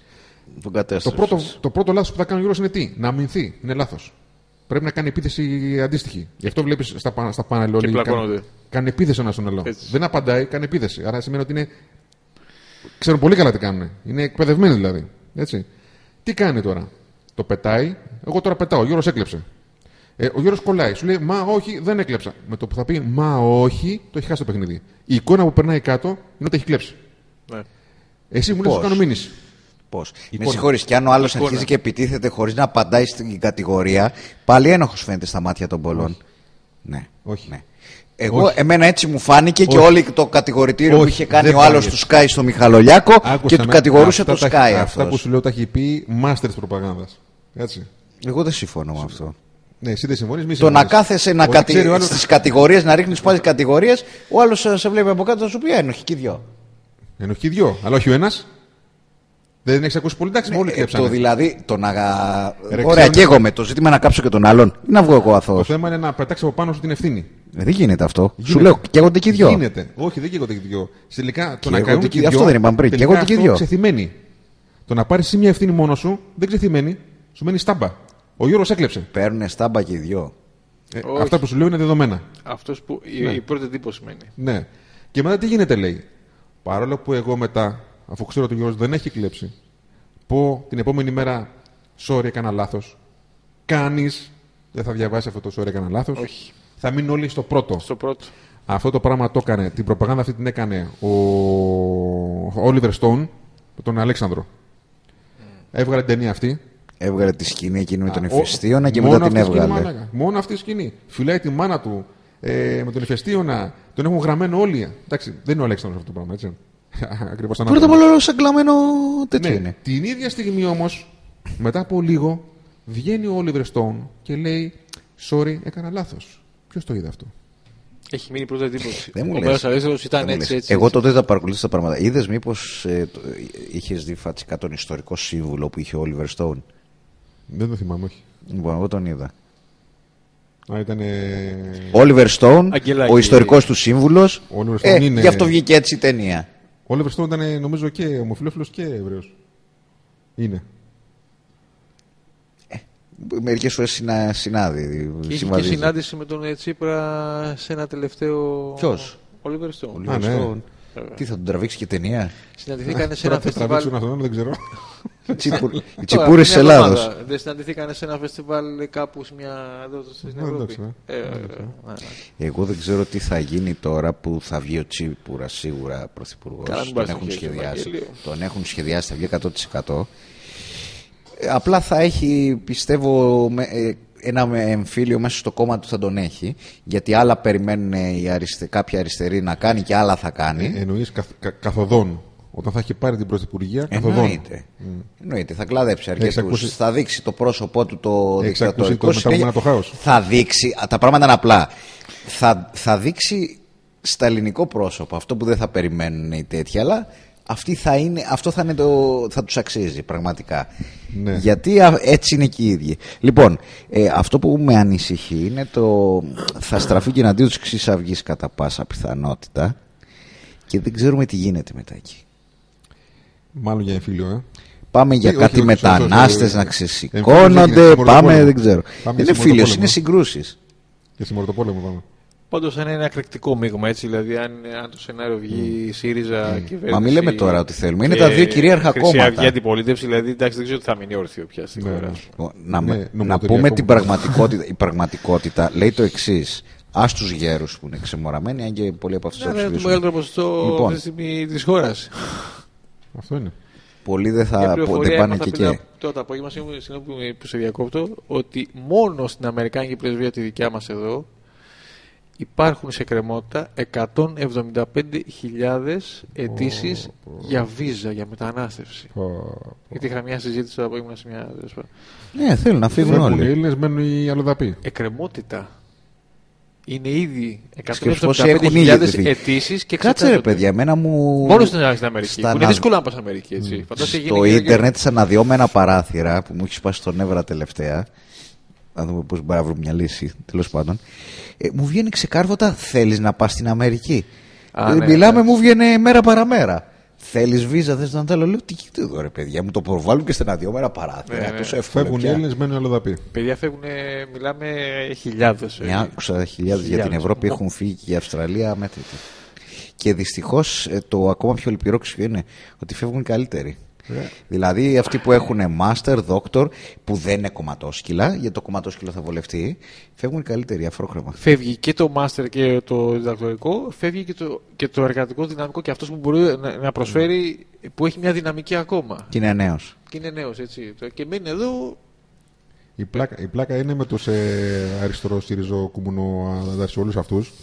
Το πρώτο λάθος που θα κάνει ο Γιώργος είναι τι? Να αμυνθεί. Είναι λάθος. Πρέπει να κάνει επίθεση αντίστοιχη. Γι' αυτό βλέπεις στα πάνελ όλοι κάνει επίθεση ένα στον άλλο. Δεν απαντάει, κάνει επίθεση. Άρα σημαίνει ότι είναι. Ξέρουν πολύ καλά τι κάνουν. Είναι εκπαιδευμένοι δηλαδή. Έτσι. Τι κάνει τώρα? Το πετάει. Εγώ τώρα πετάω. Ο Γιώργος έκλεψε. Ο Γιώργος κολλάει. Σου λέει μα όχι, δεν έκλεψα. Με το που θα πει μα όχι, το έχει χάσει το παιχνίδι. Η εικόνα που περνάει κάτω είναι ότι έχει κλέψει. Ναι. Εσύ μου λες να κάνω μήνυση. Πώς? Με συγχωρείς, και αν ο άλλος αρχίζει και επιτίθεται χωρίς να απαντάει στην κατηγορία, πάλι ένοχος φαίνεται στα μάτια των πολλών. Ναι. Όχι. Ναι. Εμένα έτσι μου φάνηκε και όλο το κατηγορητήριο που είχε κάνει ο άλλος του Sky στο Μιχαλολιάκο και του κατηγορούσε το Sky. Αυτά που σου λέω τα έχει πει μάστερ προπαγάνδας. Έτσι. Εγώ δεν συμφωνώ με αυτό. Ναι, εσύ δεν συμφωνείς, μη το να κάθεσαι στις κατηγορίες, να ρίχνεις πάλι κατηγορίες, ο άλλος σε βλέπει από κάτω, θα σου πει ένοχοι και δυο. Ενοχοί δυο, αλλά όχι ο ένας. Δεν έχει ακούσει πολύ, εντάξει, όλοι κλέψανε. Δηλαδή, το να. Ωραία, καίγομαι. Το ζήτημα να κάψω και τον άλλον ή να βγω εγώ αθώος? Το θέμα είναι να πετάξει από πάνω σου την ευθύνη. Δεν γίνεται αυτό. Γίνεται. Σου λέω, καίγονται και οι δυο. Γίνεται. Όχι, δεν καίγονται και οι δυο. Τελικά το να καίγονται και οι δυο. Αυτό δεν είπαμε πριν. Καίγονται και οι δυο. Ξεθυμένει. Το να πάρει μια ευθύνη μόνο σου δεν ξεθυμένει. Σου μένει στάμπα. Ο Γιώργος έκλεψε. Παίρνουν στάμπα και οι δυο. Αυτά που σου λέω είναι δεδομένα. Αυτός που η πρώτη εντύπωση μένει. Ναι. Και μετά τι γίνεται, λέει. Παρόλο που εγώ μετά, αφού ξέρω ότι ο Γιώργος δεν έχει κλέψει, πω την επόμενη μέρα, sorry, έκανα λάθος. Κανείς δεν θα διαβάσει αυτό το sorry, έκανα λάθος. Όχι. Θα μείνουν όλοι στο πρώτο. Στο πρώτο. Αυτό το πράγμα το έκανε, την προπαγάνδα αυτή την έκανε ο Oliver Stone με τον Αλέξανδρο. Έβγαλε την ταινία αυτή. Έβγαλε τη σκηνή εκείνη με τον Ηφαιστίωνα και μετά την έβγαλε. Μόνο αυτή η σκηνή. Φυλάει τη μάνα του με τον Ηφαιστίωνα. Τον έχουν γραμμένο όλοι. Εντάξει, δεν είναι ο Αλέξανδρος αυτό το πράγμα, έτσι. Ακριβώς τα πρώτα απ' όλα σαν κλαμμένο τέτοιο είναι. Την ίδια στιγμή όμως, μετά από λίγο, βγαίνει ο Oliver Stone και λέει sorry, έκανα λάθος. Ποιος το είδε αυτό? Έχει μείνει πρώτη εντύπωση. Δεν μου λες. Ήταν έτσι. Εγώ τότε θα παρακολουθήσω τα πράγματα. Είδες μήπως είχες δει φατσικά τον ιστορικό σύμβουλο που είχε ο Oliver Stone? Δεν το θυμάμαι, όχι. Λοιπόν, εγώ τον είδα. Oliver Stone, ο ιστορικός του σύμβουλος. Γι' αυτό βγήκε έτσι η ταινία. Ο Oliver Stone ήταν νομίζω και ομοφυλόφιλος και Εβραίος. Είναι. Μερικές φορές συνάδει. Είχε και συνάντηση με τον Τσίπρα σε ένα τελευταίο. Ποιος? Oliver Stone. Τι θα τον τραβήξει και ταινία? Συναντηθήκανε σε ένα φεστιβάλ. Δεν ξέρω. Οι τσιπούρες της Ελλάδος. Δεν συναντηθήκανε σε ένα φεστιβάλ κάπου στην Ευρώπη? Εγώ δεν ξέρω τι θα γίνει τώρα που θα βγει ο Τσίπουρας σίγουρα πρωθυπουργός. Τον έχουν σχεδιάσει, θα βγει 100%. Απλά θα έχει, πιστεύω, ένα εμφύλιο μέσα στο κόμμα του θα τον έχει. Γιατί άλλα περιμένουν κάποιοι αριστεροί να κάνει και άλλα θα κάνει. Εννοείς καθοδόν. Όταν θα έχει πάρει την πρωθυπουργία, καθοδόν. Εννοείται, θα κλαδέψει αρκετούς. Θα δείξει το πρόσωπό του το δικτατορικό. Θα δείξει, τα πράγματα είναι απλά. Θα δείξει στα ελληνικό πρόσωπο αυτό που δεν θα περιμένουν οι τέτοιοι, αλλά αυτό θα τους αξίζει πραγματικά. Ναι. Γιατί έτσι είναι και οι ίδιοι. Λοιπόν, αυτό που με ανησυχεί είναι θα στραφεί και εναντίον της Χρυσής Αυγής κατά πάσα πιθανότητα και δεν ξέρουμε τι γίνεται μετά εκεί. Μάλλον για εμφύλιο, Πάμε για κάτι μετανάστες να ξεσηκώνονται. Πάμε, δεν ξέρω. Δεν είναι φίλος, είναι συγκρούσεις. Και στη Μορτοπόλεμο πάμε. Πάντως είναι ένα εκρηκτικό μείγμα, έτσι. Δηλαδή, αν το σενάριο βγει η ΣΥΡΙΖΑ κυβέρνηση. Μα μην λέμε τώρα ότι θέλουμε. Είναι τα δύο κυρίαρχα κόμματα. Χρυσή Αυγή αντιπολίτευση, δηλαδή, εντάξει, δεν ξέρω τι θα μείνει όρθιο πια στην χώρα. Να πούμε την πραγματικότητα. Η πραγματικότητα λέει το εξής. Ας τους γέρους που είναι ξεμοραμένοι, αν και πολλοί από αυτούς θα ψηφίσουν. Είναι το μεγαλύτερο ποσοστό αυτή τη στιγμή της χώρας. Αυτό είναι. Πολλοί δεν πάνε εκεί και. Το απόγευμα, συγγνώμη που σε διακόπτω, ότι μόνο στην Αμερικάνικη πρεσβεία τη δικιά μας εδώ υπάρχουν σε κρεμότητα 175.000 αιτήσεις για βίζα, για μετανάστευση. Γιατί είχα μια συζήτηση το απόγευμα σε μια. Ναι, θέλουν να φύγουν όλοι. Οι Έλληνες μένουν οι αλλοδαποί. Εκκρεμότητα. Είναι ήδη 175.000 αιτήσεις και κάτσε ρε παιδιά, εμένα μου. Μόνο στην Αμερική. Είναι δύσκολο να πας Αμερική, έτσι. Στο ίντερνετ, σαν αναδυόμενα παράθυρα που μου έχει σπάσει τον νεύρα τελευταία. Να δούμε πώς μπορεί να βρούμε μια λύση. Τέλος πάντων. Μου βγαίνει ξεκάρβοτα, θέλεις να πας στην Αμερική? Μιλάμε, μου βγαίνει μέρα παραμέρα. Θέλεις βίζα, θες να θέλω? Λέω τι κοίτα εδώ ρε παιδιά, μου το προβάλλουν και στα δύο μέρα παράθυρα. Φεύγουν οι Έλληνες, μένουν αλλοδαποί. Παιδιά φεύγουν, μιλάμε χιλιάδες. Άκουσα χιλιάδες για την Ευρώπη, έχουν φύγει και η Αυστραλία μέτρητη. Και δυστυχώς το ακόμα πιο λυπηρό είναι ότι φεύγουν καλύτεροι. Δηλαδή αυτοί που έχουν master, doctor, που δεν είναι κομματόσκυλα, γιατί το κομματόσκυλο θα βολευτεί, φεύγουν καλύτεροι αφρόχρωμα. Φεύγει και το master και το διδακτορικό, φεύγει και το εργατικό δυναμικό και αυτός που μπορεί να προσφέρει, που έχει μια δυναμική ακόμα. Και είναι νέος. Έτσι. Και μένει εδώ. Η πλάκα είναι με τους αριστερό ΣΥΡΙΖΟ κουμουνοδάρους όλους αυτούς,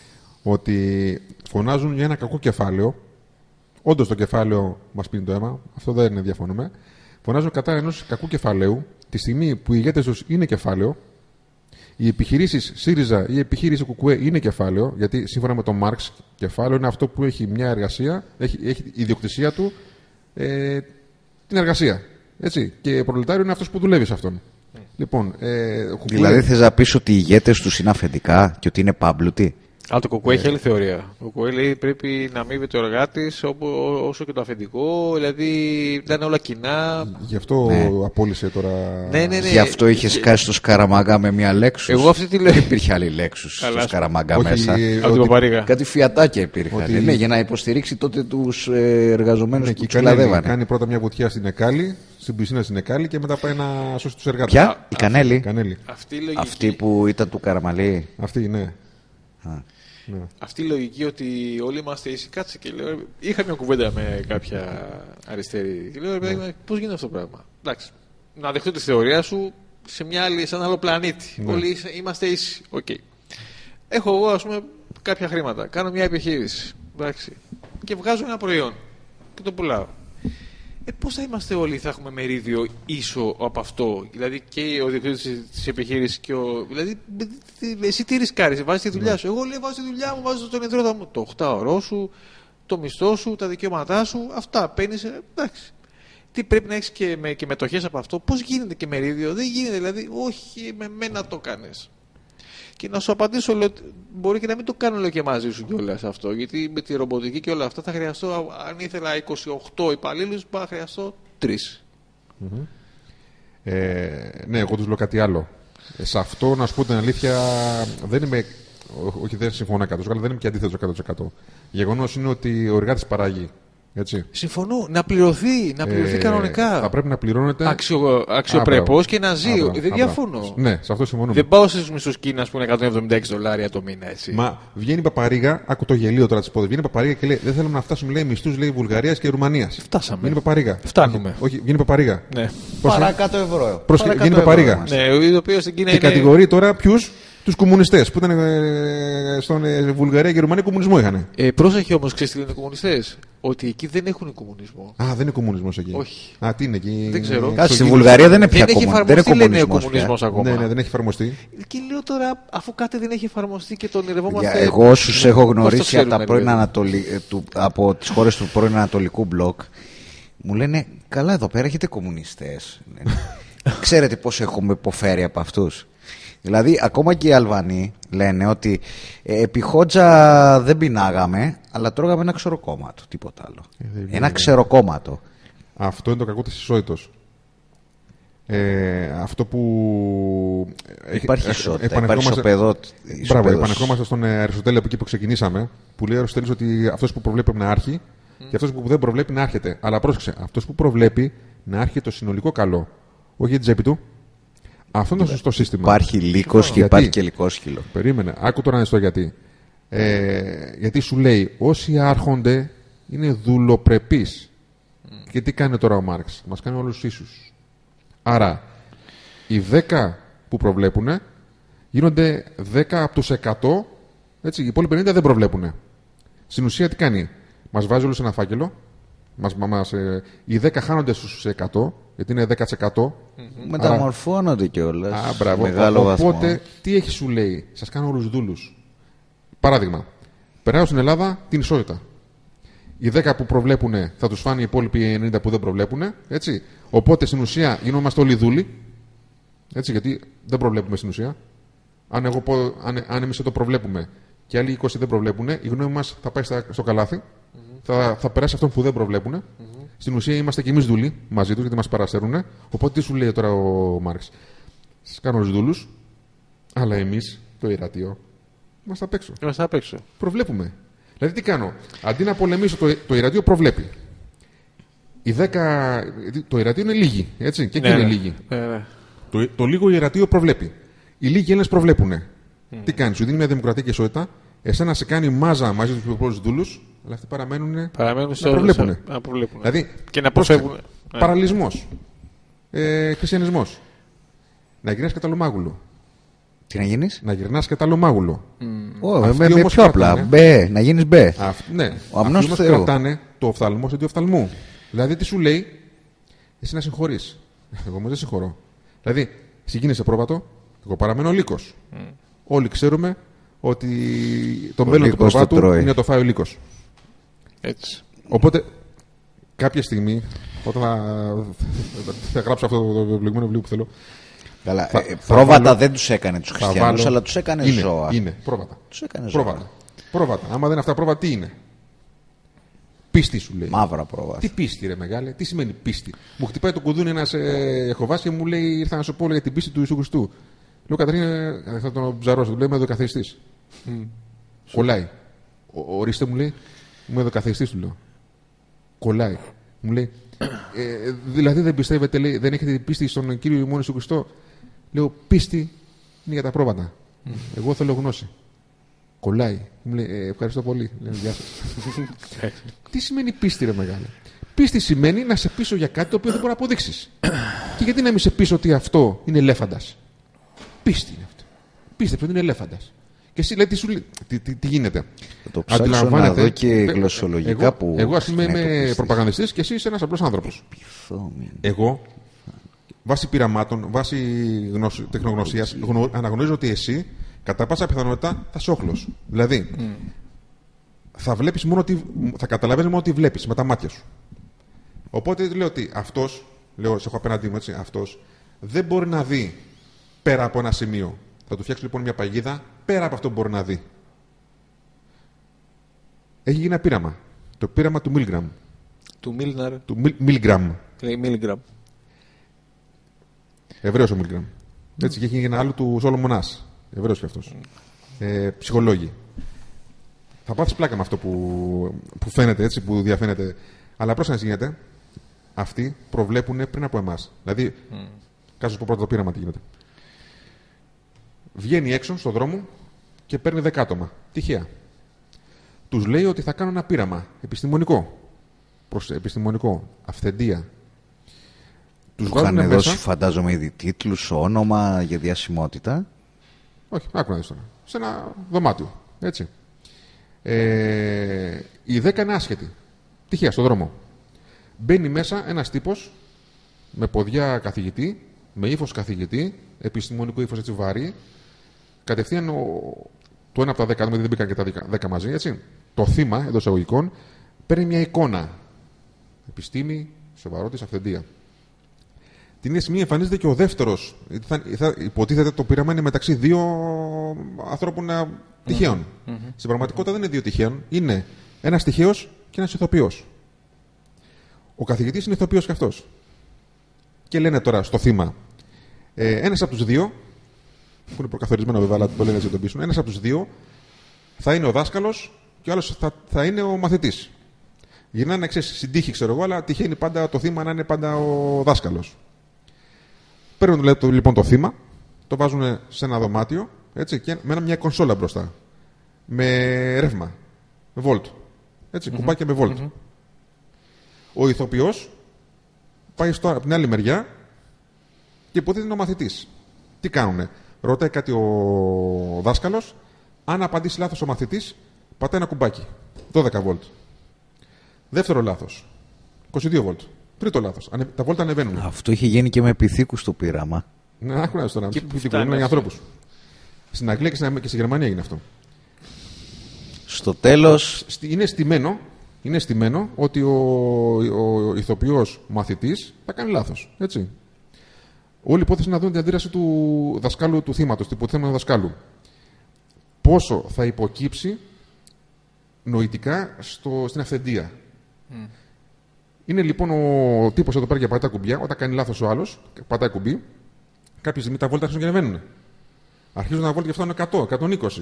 ότι φωνάζουν για ένα κακό κεφάλαιο. Όντως το κεφάλαιο μας πίνει το αίμα, αυτό δεν διαφωνούμε. Φωνάζουν κατά ενός κακού κεφαλαίου, τη στιγμή που οι ηγέτες τους είναι κεφάλαιο, οι επιχειρήσεις ΣΥΡΙΖΑ ή η επιχείρηση ΚΚΕ είναι κεφάλαιο, γιατί σύμφωνα με τον Μάρξ, κεφάλαιο είναι αυτό που έχει μια εργασία, έχει ιδιοκτησία του την εργασία. Έτσι. Και προλετάριο είναι αυτός που δουλεύει σε αυτόν. Λοιπόν, δηλαδή θες να πεις ότι οι ηγέτες τους είναι αφεντικά και ότι είναι πάμπλουτοι? Αλλά το ΚΚΕ έχει άλλη θεωρία. Το ΚΚΕ λέει πρέπει να αμείβεται ο εργάτης όσο και το αφεντικό, δηλαδή ήταν όλα κοινά. Γι' αυτό απόλυσε τώρα. Ναι. Γι' αυτό είχε σκάσει στο Σκαραμαγκά με μια Λέξους. Εγώ αυτή τη λέω. Δεν υπήρχε άλλη Λέξους στο Σκαραμαγκά μέσα. Κάτι φιατάκια υπήρχαν. Ναι, για να υποστηρίξει τότε τους εργαζομένους που τους κλαδεύανε. Κάνει πρώτα μια βουτιά στην Εκάλη, στην πισίνα στην Εκάλη και μετά πάει να σώσει τους εργάτες. Ποια? Η Κανέλη. Αυτή που ήταν του Καραμαλή. Αυτή, ναι. Ναι. Αυτή η λογική ότι όλοι είμαστε ίσοι, κάτσε και λέω. Είχα μια κουβέντα με κάποια αριστερή και λέω: πώς γίνεται αυτό το πράγμα? Εντάξει, να δεχτώ τη θεωρία σου σε ένα άλλο πλανήτη. Ναι. Όλοι είμαστε ίσοι. Okay. Έχω εγώ, ας πούμε, κάποια χρήματα. Κάνω μια επιχείρηση. Εντάξει, και βγάζω ένα προϊόν και το πουλάω. Πώς θα είμαστε όλοι, θα έχουμε μερίδιο ίσο από αυτό? Δηλαδή και ο διοικητής της επιχείρησης και ο. Δηλαδή, εσύ τι ρισκάρεις, βάζεις τη δουλειά σου. Εγώ λέω: βάζω τη δουλειά μου, βάζω τον ιδρώτα μου, το 8ωρό σου, το μισθό σου, τα δικαιώματά σου, αυτά παίρνεις. Εντάξει. Τι πρέπει να έχεις και μετοχές από αυτό? Πώς γίνεται και μερίδιο? Δεν γίνεται, δηλαδή, όχι με μένα το κάνεις. Και να σου απαντήσω, λέω, μπορεί και να μην το κάνω λέω, και μαζί σου κιόλας αυτό. Γιατί με τη ρομποτική και όλα αυτά θα χρειαστώ, αν ήθελα 28 υπαλλήλους, θα χρειαστώ 3. Mm-hmm. Ναι, εγώ τους λέω κάτι άλλο. Σε αυτό, να σου πω την αλήθεια, δεν είμαι. Όχι, δεν συμφωνώ 100%, αλλά δεν είμαι και αντίθετος 100%. Γεγονός είναι ότι ο εργάτης παράγει. Έτσι. Συμφωνώ. Να πληρωθεί κανονικά. Θα πρέπει να πληρώνεται αξιοπρεπώς και να ζει. Δεν διαφωνώ. Ναι, σε αυτό συμφωνούμε. Δεν πάω στους μισθούς Κίνας που είναι $176 το μήνα. Έτσι. Μα βγαίνει η παπαρίγα, άκου το γελίο τώρα τη πόδι. Βγαίνει η παπαρίγα και λέει: δεν θέλουμε να φτάσουμε λέει, μισθούς Βουλγαρίας και Ρουμανίας. Φτάσαμε. Βγαίνει η παπαρίγα. Φτάνουμε. Όχι, βγαίνει η παπαρίγα. Ναι. Παρά 100 ευρώ. Βγαίνει η παπαρίγα. Ναι, ο οποίος στην Κίνα και είναι. κατηγορεί τώρα ποιους? Τους κομμουνιστές που ήταν στον Βουλγαρία και Ρουμανία κομμουνισμό είχαν. Πρόσεχε όμως, ξέρεις τι λένε οι κομμουνιστές. Ότι εκεί δεν έχουν κομμουνισμό. Α, δεν είναι κομμουνισμός εκεί. Όχι. Α, τι είναι εκεί. Δεν ξέρω. Στη Βουλγαρία δεν είναι πια κομμουνισμός ακόμα. Ναι, δεν έχει εφαρμοστεί. Και λέω τώρα, αφού κάτι δεν έχει εφαρμοστεί και το ονειρευόμαστε. Εγώ όσους έχω γνωρίσει από τις χώρες του πρώην Ανατολικού μπλοκ, μου λένε καλά, εδώ πέρα έχετε κομμουνιστές. Ξέρετε πώς έχουμε υποφέρει από αυτούς. Δηλαδή, ακόμα και οι Αλβανοί λένε ότι επί Χότζα δεν πεινάγαμε, αλλά τρώγαμε ένα ξεροκόμματο, τίποτα άλλο. Ένα ξεροκόμματο. Αυτό είναι το κακό της ισότητος. Αυτό που. Υπάρχει ισότητα. Υπάρχει επανερχόμαστε στον Αριστοτέλη από εκεί που ξεκινήσαμε, που λέει ο Αριστοτέλης ότι αυτός που προβλέπει να άρχει και αυτός που δεν προβλέπει να άρχεται. Αλλά πρόσεξε, αυτός που προβλέπει να άρχεται το συνολικό καλό, όχι για την τσέπη του. Αυτό είναι το σωστό σύστημα. Υπάρχει λύκος και υπάρχει και λυκόσχυλο. Περίμενε, άκου τώρα να δεις το γιατί. Γιατί σου λέει όσοι άρχονται είναι δουλοπρεπείς. Και τι κάνει τώρα ο Μάρξ? Μας κάνει όλους ίσους. Άρα οι 10 που προβλέπουν γίνονται 10 από τους 100. Έτσι, οι υπόλοιποι 50 δεν προβλέπουν. Στην ουσία τι κάνει? Μας βάζει όλους ένα φάκελο. Οι 10 χάνονται στους 100, γιατί είναι 10%. Μεταμορφώνονται κιόλας. Οπότε, τι έχει σου λέει? Σας κάνω όλους δούλους. Παράδειγμα, περνάω στην Ελλάδα την ισότητα. Οι 10 που προβλέπουν θα τους φάνε οι υπόλοιποι 90 που δεν προβλέπουν. Έτσι. Οπότε στην ουσία γινόμαστε όλοι δούλοι. Έτσι, γιατί δεν προβλέπουμε στην ουσία. Αν εμείς το προβλέπουμε και άλλοι 20 δεν προβλέπουν, η γνώμη μας θα πάει στο καλάθι. Θα περάσει αυτόν που δεν προβλέπουν. Στην ουσία είμαστε και εμείς δούλοι μαζί τους γιατί μας παρασέρουν. Οπότε τι σου λέει τώρα ο Μάρξ? Σας κάνω τους δούλους, αλλά εμείς το ιερατείο είμαστε απ' έξω. Προβλέπουμε. Δηλαδή τι κάνω? Αντί να πολεμήσω, το ιερατείο προβλέπει. Οι 10. Το ιερατείο είναι λίγοι. Έτσι, και εκεί είναι λίγοι. Το λίγο ιερατείο προβλέπει. Οι λίγοι Έλληνες προβλέπουν. Τι κάνει? Σου δίνει μια δημοκρατία και ισότητα. Εσένα σε κάνει μάζα μαζί του υπόλοιπους δούλους, αλλά αυτοί παραμένουν να προβλέπουν. Δηλαδή, και να προσφεύγουν. Παραλυσμός. Χριστιανισμός. Να γυρνάς καταλομάγουλο. Τι να γίνεις? Να γυρνάς καταλομάγουλο. Με πιο απλά. Να γίνεις μπε. Ναι. Αυτοί όμως κρατάνε το οφθαλμό σε οφθαλμού. Δηλαδή, τι σου λέει? Εσύ να συγχωρείς. Εγώ όμως δεν συγχωρώ. Δηλαδή, εσύ γίνεσαι πρόβατο, εγώ παραμένω λύκος. Όλοι ξέρουμε ότι το μέλλον του προβάτου είναι να το φάει ο λύκος. Έτσι. Οπότε, κάποια στιγμή, όταν θα γράψω αυτό το προηγούμενο βιβλίο που θέλω. Καλά, πρόβατα δεν τους έκανε τους χριστιανούς, αλλά τους έκανε ζώα. Είναι πρόβατα. Τους έκανε ζώα. Πρόβατα. Άμα δεν είναι αυτά πρόβατα, τι είναι? Πίστη σου λέει. Μαύρα πρόβατα. Τι πίστη, ρε μεγάλε, τι σημαίνει πίστη? Μου χτυπάει το κουδούνι ένας Ιεχωβάς και μου λέει: ήρθα να σου πω για την πίστη του Ιησού Χριστού. Λέω: Καταρίνα, θα τον ψαρώσω. Του λέει: είμαι εδωκαθιστής. Κολλάει. Ορίστε, μου λέει: είμαι εδωκαθιστής, του λέω. Κολλάει. Μου λέει: δηλαδή δεν πιστεύετε, λέει, δεν έχετε πίστη στον κύριο ημών Ιησού Χριστό? Λέω: πίστη είναι για τα πρόβατα. Εγώ θέλω γνώση. Κολλάει. Μου λέει: ευχαριστώ πολύ. Λέω: γεια σας. Τι σημαίνει πίστη, ρε μεγάλε? Πίστη σημαίνει να σε πείσω για κάτι το οποίο δεν μπορεί να αποδείξεις. Και γιατί να μην σε πείσω ότι αυτό είναι ελέφαντας? Πίστη είναι αυτό. Πίστεψε ότι είναι ελέφαντας. Και εσύ λέει, τι γίνεται? Το ψάξω να δω και γλωσσολογικά που. Εγώ ας πούμε είμαι προπαγανδιστής και εσύ είσαι ένας απλός άνθρωπος. Εγώ, βάσει πειραμάτων, βάσει τεχνογνωσίας, αναγνωρίζω ότι εσύ κατά πάσα πιθανότητα θα είσαι όχλος. Δηλαδή, θα καταλαβαίνεις μόνο τι βλέπεις με τα μάτια σου. Οπότε λέω ότι αυτός, λέω, σε έχω απέναντί μου έτσι, αυτός δεν μπορεί να δει πέρα από ένα σημείο. Θα του φτιάξει λοιπόν μια παγίδα πέρα από αυτό που μπορεί να δει. Έχει γίνει ένα πείραμα. Το πείραμα του Milgram. Του Milner. Του Milgram. Milgram. Εβραίος ο Milgram. Έτσι, και έχει ένα άλλο του Solomon Asch. Εβραίος και αυτός. Ψυχολόγοι. Θα πάθεις πλάκα με αυτό που φαίνεται, έτσι, που διαφαίνεται. Αλλά πρόσεχε να γίνεται. Αυτοί προβλέπουν πριν από εμάς. Δηλαδή, κάτσε πω πρώτα το πείραμα τι γίνεται. Βγαίνει έξω στον δρόμο και παίρνει 10 άτομα. Τυχαία. Τους λέει ότι θα κάνω ένα πείραμα επιστημονικό. Επιστημονικό. Αυθεντία. Τους είχαν δώσει, φαντάζομαι, ήδη τίτλους, όνομα για διασημότητα. Όχι, άκου να δεις τώρα. Σε ένα δωμάτιο. Έτσι. Οι 10 είναι άσχετοι. Τυχαία στον δρόμο. Μπαίνει μέσα ένας τύπος με ποδιά καθηγητή, με ύφος καθηγητή, επιστημονικό ύφος έτσι βαρύ. Κατευθείαν το ένα από τα 10, δηλαδή δεν μπήκαν και τα 10 μαζί, έτσι. Το θύμα εντός εισαγωγικών παίρνει μια εικόνα. Επιστήμη, σοβαρότητα, αυθεντία. Την ίδια στιγμή εμφανίζεται και ο δεύτερος. Υποτίθεται το πείραμα είναι μεταξύ δύο ανθρώπων τυχαίων. Στην πραγματικότητα δεν είναι δύο τυχαίων. Είναι ένας τυχαίος και ένας ηθοποιός. Ο καθηγητής είναι ηθοποιός και αυτός. Και λένε τώρα στο θύμα, ένας από τους δύο, που είναι προκαθορισμένο βέβαια, αλλά το λένε έτσι να τον πείσουν, ένας από τους δύο θα είναι ο δάσκαλος και ο άλλος θα είναι ο μαθητής. Γυρνάνε στην τύχη, ξέρω εγώ, αλλά τυχαίνει πάντα το θύμα να είναι πάντα ο δάσκαλος. Παίρνουν λοιπόν το θύμα, το βάζουν σε ένα δωμάτιο, έτσι, και με μια κονσόλα μπροστά. Με ρεύμα. Με βόλτ. Έτσι, κουμπάκια με βόλτ. Ο ηθοποιός πάει από την άλλη μεριά και υποτίθεται είναι ο μαθητής. Τι κάνουνε. Ρωτάει κάτι ο δάσκαλος. Αν απαντήσει λάθος ο μαθητής, πατάει ένα κουμπάκι. 12 βόλτ. Δεύτερο λάθος. 22 βόλτ. Τρίτο λάθος. Τα βόλτα ανεβαίνουν. Αυτό είχε γίνει και με πυθίκους στο πείραμα. Ναι, άκουνα τώρα. Είναι για ανθρώπους. Στην Αγγλία και στη Γερμανία έγινε αυτό. Στο τέλος. Είναι στημένο ότι ο ηθοποιός μαθητής θα κάνει λάθος. Έτσι. Όλη η υπόθεση είναι να δουν την αντίδραση του δασκάλου, του θύματος, του υποθέμενου δασκάλου. Πόσο θα υποκύψει νοητικά στην αυθεντία. Είναι λοιπόν ο τύπος εδώ πέρα και πατάει κουμπιά. Όταν κάνει λάθος ο άλλος, πατάει κουμπί. Κάποια στιγμή τα βόλτα αρχίζουν και ανεβαίνουν. Αρχίζουν να βόλτα και φτάνουν 100,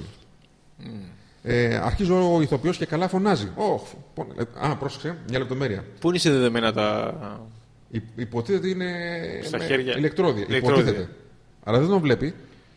120. Αρχίζει ο ηθοποιός και καλά φωνάζει. Πρόσεξε, μια λεπτομέρεια. Πού είναι συνδεδεμένα τα. Υποτίθεται ότι είναι στα χέρια. ηλεκτρόδια. Υποτίθεται. Αλλά δεν τον βλέπει.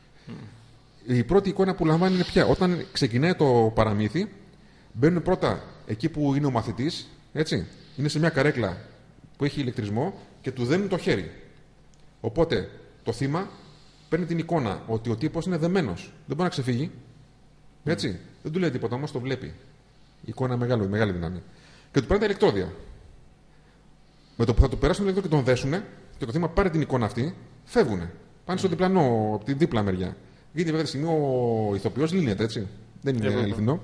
Η πρώτη εικόνα που λαμβάνει είναι πια. Όταν ξεκινάει το παραμύθι, μπαίνουν πρώτα εκεί που είναι ο μαθητής. Έτσι. Είναι σε μια καρέκλα που έχει ηλεκτρισμό και του δένουν το χέρι. Οπότε το θύμα παίρνει την εικόνα ότι ο τύπος είναι δεμένος. Δεν μπορεί να ξεφύγει. Έτσι. Δεν του λέει τίποτα, όμως το βλέπει. Η εικόνα μεγάλη δύναμη. Και του παίρνει τα ηλεκτρόδια. Με το που θα του περάσουν το ηλεκτρόδια και τον δέσουν και το θύμα πάρει την εικόνα αυτή, φεύγουν. Πάνε στο διπλανό, από τη δίπλα μεριά. Γιατί βέβαια τη στιγμή ο ηθοποιός λύνεται, έτσι. Δεν είναι αληθινό.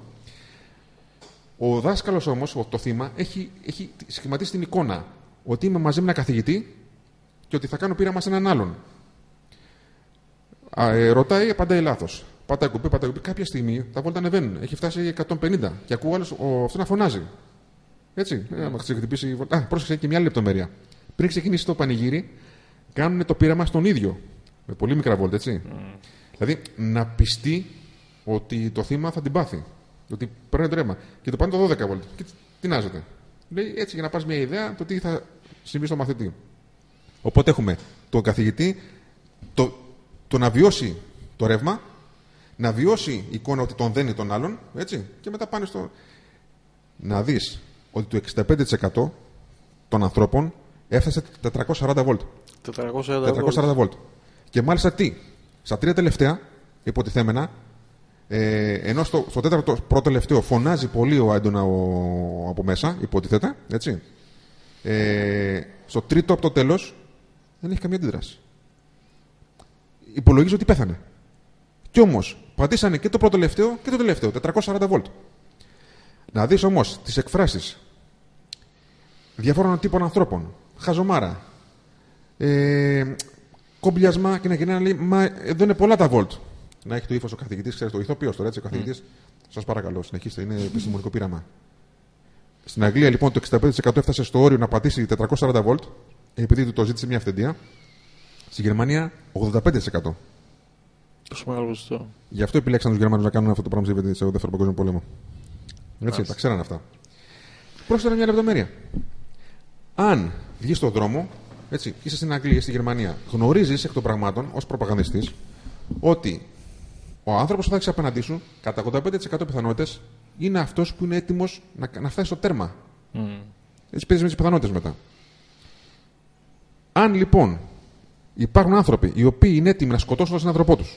Ο δάσκαλος όμως, το θύμα, έχει σχηματίσει την εικόνα ότι είμαι μαζί με ένα καθηγητή και ότι θα κάνω πείραμα σε έναν άλλον. Ρωτάει, απαντάει λάθος. Πατάει κουμπί. Κάποια στιγμή τα βόλτα ανεβαίνουν. Έχει φτάσει 150 και ακούω άλλος αυτό να φωνάζει. Έτσι. Να χτυπήσει. Πρόσεξε και μια άλλη λεπτομέρεια. Πριν ξεκινήσει το πανηγύρι, κάνουν το πείραμα στον ίδιο. Με πολύ μικρά βόλτα, έτσι. Δηλαδή να πιστεί ότι το θύμα θα την πάθει. Ότι παίρνει το ρεύμα. Και το πάνε το 12 βόλτα. Και τεινάζεται. Λέει έτσι για να πάρει μια ιδέα το τι θα συμβεί στο μαθητή. Οπότε έχουμε τον καθηγητή το να βιώσει το ρεύμα, να βιώσει η εικόνα ότι τον δένει τον άλλον, έτσι, και μετά πάνε στο. Να δεις ότι το 65% των ανθρώπων έφτασε 440 βόλτ. 440 βόλτ. Και μάλιστα στα 3 τελευταία υποτιθέμενα, ενώ στο τέταρτο πρώτο τελευταίο φωνάζει πολύ έντονα από μέσα, υποτίθεται, έτσι. Στο τρίτο από το τέλος δεν έχει καμία αντίδραση. Υπολογίζω ότι πέθανε. Κι όμως πατήσανε και το πρώτο τελευταίο και το τελευταίο, 440 βόλτ. Να δεις όμως τις εκφράσεις διαφόρων τύπων ανθρώπων, χαζομάρα, κομπλιασμά και να λέει, μα εδώ είναι πολλά τα βόλτ. να έχει το ύφος ο καθηγητής, ξέρετε, ο ηθοποιός τώρα, έτσι, ο καθηγητής. Σας παρακαλώ, συνεχίστε, είναι επιστημονικό πείραμα. Στην Αγγλία λοιπόν το 65% έφτασε στο όριο να πατήσει 440 βολτ, επειδή του το ζήτησε μια αυθεντία. Στη Γερμανία 85%. Τόσο μεγάλο ποσοστό. Γι' αυτό επιλέξαν τους Γερμανούς να κάνουν αυτό το πράγμα στο Δεύτερο Παγκόσμιο Πόλεμο. Έτσι, τα ξέραν αυτά. Πρόσθετα μια λεπτομέρεια. Αν βγεις στον δρόμο, έτσι, είσαι στην Αγγλία, στη Γερμανία, γνωρίζεις εκ των πραγμάτων ως προπαγανδιστής ότι ο άνθρωπος που θα έχεις απέναντί σου, κατά 85% πιθανότητες, είναι αυτός που είναι έτοιμος να φτάσει στο τέρμα. Έτσι παίζεις με τις πιθανότητες μετά. Αν λοιπόν υπάρχουν άνθρωποι οι οποίοι είναι έτοιμοι να σκοτώσουν τον συνάνθρωπό τους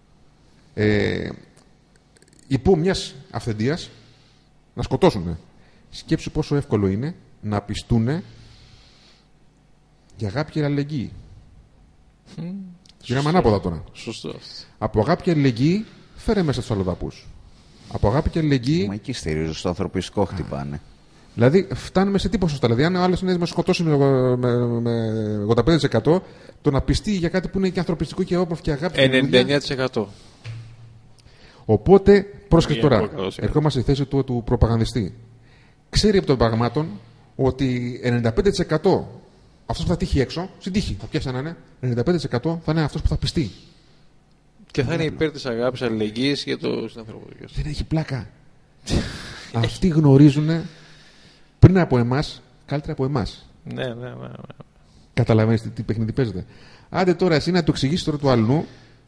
υπό μιας αυθεντίας, να σκοτώσουν, σκέψου πόσο εύκολο είναι να πιστούν για αγάπη και αλληλεγγύη. Γίναμε ανάποδα τώρα. Σωστό. Από αγάπη και αλληλεγγύη φέρε μέσα τους αλλοδαπούς. Από αγάπη και αλληλεγγύη. Μα εκεί στηρίζουν στο ανθρωπιστικό χτυπάνε. Δηλαδή φτάνουμε σε τι ποσοστά. Δηλαδή, αν ο άλλος είναι να σκοτώσει με 85%, το να πιστεί για κάτι που είναι και ανθρωπιστικό και όμορφο και αγάπη. 99%. Οπότε, πρόσεχε τώρα. Ερχόμαστε στη θέση του προπαγανδιστή. Ξέρει από των πραγμάτων ότι 95% αυτός που θα τύχει έξω, στην τύχη, θα πιάσει να είναι, 95% θα είναι αυτός που θα πιστεί. Και θα είναι υπέρ της αγάπης, αλληλεγγύης για το συνάνθρωπο. Δεν έχει πλάκα. Αυτοί γνωρίζουν πριν από εμάς, καλύτερα από εμάς. Ναι. Καταλαβαίνεις τι παιχνίδι παίζεται. Άντε τώρα εσύ να το εξηγήσεις τώρα του αλλού.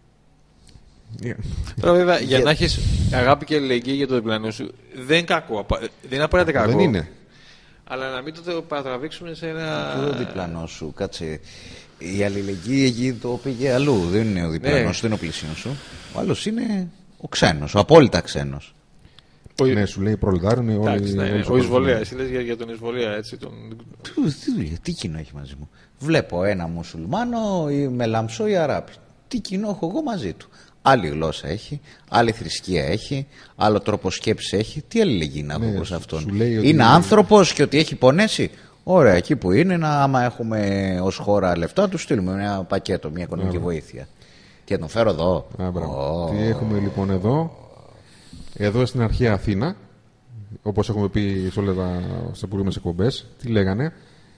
Τώρα βέβαια για να έχεις αγάπη και αλληλεγγύη για το διπλανό σου δεν είναι κακό. Δεν είναι απαραίτητα κακό. Δεν είναι. Αλλά να μην το παρατραβήξουμε σε ένα. Το διπλανό σου, κάτσε. Η αλληλεγγύη εκεί το πήγε αλλού. Δεν είναι ο διπλανός σου, δεν είναι ο πλησίον σου. Ο άλλος είναι ο ξένος, ο απόλυτα ξένος. Ναι, σου λέει προλετάριο είναι όλοι. Ο εισβολέα. Εσύ λες για τον εισβολέα, έτσι. Τι κοινό έχει μαζί μου. Βλέπω ένα μουσουλμάνο με λαμψό ή αράπη. Τι κοινό έχω εγώ μαζί του. Άλλη γλώσσα έχει, άλλη θρησκεία έχει, άλλο τρόπο σκέψης έχει. Τι αλληλεγγύη να έχω προς αυτόν. Είναι άνθρωπος και ότι έχει πονέσει. Ωραία, εκεί που είναι, άμα έχουμε ως χώρα λεφτά, του στείλουμε ένα πακέτο, μια οικονομική βοήθεια. Και τον φέρω εδώ. Τι έχουμε λοιπόν εδώ. Εδώ στην αρχαία Αθήνα, όπως έχουμε πει σε όλες τις προηγούμενες εκπομπές, τι λέγανε.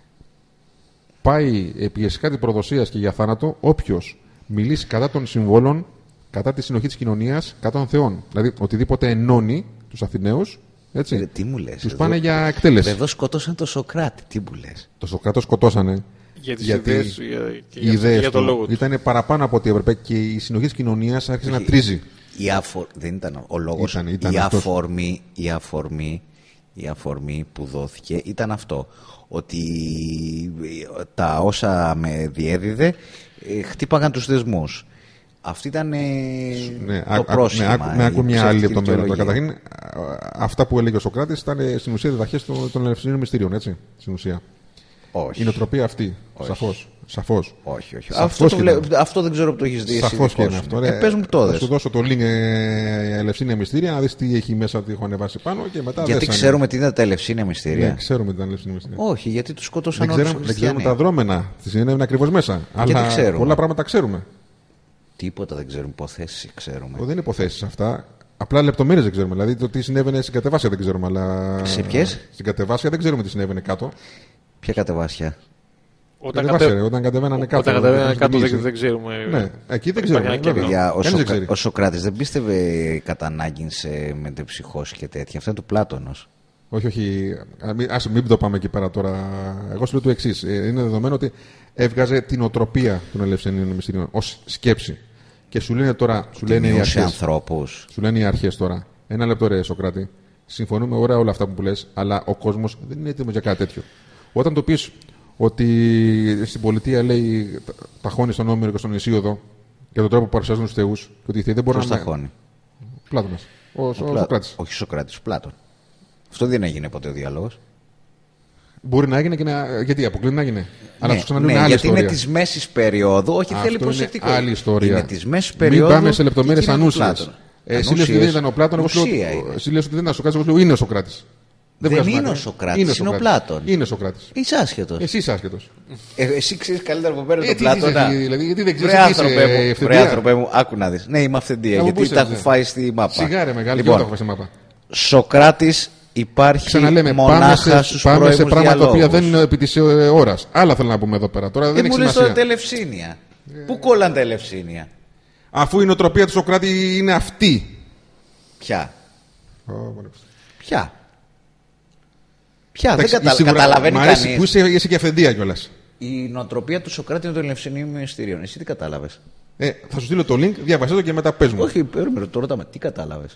Πάει επί εσκάτη προδοσίας και για θάνατο όποιος μιλήσει κατά των συμβόλων, κατά τη συνοχή της κοινωνίας, κατά των θεών. Δηλαδή οτιδήποτε ενώνει τους Αθηναίους, έτσι, τι μου λες, τους πάνε για εκτέλεση. Εδώ σκοτώσαν τον Σοκράτη, τι μου λες. Το Σοκράτο σκοτώσανε. Για τις ιδέες του, για το λόγο του. Ήταν παραπάνω από ό,τι έπρεπε και η συνοχή της κοινωνίας άρχισε να τρίζει. Δεν ήταν ο λόγος. Η αφορμή που δόθηκε ήταν αυτό. Ότι τα όσα με διέδιδε χτύπαγαν τους δεσμούς. Αυτή ήταν το πρόσχημα. Με άκου μια άλλη λεπτομέρεια. Καταρχήν, αυτά που έλεγε ο Σοκράτης ήταν στην ουσία διδαχές των Ελευσινίων Μυστήριων, έτσι, στην ουσία. Όχι. Η νοοτροπία αυτή. Σαφώς. Όχι. Αυτό δεν ξέρω που το έχεις δει. Σαφώς και είναι αυτό. Πες μου το θα σου δώσω το link Ελευσίνια Μυστήρια, να δεις τι έχει μέσα, τι έχω ανεβάσει πάνω και μετά. Γιατί ξέρουμε τι είναι τα Ελευσίνια Μυστήρια. Ναι, ξέρουμε τι είναι τα Ελευσίνια Μυστήρια. Όχι, γιατί τους σκότωσαν όλους τους χριστιανοί. Δεν ξέρουμε τα δρόμενα. Τη συνέβαινε ακριβώς μέσα. Αλλά πολλά πράγματα ξέρουμε. Τίποτα δεν ξέρουμε. Υποθέσεις ξέρουμε. Δεν είναι υποθέσεις αυτά. Απλά λεπτομέρειες δεν ξέρουμε. Δηλαδή το τι συνέβαινε στην κατεβάσια δεν ξέρουμε. Αλλά... Σε ποιες? Στην κατεβάσια δεν ξέρουμε τι συνέβαινε κάτω. Ποια κατεβάσια? Όταν κατεβαίνανε κάτω. Όταν κατεβαίνανε κάτω δεν ξέρουμε. Ναι, εκεί δεν ξέρουμε. Ο Σοκράτης δεν πίστευε κατά ανάγκη σε μετεψυχώσεις και τέτοια. Αυτό είναι του Πλάτωνος. Όχι. Ας μην το πάμε εκεί πέρα τώρα. Εγώ σου λέω το εξής. Είναι δεδομένο ότι έβγαζε την οτροπία των Ελευσινίων Μυστηρίων ως σκέψη. Και σου λένε τώρα. Σου λένε οι αρχές τώρα. Ένα λεπτό, ρε Σοκράτη. Συμφωνούμε ωραία όλα αυτά που λες, αλλά ο κόσμος δεν είναι έτοιμος για κάτι τέτοιο. Όταν το πεις ότι στην πολιτεία λέει ταχώνει στον Όμηρο και στον Ησίωδο για τον τρόπο που παρουσιάζουν τους θεούς, και ότι οι θεοί δεν μπορούν να. Ταχώνει. Πλάτωνας. Ο Σοκράτης. Όχι Σοκράτης, Πλάτων. Αυτό δεν έγινε ποτέ ο διάλογος. Μπορεί να έγινε και να. Γιατί αποκλείται να έγινε. Ναι, αλλά σου ξαναλέω άλλη γιατί ιστορία. είναι τη μέση περίοδου. Όχι, αυτό θέλει προσεκτικό. Είναι άλλη ιστορία. Είναι τη μέση περίοδου. Μην πάμε σε λεπτομέρειες ανούσιες. Εσύ λες ότι δεν ήταν ο Πλάτων. Εσύ λες ότι δεν ήταν ο Σοκράτης. Εγώ λέω είναι ο Σοκράτης. Δεν είναι ο Σοκράτης, είναι ο Πλάτων. Είναι ο Σοκράτης. Είσαι άσχετος. Εσύ είσαι άσχετος. Εσύ ξέρεις καλύτερα από πέρα τον Πλάτωνα. Δηλαδή, γιατί δεν ξέρεις Βρε άνθρωπε μου, άκου να δεις. Ναι, είμαι αυθεντία, γιατί τα έχω φάει στη μάπα. Σιγάρε μεγάλη, λοιπόν, το έχω φάει στη μάπα. Σοκράτης υπάρχει μονάχα στους πρώιμους πάμε σε πράγματα τα οποία διαλόγους. δεν είναι επί της ώρας. Άλλα θέλω να πούμε εδώ πέρα. Τώρα δεν έχει σημασία. Μου λες τώρα Ελευσίνια. Πού κόλλαν τα Ελευσίνια? Αφού η νοοτροπία του Σοκράτη είναι αυτή. Ποια? Εντάξει, δεν καταλαβαίνει κανείς. Που είσαι και αυθεντία κιόλας. Η νοοτροπία του Σοκράτη είναι των Ελευσινίων μυστηρίων. Εσύ τι κατάλαβες? Θα σου στείλω το link, διαβασέ το και μετά πες μου. Όχι, περίμενε, το ρωτάμε. Τι κατάλαβες?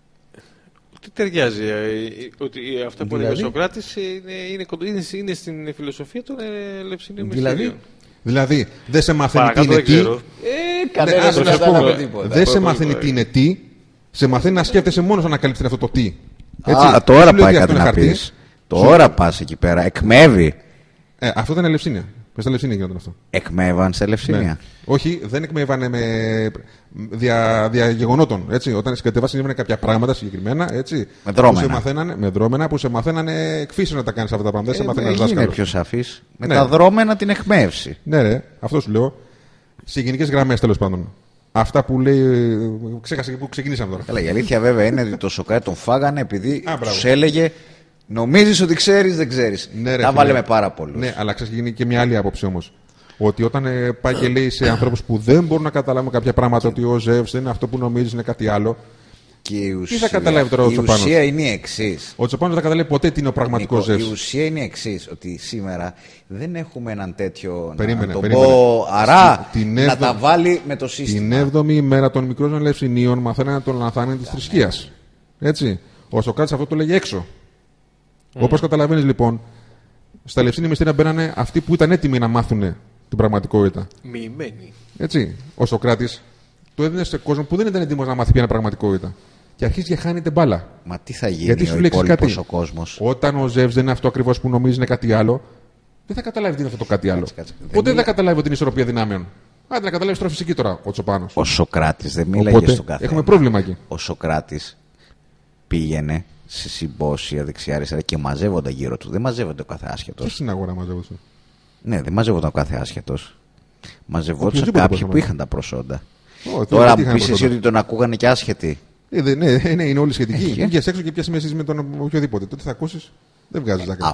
Τι ταιριάζει, ότι αυτά που έλεγε ο Σοκράτης είναι στην φιλοσοφία των Ελευσινίων μυστηρίων. Δηλαδή, δεν σε μαθαίνει τι είναι τι. Κανένας δεν κατάλαβε τίποτα. Δεν σε μαθαίνει τι είναι τι, σε μαθαίνει να σκέφτεσαι μόνος να ανακαλύψει αυτό το τι. Τώρα πάει κάτι να πεις. Τώρα πας εκεί πέρα. Εκμεύει. Αυτό ήταν Ελευσίνια. Με στα Ελευσίνια γινόταν αυτό. Εκμεύαν σε Ελευσίνια. Ναι. Όχι, δεν εκμεύανε με διαγεγονότων. Όταν κατεβάσει συμβαίνουν κάποια πράγματα συγκεκριμένα. Έτσι, με δρόμενα. Που σε μαθαίνανε, με δρόμενα που σε μαθαίνανε εκφύσεως να τα κάνεις αυτά τα πράγματα. Δεν σε μαθαίνανε δάσκαλο. Είναι πιο σαφής. Με τα δρόμενα την εκμεύση. Ναι, ρε, αυτό σου λέω. Σε γενικές γραμμές τέλος πάντων. Αυτά που λέει. Ξέχασα και που ξεκινήσαμε τώρα. Καλά, η αλήθεια βέβαια είναι ότι το Σοκράτη τον φάγανε επειδή τους έλεγε. Νομίζεις ότι ξέρεις, δεν ξέρεις. Ναι, τα βάλε με πάρα πολλούς. Ναι, αλλά ξέρεις, γίνει και μια άλλη άποψη όμως. Ότι όταν πάει και λέει σε ανθρώπους που δεν μπορούν να καταλάβουν κάποια πράγματα, ότι ο Ζεύς δεν είναι αυτό που νομίζεις, είναι κάτι άλλο. Και η ουσία, τι θα καταλάβει τώρα ο Τσοπάνος? Η ουσία είναι η εξής. Ο Τσοπάνος δεν θα καταλάβει ποτέ τι είναι ο πραγματικός Ζεύς. Η ουσία είναι η εξής. Ότι σήμερα δεν έχουμε έναν τέτοιο. Περίμενε. Πω, άρα να τα βάλει με το σύστημα. Την 7η ημέρα των μικρών Ελευσινίων μαθαίνανε τον λανθάνι της θρησκείας. Έτσι. Ο Σοκράτης αυτό το λέγει έξω. Όπως καταλαβαίνεις λοιπόν, στα Ελευσίνια μυστήρια μπαίνανε αυτοί που ήταν έτοιμοι να μάθουν την πραγματικότητα. Μοιημένοι. Έτσι. Ο Σοκράτης το έδινε σε κόσμο που δεν ήταν έτοιμος να μάθει ποια είναι πραγματικότητα. Και αρχίζει και χάνεται μπάλα. Μα τι θα γίνει? Γιατί σου λέει κάτι. Ο κόσμος. Όταν ο Ζεύς δεν είναι αυτό ακριβώς που νομίζει είναι κάτι άλλο, δεν θα καταλάβει τι είναι αυτό το κάτι άλλο. Ποτέ δεν θα καταλάβει ότι είναι ισορροπία δυνάμεων. Άντε να καταλάβει τώρα φυσική τώρα ο Τσοπάνος. Ο Σοκράτης δεν μίλαγε στον καθένα. Έχουμε πρόβλημα εκεί. Ο Σοκράτης πήγαινε σε συμπόσια δεξιά-αριστερά και μαζεύονταν γύρω του. Δεν μαζεύονται ο κάθε άσχετος. Τι στην αγορά μαζεύονται? Ναι, δεν μαζεύονταν ο κάθε άσχετος. Μαζευόντουσαν κάποιοι που είχαν τα προσόντα. Τώρα μου πεις εσύ ότι τον ακούγανε και άσχετοι. Ναι, είναι όλοι σχετικοί. Βγες έξω και πιάσει μέση με τον οποιοδήποτε. Τότε θα ακούσεις. Δεν βγάζει δάκρυα.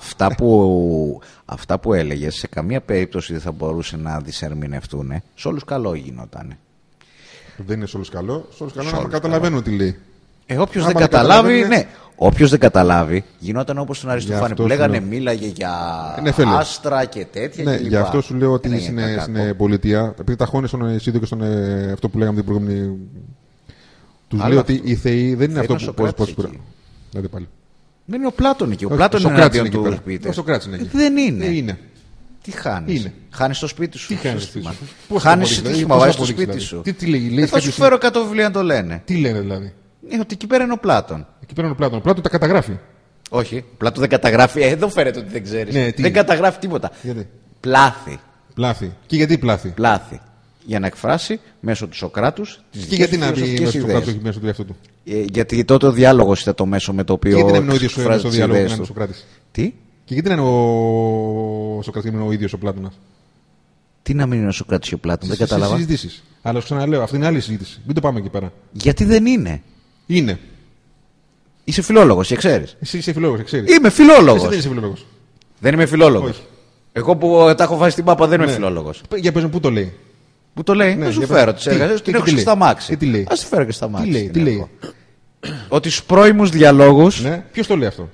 Αυτά που έλεγες σε καμία περίπτωση δεν θα μπορούσε να δυσερμηνευτούν. Σε όλους καλό γινότανε. Δεν είναι σε όλους καλό. Σε όλους καλό να καταλαβαίνουν τι λέει. Όποιος δεν καταλάβει, ναι. Όποιος δεν καταλάβει, γινόταν όπως τον Αριστοφάνη που λέγανε μίλαγε για άστρα και τέτοια. Ναι, γι' αυτό σου λέω ότι στην πολιτεία, επειδή τα χώνει στον Ισίδιο και στον αυτό που λέγαμε την προηγούμενη. Τους λέω ότι οι θεοί δεν είναι αυτό που πώς πήραν. Δηλαδή πάλι. Δεν είναι ο Πλάτων εκεί. Ο Πλάτων είναι εναντίον του ποιητές. Ο Σοκράτης είναι εκεί. Δεν είναι. Είναι. Τι χάνεις? Χάνεις το σπίτι σου. Τι χάνεις στο σπίτι σου? Χάνεις σύστημα, βάζεις στο σπίτι σου. Τι λέει? Θα σου φέρω 100 βιβλία να το λένε. Τι λένε δηλαδή? Ότι εκεί πέρα είναι ο Πλάτων. Εκεί πέρα είναι ο Πλάτων. Ο Πλάτων τα καταγράφει. Όχι. Ο Πλάτων δεν καταγράφει. Εδώ φέρετε ότι δεν ξέρεις. Ναι, δεν καταγράφει τίποτα. Γιατί? Πλάθη. Και γιατί πλάθη? Για να εκφράσει μέσω του Σοκράτους. Και γιατί να πει μέσω του Σοκράτου και μέσω του εαυτού του? Γιατί τότε ο διάλογος ήταν το μέσο με το οποίο. Και γιατί να είναι ο ίδιος ο διάλογο και να είναι ο Σοκράτης? Τι? Και γιατί να είναι ο Σοκράτης και να είναι ο ίδιος ο Πλάτωνας? Τι να μην είναι ο Σοκράτης και ο Πλάτων? Δεν καταλαβαίνω. Συζητήσεις. Αλλά σου ξαναλέω, αυτή είναι άλλη συζήτηση. Μην το πάμε εκεί πέρα. Γιατί δεν είναι? Είναι. Είσαι φιλόλογος και ξέρεις. Εσύ είσαι φιλόλογος και ξέρεις. Είμαι φιλόλογος. Εσύ δεν είσαι φιλόλογος. Δεν είμαι φιλόλογος. Όχι. Εγώ που τα έχω βάσει στην πάπα δεν είμαι φιλόλογος. Για πες μου, πού το λέει? Που το λέει? Να σου φέρω τις εργασίες. Την έχω στα μάξι. Τι λέει? Ας τη φέρω και στα μάξι. Τι λέει? Ότι στους πρώιμους διαλόγους. Ναι. Ποιος το λέει αυτό?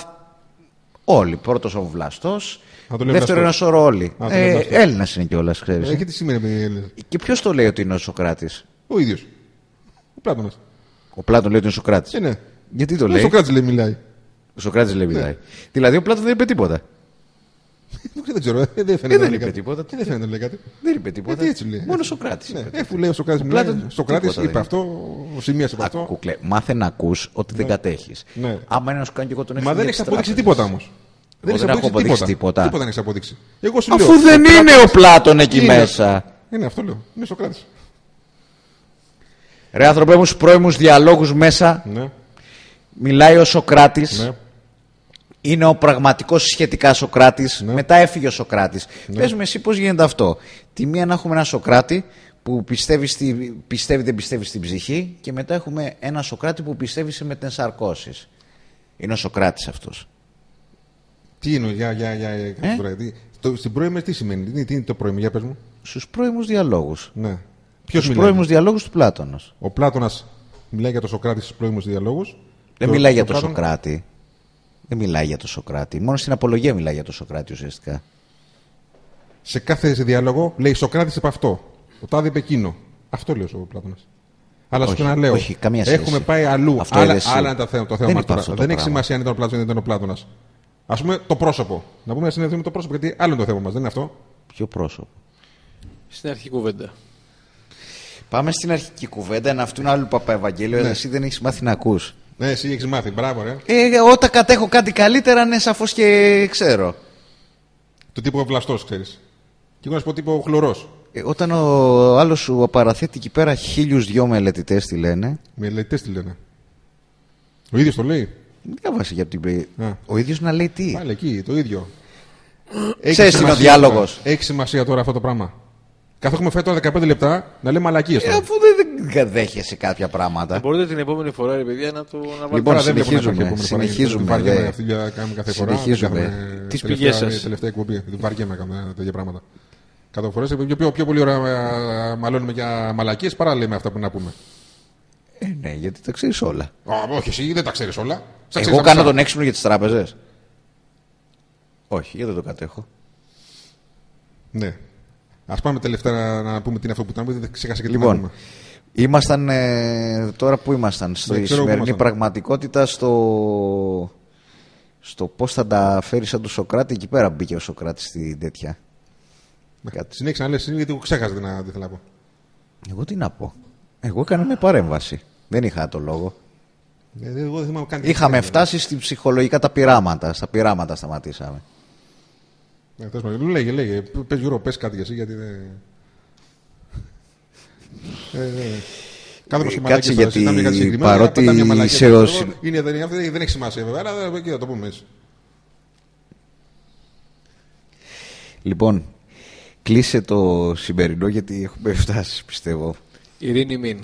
Όλοι. Πρώτος ο Βλαστός. Δεύτερο ένα σωρό όλοι. Έλληνας είναι κιόλας, ξέρεις. Και τι σημαίνει Έλληνας? Και ποιος το λέει ότι είναι ο Σοκράτης? Ο ίδιος. Ο Πλάτωνας. Ο Πλάτων λέει ότι είναι ο Σοκράτης. Ναι. Γιατί το λέει? Ο Σοκράτης λέει μιλάει. Ο Σοκράτης λέει μιλάει. Δηλαδή ο Πλάτων δεν είπε τίποτα. Δεν ξέρω, δεν φαίνεται. Δεν είπε τίποτα. Δεν φαίνεται να λέει κάτι. Δεν είπε τίποτα. Έτσι λέει. Μόνο ο Σοκράτης. Αφού λέει ο Σοκράτης μιλάει. Ο Σοκράτης είπε αυτό, σημείωσε από αυτό. Κουκλέ, μάθε να ακούς ότι δεν κατέχεις. Άμα είναι να σου κάνει και εγώ τον έξω. Μα δεν έχει αποδείξει τίποτα όμως. Δεν έχω αποδείξει τίποτα. Τίποτα δεν έχει αποδείξει. Αφού δεν είναι ο Πλάτων εκεί μέσα. Είναι αυτό λέω. Είναι Σοκράτης. Ρε άνθρωπε μου, στους πρώιμους διαλόγους μέσα μιλάει ο Σοκράτης είναι ο πραγματικός σχετικά Σωκράτης, μετά έφυγε ο Σωκράτης. Πες μου εσύ πώς γίνεται αυτό. Τη μία να έχουμε ένα Σωκράτη που πιστεύει δεν πιστεύει στην ψυχή, και μετά έχουμε ένα Σωκράτη που πιστεύει σε μετενσαρκώσεις. Είναι ο Σωκράτης αυτός. Τι είναι, στην πρώιμη τι σημαίνει, τι είναι το πρώιμο, για πες μου. Στους πρώιμους διαλόγους. Ναι. Στους πρώιμους διαλόγους του Πλάτωνας. Ο Πλάτωνας μιλάει για τον Σωκράτη στους πρώιμους διαλόγους. Δεν μιλάει για τον Σωκράτη. Δεν μιλάει για τον Σωκράτη. Μόνο στην Απολογία μιλάει για τον Σωκράτη ουσιαστικά. Σε κάθε διάλογο λέει Σωκράτης είπε αυτό. Ο τάδε είπε εκείνο. Αυτό λέει ο Πλάτωνας. Αλλά σου ξαναλέω. Όχι, καμία σχέση. Έχουμε πάει αλλού. Άλλα είναι το θέμα μας τώρα. Δεν έχει σημασία αν ήταν ο Πλάτωνας ή δεν ήταν ο Πλάτωνας. Ας πούμε το πρόσωπο. Να πούμε συνεδρία με το πρόσωπο, γιατί άλλο είναι το θέμα μας, δεν είναι αυτό. Ποιο πρόσωπο? Στην αρχική κουβέντα. Πάμε στην αρχική κουβέντα. Να αυτού είναι άλλο Παπαευαγγέλιο. Ναι. Εσύ δεν έχεις μάθει να ακούς. Ναι, εσύ έχεις μάθει. Μπράβο, ρε. Όταν κατέχω κάτι καλύτερα, ναι, σαφώς και ξέρω. Το τύπο βλαστός, ξέρεις. Και εγώ να σου πω τύπο χλωρός. Όταν ο άλλος σου παραθέτει εκεί πέρα 1002 μελετητές τι λένε. Μελετητές τι λένε. Ο ίδιος το λέει. Διάβασε γιατί ο ίδιος να λέει τι. Πάλι εκεί, το ίδιο. Ξέρεις τι είναι ο διάλογος. Έχει σημασία τώρα αυτό το πράγμα. Καθώς έχουμε φάει τώρα 15 λεπτά να λέμε μαλακίες τώρα. Αφού δεν δέχεσαι κάποια πράγματα. Μπορείτε την επόμενη φορά, ρε παιδιά, να το βάλετε. Λοιπόν, συνεχίζουμε. Συνεχίζουμε. Τις πηγές σας. Τελευταία εκπομπή. Βαριέμαι να κάνω τέτοια πράγματα. Κατά φορές πιο πολύ ώρα μαλώνουμε για μαλακίες παρά λέμε αυτά που να πούμε. Ναι, γιατί τα ξέρεις όλα. Όχι, εσύ δεν τα ξέρεις όλα. Εγώ κάνω τον έξυπνο για τις τράπεζες. Όχι, γιατί δεν το κατέχω. Ναι. Ας πάμε τελευταία να πούμε τι είναι αυτό που ήταν, δεν ξέχασα και τι λοιπόν, να πούμε. Ήμασταν τώρα που ήμασταν στη σημερινή πραγματικότητα στο πώς θα τα φέρει σαν του Σωκράτη. Εκεί πέρα μπήκε ο Σωκράτης στην τέτοια. Συνέχισα να λες, γιατί εγώ ξέχασα τι θέλω να πω. Εγώ τι να πω. Εγώ έκανα μια παρέμβαση. Δεν είχα το λόγο. Είχαμε φτάσει στη ψυχολογικά τα πειράματα. Στα πειράματα σταματήσαμε. Λέγε. Πες Γιώργο, πες κάτι για εσύ, γιατί δεν... Κάτσε γιατί παρότι δεν έχει σημασία βέβαια, αλλά εκεί θα το πούμε έτσι. Λοιπόν, κλείσε το σημερινό γιατί έχουμε φτάσει, πιστεύω. Ειρήνη μην.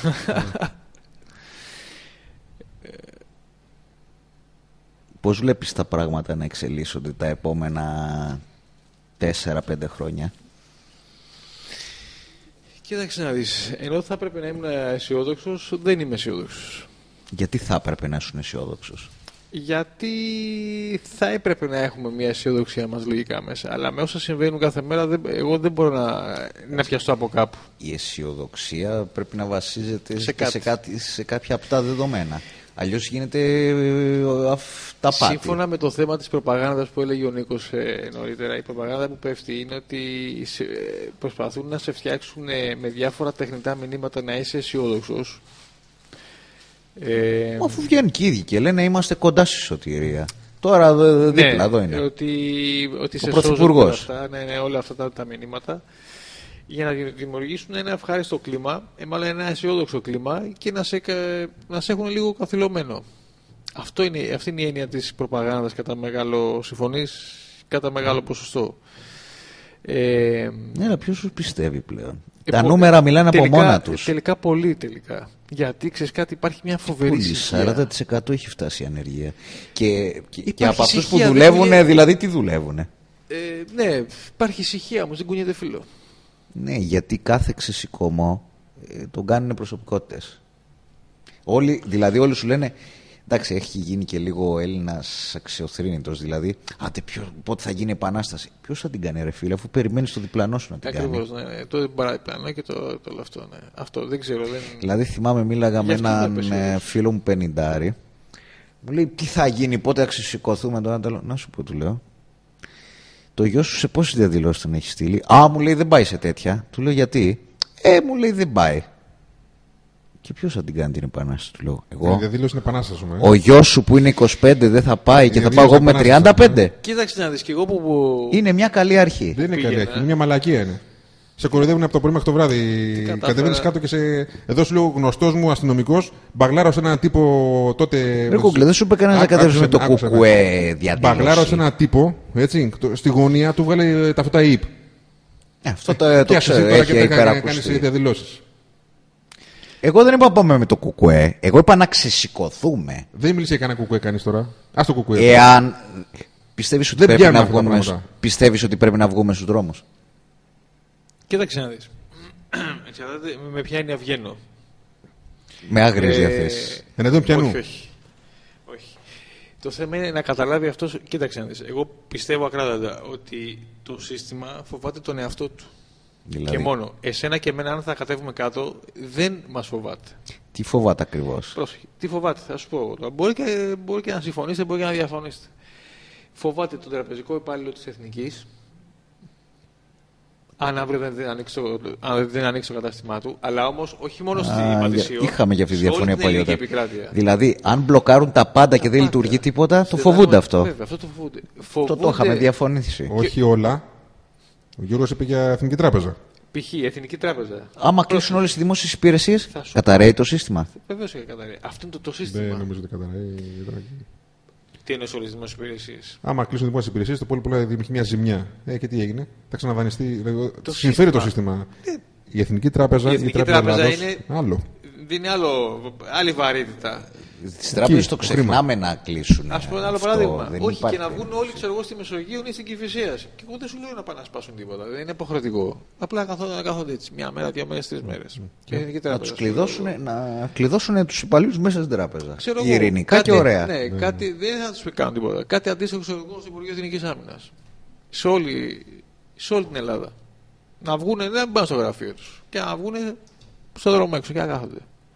Πώς βλέπεις τα πράγματα να εξελίσσονται τα επόμενα 4-5 χρόνια? Κοίταξε να δεις. Ενώ θα έπρεπε να ήμουν αισιόδοξος, δεν είμαι αισιόδοξος. Γιατί θα έπρεπε να ήσουν αισιόδοξος? Γιατί θα έπρεπε να έχουμε μια αισιοδοξία μας λογικά μέσα. Αλλά με όσα συμβαίνουν κάθε μέρα, εγώ δεν μπορώ να πιαστώ από κάπου. Η αισιοδοξία πρέπει να βασίζεται σε κάποια απτά δεδομένα. Αλλιώς γίνεται αυταπάτη. Σύμφωνα με το θέμα της προπαγάνδας που έλεγε ο Νίκος νωρίτερα, η προπαγάνδα που πέφτει είναι ότι προσπαθούν να σε φτιάξουν με διάφορα τεχνητά μηνύματα να είσαι αισιόδοξος. Αφού βγαίνουν και οι ίδιοι και λένε είμαστε κοντά στη σωτηρία. Τώρα δίπλα εδώ είναι. Ότι σε σώζονται αυτά, όλα αυτά τα μηνύματα, για να δημιουργήσουν ένα ευχάριστο κλίμα, μάλλον ένα αισιόδοξο κλίμα και να σε έχουν λίγο καθυλωμένο. Αυτή είναι η έννοια της προπαγάνδας κατά μεγάλο, συμφωνείς, κατά μεγάλο ποσοστό. Ναι, αλλά ποιος σου πιστεύει πλέον? Τα νούμερα μιλάνε από μόνα τους. Τελικά πολύ τελικά. Γιατί ξέρεις κάτι, υπάρχει μια φοβερή ησυχία. 40% έχει φτάσει η ανεργία. Και από αυτούς που δουλεύουν, δηλαδή τι δουλεύουν? Ναι, υπάρχει ησυχία όμως, δεν κουνιέται φίλο. Ναι, γιατί κάθε ξεσηκωμό τον κάνουν προσωπικότητες. Δηλαδή όλοι σου λένε, εντάξει, έχει γίνει και λίγο ο Έλληνας αξιοθρήνητος, δηλαδή, πότε θα γίνει επανάσταση? Ποιος θα την κάνει ρε φίλε, αφού περιμένεις το διπλανό σου να την κάνει? Ακριβώς, ναι, το παραδιπλανό και το αυτό, ναι. Αυτό δεν ξέρω. Δηλαδή θυμάμαι μίλαγα με έναν φίλο μου 50, μου λέει τι θα γίνει, πότε θα ξεσηκωθούμε τώρα? Να σου πω, του λέω, το γιο σου σε πόσες διαδηλώσεις τον έχει στείλει? Μου λέει δεν πάει σε τέτοια. Του λέω γιατί? Μου λέει δεν πάει. Και ποιος θα την κάνει την επανάσταση? Του λέω εγώ. Διαδήλωση είναι επανάσταση. Ο γιος σου που είναι 25 δεν θα πάει και θα πάω εγώ με 35. Κοίταξε να δεις, και εγώ που. Είναι μια καλή αρχή. Δεν είναι καλή αρχή, είναι μια μαλακία είναι. Σε κοροϊδεύουν από το πρωί μέχρι το βράδυ. Κατεβαίνεις κάτω και εδώ σου λέω γνωστός μου αστυνομικός, μπαγλάρωσε έναν τύπο τότε. Ρε Κούκλε, δεν σου είπε κανένα να κατέβεις με το κουκουέ διαδήλωση. Μπαγλάρωσε έναν τύπο, έτσι, στη γωνία του βγάλε τα φώτα ΙΠ. Αυτό το ξέρω, έχει υπερακουστεί. Διαδηλώσεις. Εγώ δεν είπα να πάμε με το κουκουέ. Εγώ είπα να ξεσηκωθούμε. Δεν μίλησε για κανένα κουκουέ κανείς τώρα. Ας το κουκουέ. Εάν πιστεύεις ότι πρέπει να βγούμε στους δρόμους. Κοίταξε να δεις. Εξαρτάται με ποια έννοια βγαίνω. Με άγριες διαθέσεις. Εναντίον πιανού. Όχι. Το θέμα είναι να καταλάβει αυτός. Κοίταξε να δεις. Εγώ πιστεύω ακράδαντα ότι το σύστημα φοβάται τον εαυτό του. Δηλαδή. Και μόνο. Εσένα και εμένα, αν θα κατέβουμε κάτω, δεν μας φοβάται. Τι φοβάται ακριβώς? Πρόσεχε. Τι φοβάται, θα σου πω. Μπορεί και να συμφωνήσετε, μπορεί και να διαφωνήσετε. Φοβάται τον τραπεζικό υπάλληλο της Εθνικής. Αν αύριο δεν ανοίξει το κατάστημά του, αλλά όμως όχι μόνο στη Ματησίο. Είχαμε για αυτή τη διαφωνία παλιότερα. Δηλαδή, αν μπλοκάρουν τα πάντα και δεν λειτουργεί τίποτα, το φοβούνται αυτό. Βέβαια, αυτό το φοβούνται. Το είχαμε διαφωνήσει. Όχι όλα. Ο Γιώργος είπε για Εθνική Τράπεζα. Π.χ. Εθνική Τράπεζα. Άμα κλείσουν όλες οι δημόσιες υπηρεσίες, καταραίει το σύστημα. Βεβαίως και καταραίει. Αυτό είναι το σύστημα. Δεν νομίζω ότι καταραίει. Τι εννοείς όλες τις δημόσιες υπηρεσίες? Άμα κλείσουν δημόσιες υπηρεσίες, το υπόλοιπο δημιουργεί μια ζημιά. Και τι έγινε? Θα ξαναδανειστεί. Συμφέρει το σύστημα. Η Εθνική Τράπεζα, η Τράπεζα είναι άλλο. Δίνει άλλη βαρύτητα. Τις τράπεζες το ξεχνάμε να κλείσουν. Ας πω ένα άλλο παράδειγμα. Όχι, και να βγουν όλοι στη Μεσογείο ή στην Κηφισίας. Και εγώ δεν σου λέω να πάνε να σπάσουν τίποτα. Δεν είναι υποχρεωτικό. Απλά να κάθονται έτσι. Μια μέρα, 2 μέρες, 3 μέρες. Να τους κλειδώσουν τους υπαλλήλους μέσα στην τράπεζα. Ειρηνικά και ωραία. Ναι, κάτι δεν θα τους κάνουν τίποτα. Κάτι αντίστοιχο στο Υπουργείο Εθνικής Άμυνας. Σε όλη την Ελλάδα. Να βγουν, δεν πάνε στο γραφείο τους. Και να βγουν στον δρόμο έξω και να κάθονται.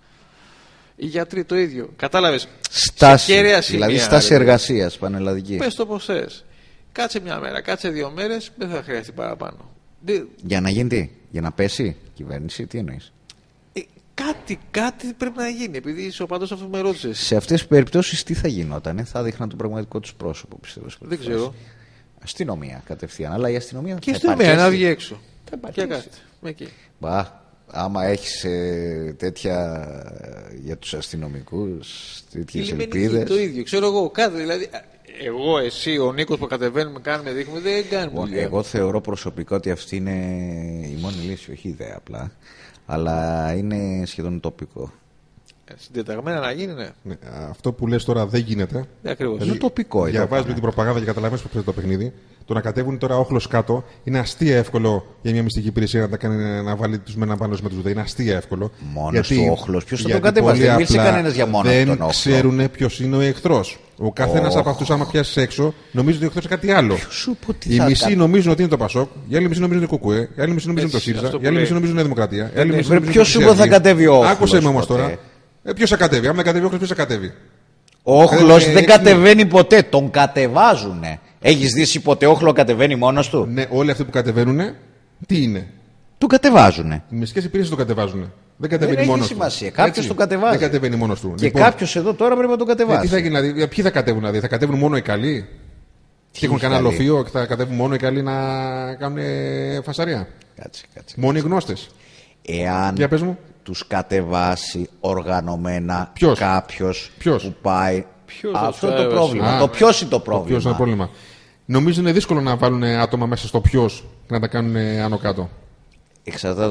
Οι γιατροί το ίδιο. Κατάλαβες. Στάση. Δηλαδή στάση εργασίας πανελλαδική. Πες το πως θες. Κάτσε μια μέρα, κάτσε 2 μέρες, δεν θα χρειαστεί παραπάνω. Για να γίνει τι? Για να πέσει η κυβέρνηση, τι εννοείς? Κάτι πρέπει να γίνει, επειδή ο πάντως αυτό με ρώτησες. Σε αυτές τις περιπτώσεις τι θα γινόταν? Θα δείχναν το πραγματικό τους πρόσωπο, πιστεύω. Δεν ξέρω. Αστυνομία κατευθείαν. Αλλά η αστυνομία και η αστυνομία να βγει έξω. Και κάτι. Άμα έχεις τέτοια για τους αστυνομικούς, τέτοιες ελπίδες. Το ίδιο, ξέρω εγώ. Δηλαδή, εγώ, εσύ, ο Νίκος που κατεβαίνουμε, κάνουμε, δείχνουμε, δεν κάνουμε. Εγώ θεωρώ προσωπικά ότι αυτή είναι η μόνη λύση, όχι ιδέα απλά, αλλά είναι σχεδόν τοπικό. Συντεταγμένα να γίνει, ναι. Αυτό που λες τώρα δεν γίνεται. Ακριβώς. Είναι τοπικό. Διαβάζεις την προπαγάνδα και καταλαβαίνεις πώς παίζει το παιχνίδι. Το να κατέβουν τώρα όχλος κάτω είναι αστεία εύκολο για μια μυστική υπηρεσία να βάλει τους μένα πάνω με τους δε. Είναι αστεία εύκολο. Μόνος ο όχλος. Ποιος θα τον κατεβάσει? Δεν μίλησε κανένας για μόνο τον όχλο. Δεν ξέρουν ποιος είναι ο εχθρός. Ο καθένας από αυτούς, άμα πιάσει έξω, νομίζει ότι ο εχθρός είναι κάτι άλλο. Οι μισοί νομίζουν ότι είναι το Πασόκ, οι άλλοι μισοί νομίζουν ότι είναι το Κουκουέ, οι άλλοι μισοί νομίζουν το ΣΥΡΙΖΑ, οι άλλοι μισοί νομίζουν ότι είναι Δημοκρατία. Ποιος σου θα κατέβει ο όχλος? Άκουσε με όμως τώρα. Ποιος θα κατέβει? Άμα κατέβει ο όχλος, ποιος θα κατέβει? Ο όχλος δεν κατεβαίνει ποτέ, τον κατεβάζουνε. Έχεις δει ποτέ όχλο κατεβαίνει μόνος του? Ναι, όλοι αυτοί που κατεβαίνουν, τι είναι? Του κατεβάζουνε. Οι μυστικές υπηρεσίες το κατεβάζουν. Δεν κατεβαίνει μόνος του. Δεν έχει σημασία. Κάποιος το κατεβάζει. Δεν κατεβαίνει μόνος του. Και λοιπόν, κάποιος εδώ τώρα πρέπει να το κατεβάσει. Τι θα γίνει, δηλαδή, ποιοι θα κατέβουν, δηλαδή, θα κατέβουν μόνο οι καλοί? Και έχουν κανένα λοφείο και θα κατέβουν μόνο οι καλοί να κάνουν φασαρία? Κάτσε. Μόνο οι γνώστες. Εάν τους κατεβάσει οργανωμένα κάποιος που πάει. Αυτό είναι το πρόβλημα. Το ποιος είναι το πρόβλημα. Νομίζω είναι δύσκολο να βάλουν άτομα μέσα στο ποιος και να τα κάνουν άνω κάτω. Εξαρτάται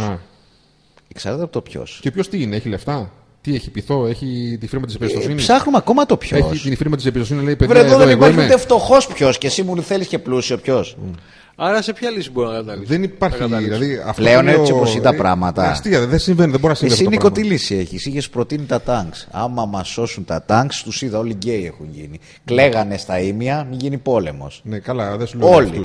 από το ποιος. Και ποιος τι είναι, έχει λεφτά? Τι έχει πειθό, έχει τη φίρμα της εμπιστοσύνης? Ψάχνουμε ακόμα το ποιος. Έχει τη φίρμα της εμπιστοσύνης, λέει παιδιά. Βρε, εδώ δεν υπάρχει ούτε φτωχός ποιος και εσύ μου θέλεις και πλούσιο ποιος. Άρα σε ποια λύση μπορεί να καταλήξει? Δεν υπάρχει. Δηλαδή, πλέον έτσι όπως είναι τα πράγματα. Αστεία, δεν συμβαίνει, δεν μπορεί να συμβαίνει. Εσύ Νίκο, τι λύση έχεις? Είχες προτείνει τα τάγκς. Άμα μας σώσουν τα τάγκς, τους είδα όλοι γκέι έχουν γίνει. Κλαίγανε στα ίμια, μην γίνει πόλεμος. Ναι, καλά, δεν σου λέω. Όλοι.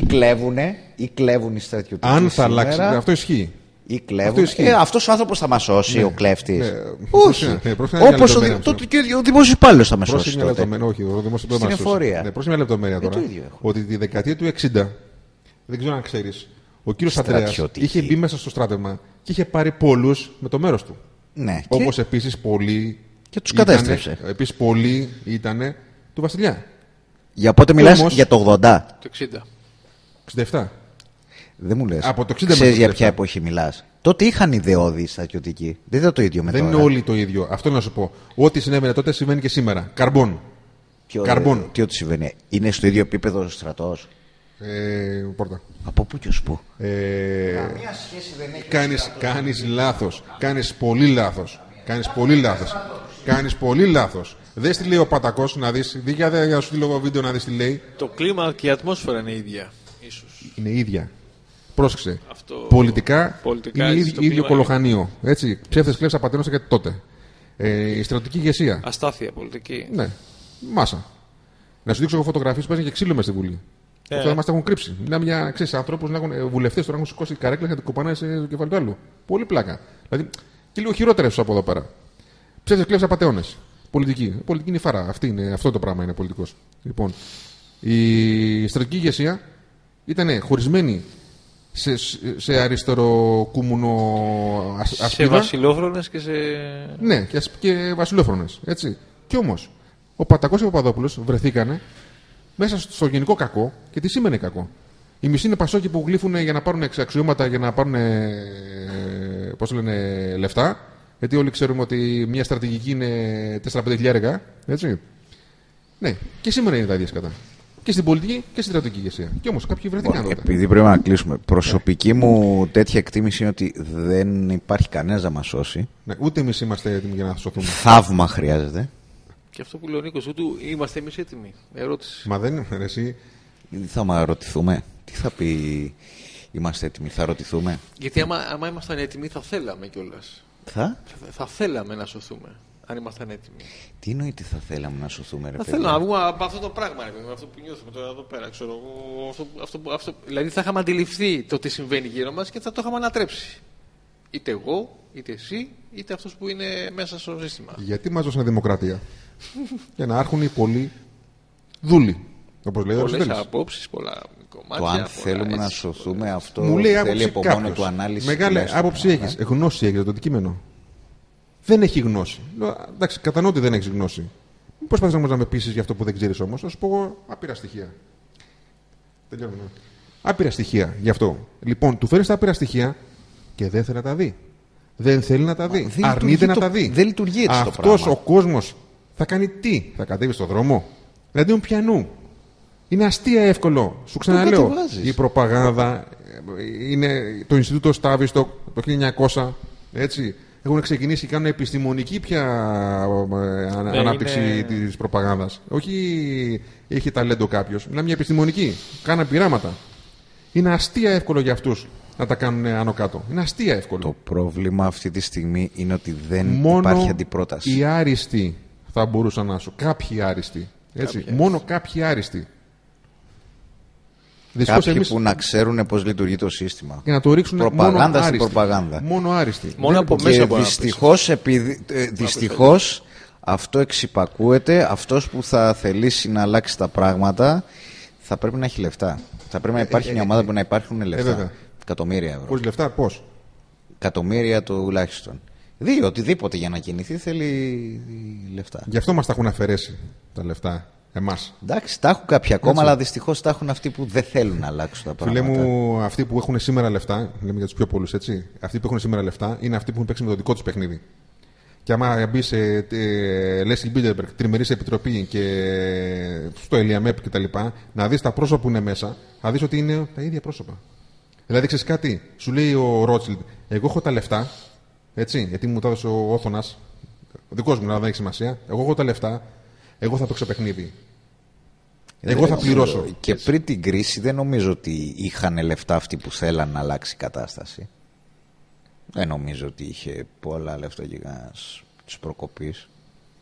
Ή κλέβουν οι στρατιωτικοί. Αν θα αλλάξει, αυτό ισχύει. Ή κλέβουν. Αυτός ο άνθρωπος θα μας σώσει, ο κλέφτης? Όχι. Όπως ο δημόσιος υπάλληλος θα μας σώσει. Όχι, ο δημόσιος στην εφορία. Πρόσεχε μια λεπτομέρεια τώρα. Ότι τη δεκαετία του 60. Δεν ξέρω αν ξέρεις. Ο κύριος Αντρέας είχε μπει μέσα στο στράτευμα και είχε πάρει πολλούς με το μέρος του. Ναι. Όπως επίσης πολλοί. Και τους κατέστρεψε. Επίσης πολλοί ήταν του Βασιλιά. Για πότε μιλάς? Για το 80. Το 60. 67. Δεν μου λες. Από το 60 ξέρεις για ποια εποχή μιλάς. Τότε είχαν ιδεώδη στρατιωτικοί. Δεν ήταν το ίδιο με τώρα. Δεν είναι όλοι το ίδιο. Αυτό να σου πω. Ό,τι συνέβαινε τότε συμβαίνει και σήμερα. Καρμπόν. Τι ό,τι συμβαίνει. Είναι στο ίδιο επίπεδο ο στρατός. Πόρτα. Από πού και ως πού. Καμία σχέση δεν έχει. Κάνεις λάθος. Κάνεις πολύ λάθος. Κάνεις πολύ λάθος. Δες τι λέει ο Πατακός να δεις. Για σου στείλω βίντεο να δεις τι λέει. Το κλίμα και η ατμόσφαιρα είναι ίδια. Ίσως. Είναι ίδια. Πρόσεξε. Πολιτικά είναι ίδιο κολοχανίο. Έτσι. Ψεύτες, κλέφτες, απαταιώνες και τότε. Η στρατιωτική ηγεσία. Αστάθεια πολιτική. Ναι. Μάσα. Να σου δείξω εγώ φωτογραφίες που παίζουν και ξύλο μες στη Βουλή. Αυτό δεν μας τα έχουν κρύψει. Μιλάμε για ανθρώπους να έχουν βουλευτές τώρα έχουν σηκώσει καρέκλες να την κοπανάνε σε κεφάλι του άλλου. Πολύ πλάκα. Δηλαδή και λίγο χειρότερες από εδώ πέρα. Ψεύτες, κλέφτες, απατεώνες. Πολιτική. Πολιτική είναι η φάρα. Αυτό το πράγμα είναι πολιτικός. Λοιπόν, η στρατιωτική ηγεσία ήταν χωρισμένη σε αριστεροκούμουνο ασπίδα. Σε βασιλόφρονες και σε. Ναι, και βασιλόφρονες. Έτσι. Κι όμως, ο Πατακός και ο Παπαδόπουλος βρεθήκανε μέσα στο γενικό κακό. Και τι σήμαινε κακό. Οι μισοί είναι πασόκοι που γλύφουν για να πάρουν αξιώματα, για να πάρουν λεφτά. Γιατί όλοι ξέρουμε ότι μια στρατηγική είναι 4-5 χιλιάρικα. Έτσι. Ναι, και σήμερα είναι τα ίδια σκατά. Και στην πολιτική και στην στρατιωτική ηγεσία. Και όμως κάποιοι βρεθήκαν τότε. Επειδή πρέπει να κλείσουμε. Προσωπική μου τέτοια εκτίμηση είναι ότι δεν υπάρχει κανένας να μας σώσει. Ναι, ούτε εμείς είμαστε έτοιμοι για να σωθούμε. Θαύμα χρειάζεται. Και αυτό που λέει ο Νίκος, ούτε είμαστε εμείς έτοιμοι. Ερώτηση. Μα δεν είναι εσύ. Θα ρωτηθούμε. Τι θα πει είμαστε έτοιμοι, θα ρωτηθούμε. Γιατί άμα ήμασταν έτοιμοι θα θέλαμε κιόλας. Θα θέλαμε να σωθούμε. Αν ήμασταν έτοιμοι. Τι εννοείται θα θέλαμε να σωθούμε, ρε παιδί. Θα θέλαμε να βγούμε από αυτό το πράγμα, ρε παιδί, αυτό που νιώθουμε τώρα εδώ πέρα. Ξέρω, δηλαδή θα είχαμε αντιληφθεί το τι συμβαίνει γύρω μας και θα το είχαμε ανατρέψει. Είτε εγώ, είτε εσύ, είτε αυτός που είναι μέσα στο σύστημα. Γιατί μας δώσαν δημοκρατία. Για να άρχουν οι πολλοί δούλοι. Όπως λέει ο Ρωσίδης. Πολλές απόψεις, πολλά κομμάτια. Το αν θέλουμε να σωθούμε, αυτό μου λέει θέλει από μόνο του ανάλυση. Μεγάλη άποψη έχεις. Γνώση έχεις για το αντικείμενο. Δεν έχει γνώση. Εντάξει, κατανοώ ότι δεν έχεις γνώση. Μην προσπαθείς όμως να με πείσεις για αυτό που δεν ξέρεις όμως. Θα σου πω εγώ άπειρα στοιχεία. Τελειώνουμε. Άπειρα στοιχεία γι' αυτό. Λοιπόν, του φέρνεις τα άπειρα στοιχεία και δεν θέλει να τα δει. Δεν θέλει να τα δει. Αρνείται να τα δει. Δεν λειτουργεί έτσι το πράγμα. Αυτός ο κόσμος θα κάνει τι, θα κατέβει στον δρόμο. Δηλαδή τον πιανού. Είναι αστεία εύκολο. Σου ξαναλέω. Η προπαγάνδα είναι το Ινστιτούτο Στάβιστο το 1900. Έτσι. Έχουν ξεκινήσει και κάνουν επιστημονική πια ανάπτυξη της προπαγάνδας. Όχι έχει ταλέντο κάποιος. Μιλάμε μια επιστημονική. Κάναν πειράματα. Είναι αστεία εύκολο για αυτούς να τα κάνουν άνω κάτω. Είναι αστεία εύκολο. Το πρόβλημα αυτή τη στιγμή είναι ότι δεν υπάρχει αντιπρόταση. Οι άριστοι θα μπορούσαν να σου. Κάποιοι άριστοι. Έτσι. Μόνο κάποιοι άριστοι. Κάποιοι που να ξέρουν πώς λειτουργεί το σύστημα. Και να το ρίξουν προπαγάνδα στην προπαγάνδα. Μόνο άριστοι. Μόνο από μέσα από δυστυχώς αυτό εξυπακούεται. Αυτός που θα θελήσει να αλλάξει τα πράγματα θα πρέπει να έχει λεφτά. Θα πρέπει να υπάρχει μια ομάδα που να υπάρχουν λεφτά. Εκατομμύρια ευρώ. Πώς λεφτά, πώς. Εκατομμύρια τουλάχιστον. Οτιδήποτε για να κινηθεί θέλει λεφτά. Γι' αυτό μας τα έχουν αφαιρέσει τα λεφτά. Εμάς. Εντάξει, τα έχουν κάποιοι ακόμα, αλλά δυστυχώς τα έχουν αυτοί που δεν θέλουν να αλλάξουν τα πράγματα. Φίλε μου, αυτοί που έχουν σήμερα λεφτά, λέμε για τους πιο πολλούς έτσι, αυτοί που έχουν σήμερα λεφτά είναι αυτοί που έχουν παίξει με το δικό τους παιχνίδι. Και άμα μπει σε Λέσλι Μπίλτερμπεργκ, τριμερής επιτροπή και στο Ελιαμέπ κτλ., να δεις τα πρόσωπα που είναι μέσα, θα δεις ότι είναι τα ίδια πρόσωπα. Δηλαδή, ξέρεις κάτι, σου λέει ο Ρότσιλντ, εγώ έχω τα λεφτά, έτσι, γιατί μου τα έδωσε ο Όθωνας, ο δικός μου, δεν έχει σημασία, εγώ έχω τα λεφτά. Εγώ θα παίξω παιχνίδι. Εγώ θα πληρώσω. Και πριν την κρίση δεν νομίζω ότι είχαν λεφτά αυτοί που θέλαν να αλλάξει η κατάσταση. Δεν νομίζω ότι είχε πολλά λεφτά γιγάς της προκοπής.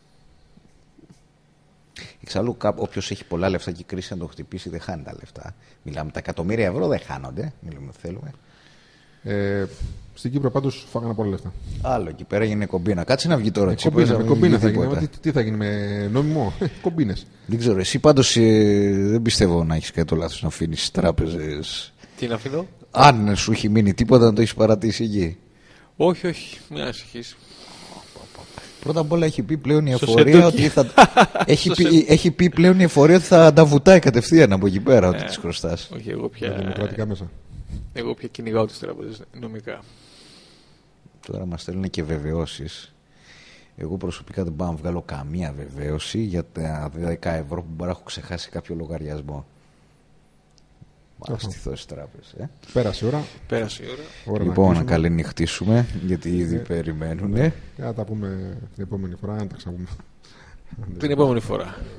Εξάλλου όποιος έχει πολλά λεφτά και η κρίση να το χτυπήσει δεν χάνει τα λεφτά. Μιλάμε τα εκατομμύρια ευρώ δεν χάνονται. Μιλάμε θέλουμε. Στην Κύπρο πάντως φάγανε πολλά λεφτά. Άλλο εκεί πέρα έγινε κομπίνα. Κάτσε να βγει τώρα. Κομπίνα θα γίνει. Τι θα γίνει με νόμιμο, κομπίνες. Δεν ξέρω. Εσύ πάντως δεν πιστεύω να έχεις κάτι το λάθος να αφήνεις τράπεζες. Τι να αφήνω? Αν σου έχει μείνει τίποτα να το έχεις παρατήσει εκεί. Όχι, μην ανησυχείς. Πρώτα απ' όλα έχει πει πλέον η εφορία ότι θα. Έχει πει πλέον η εφορία ότι θα τα βουτάει κατευθείαν από εκεί πέρα ότι τις χρωστάς. Όχι, εγώ πια. Δημοκρατικά μέσα. Εγώ πια κυνηγάω τις τράπεζες νομικά. Τώρα μας στέλνουν και βεβαιώσεις. Εγώ προσωπικά δεν πάω να βγάλω καμία βεβαίωση για τα 10 ευρώ που μπορεί να έχω ξεχάσει κάποιο λογαριασμό. Αστιθώ στις τράπεζες. Πέρασε η ώρα. Λοιπόν, να καληνυχτήσουμε γιατί ήδη περιμένουν. Θα τα πούμε την επόμενη φορά, να τα ξαναπούμε. Την επόμενη φορά.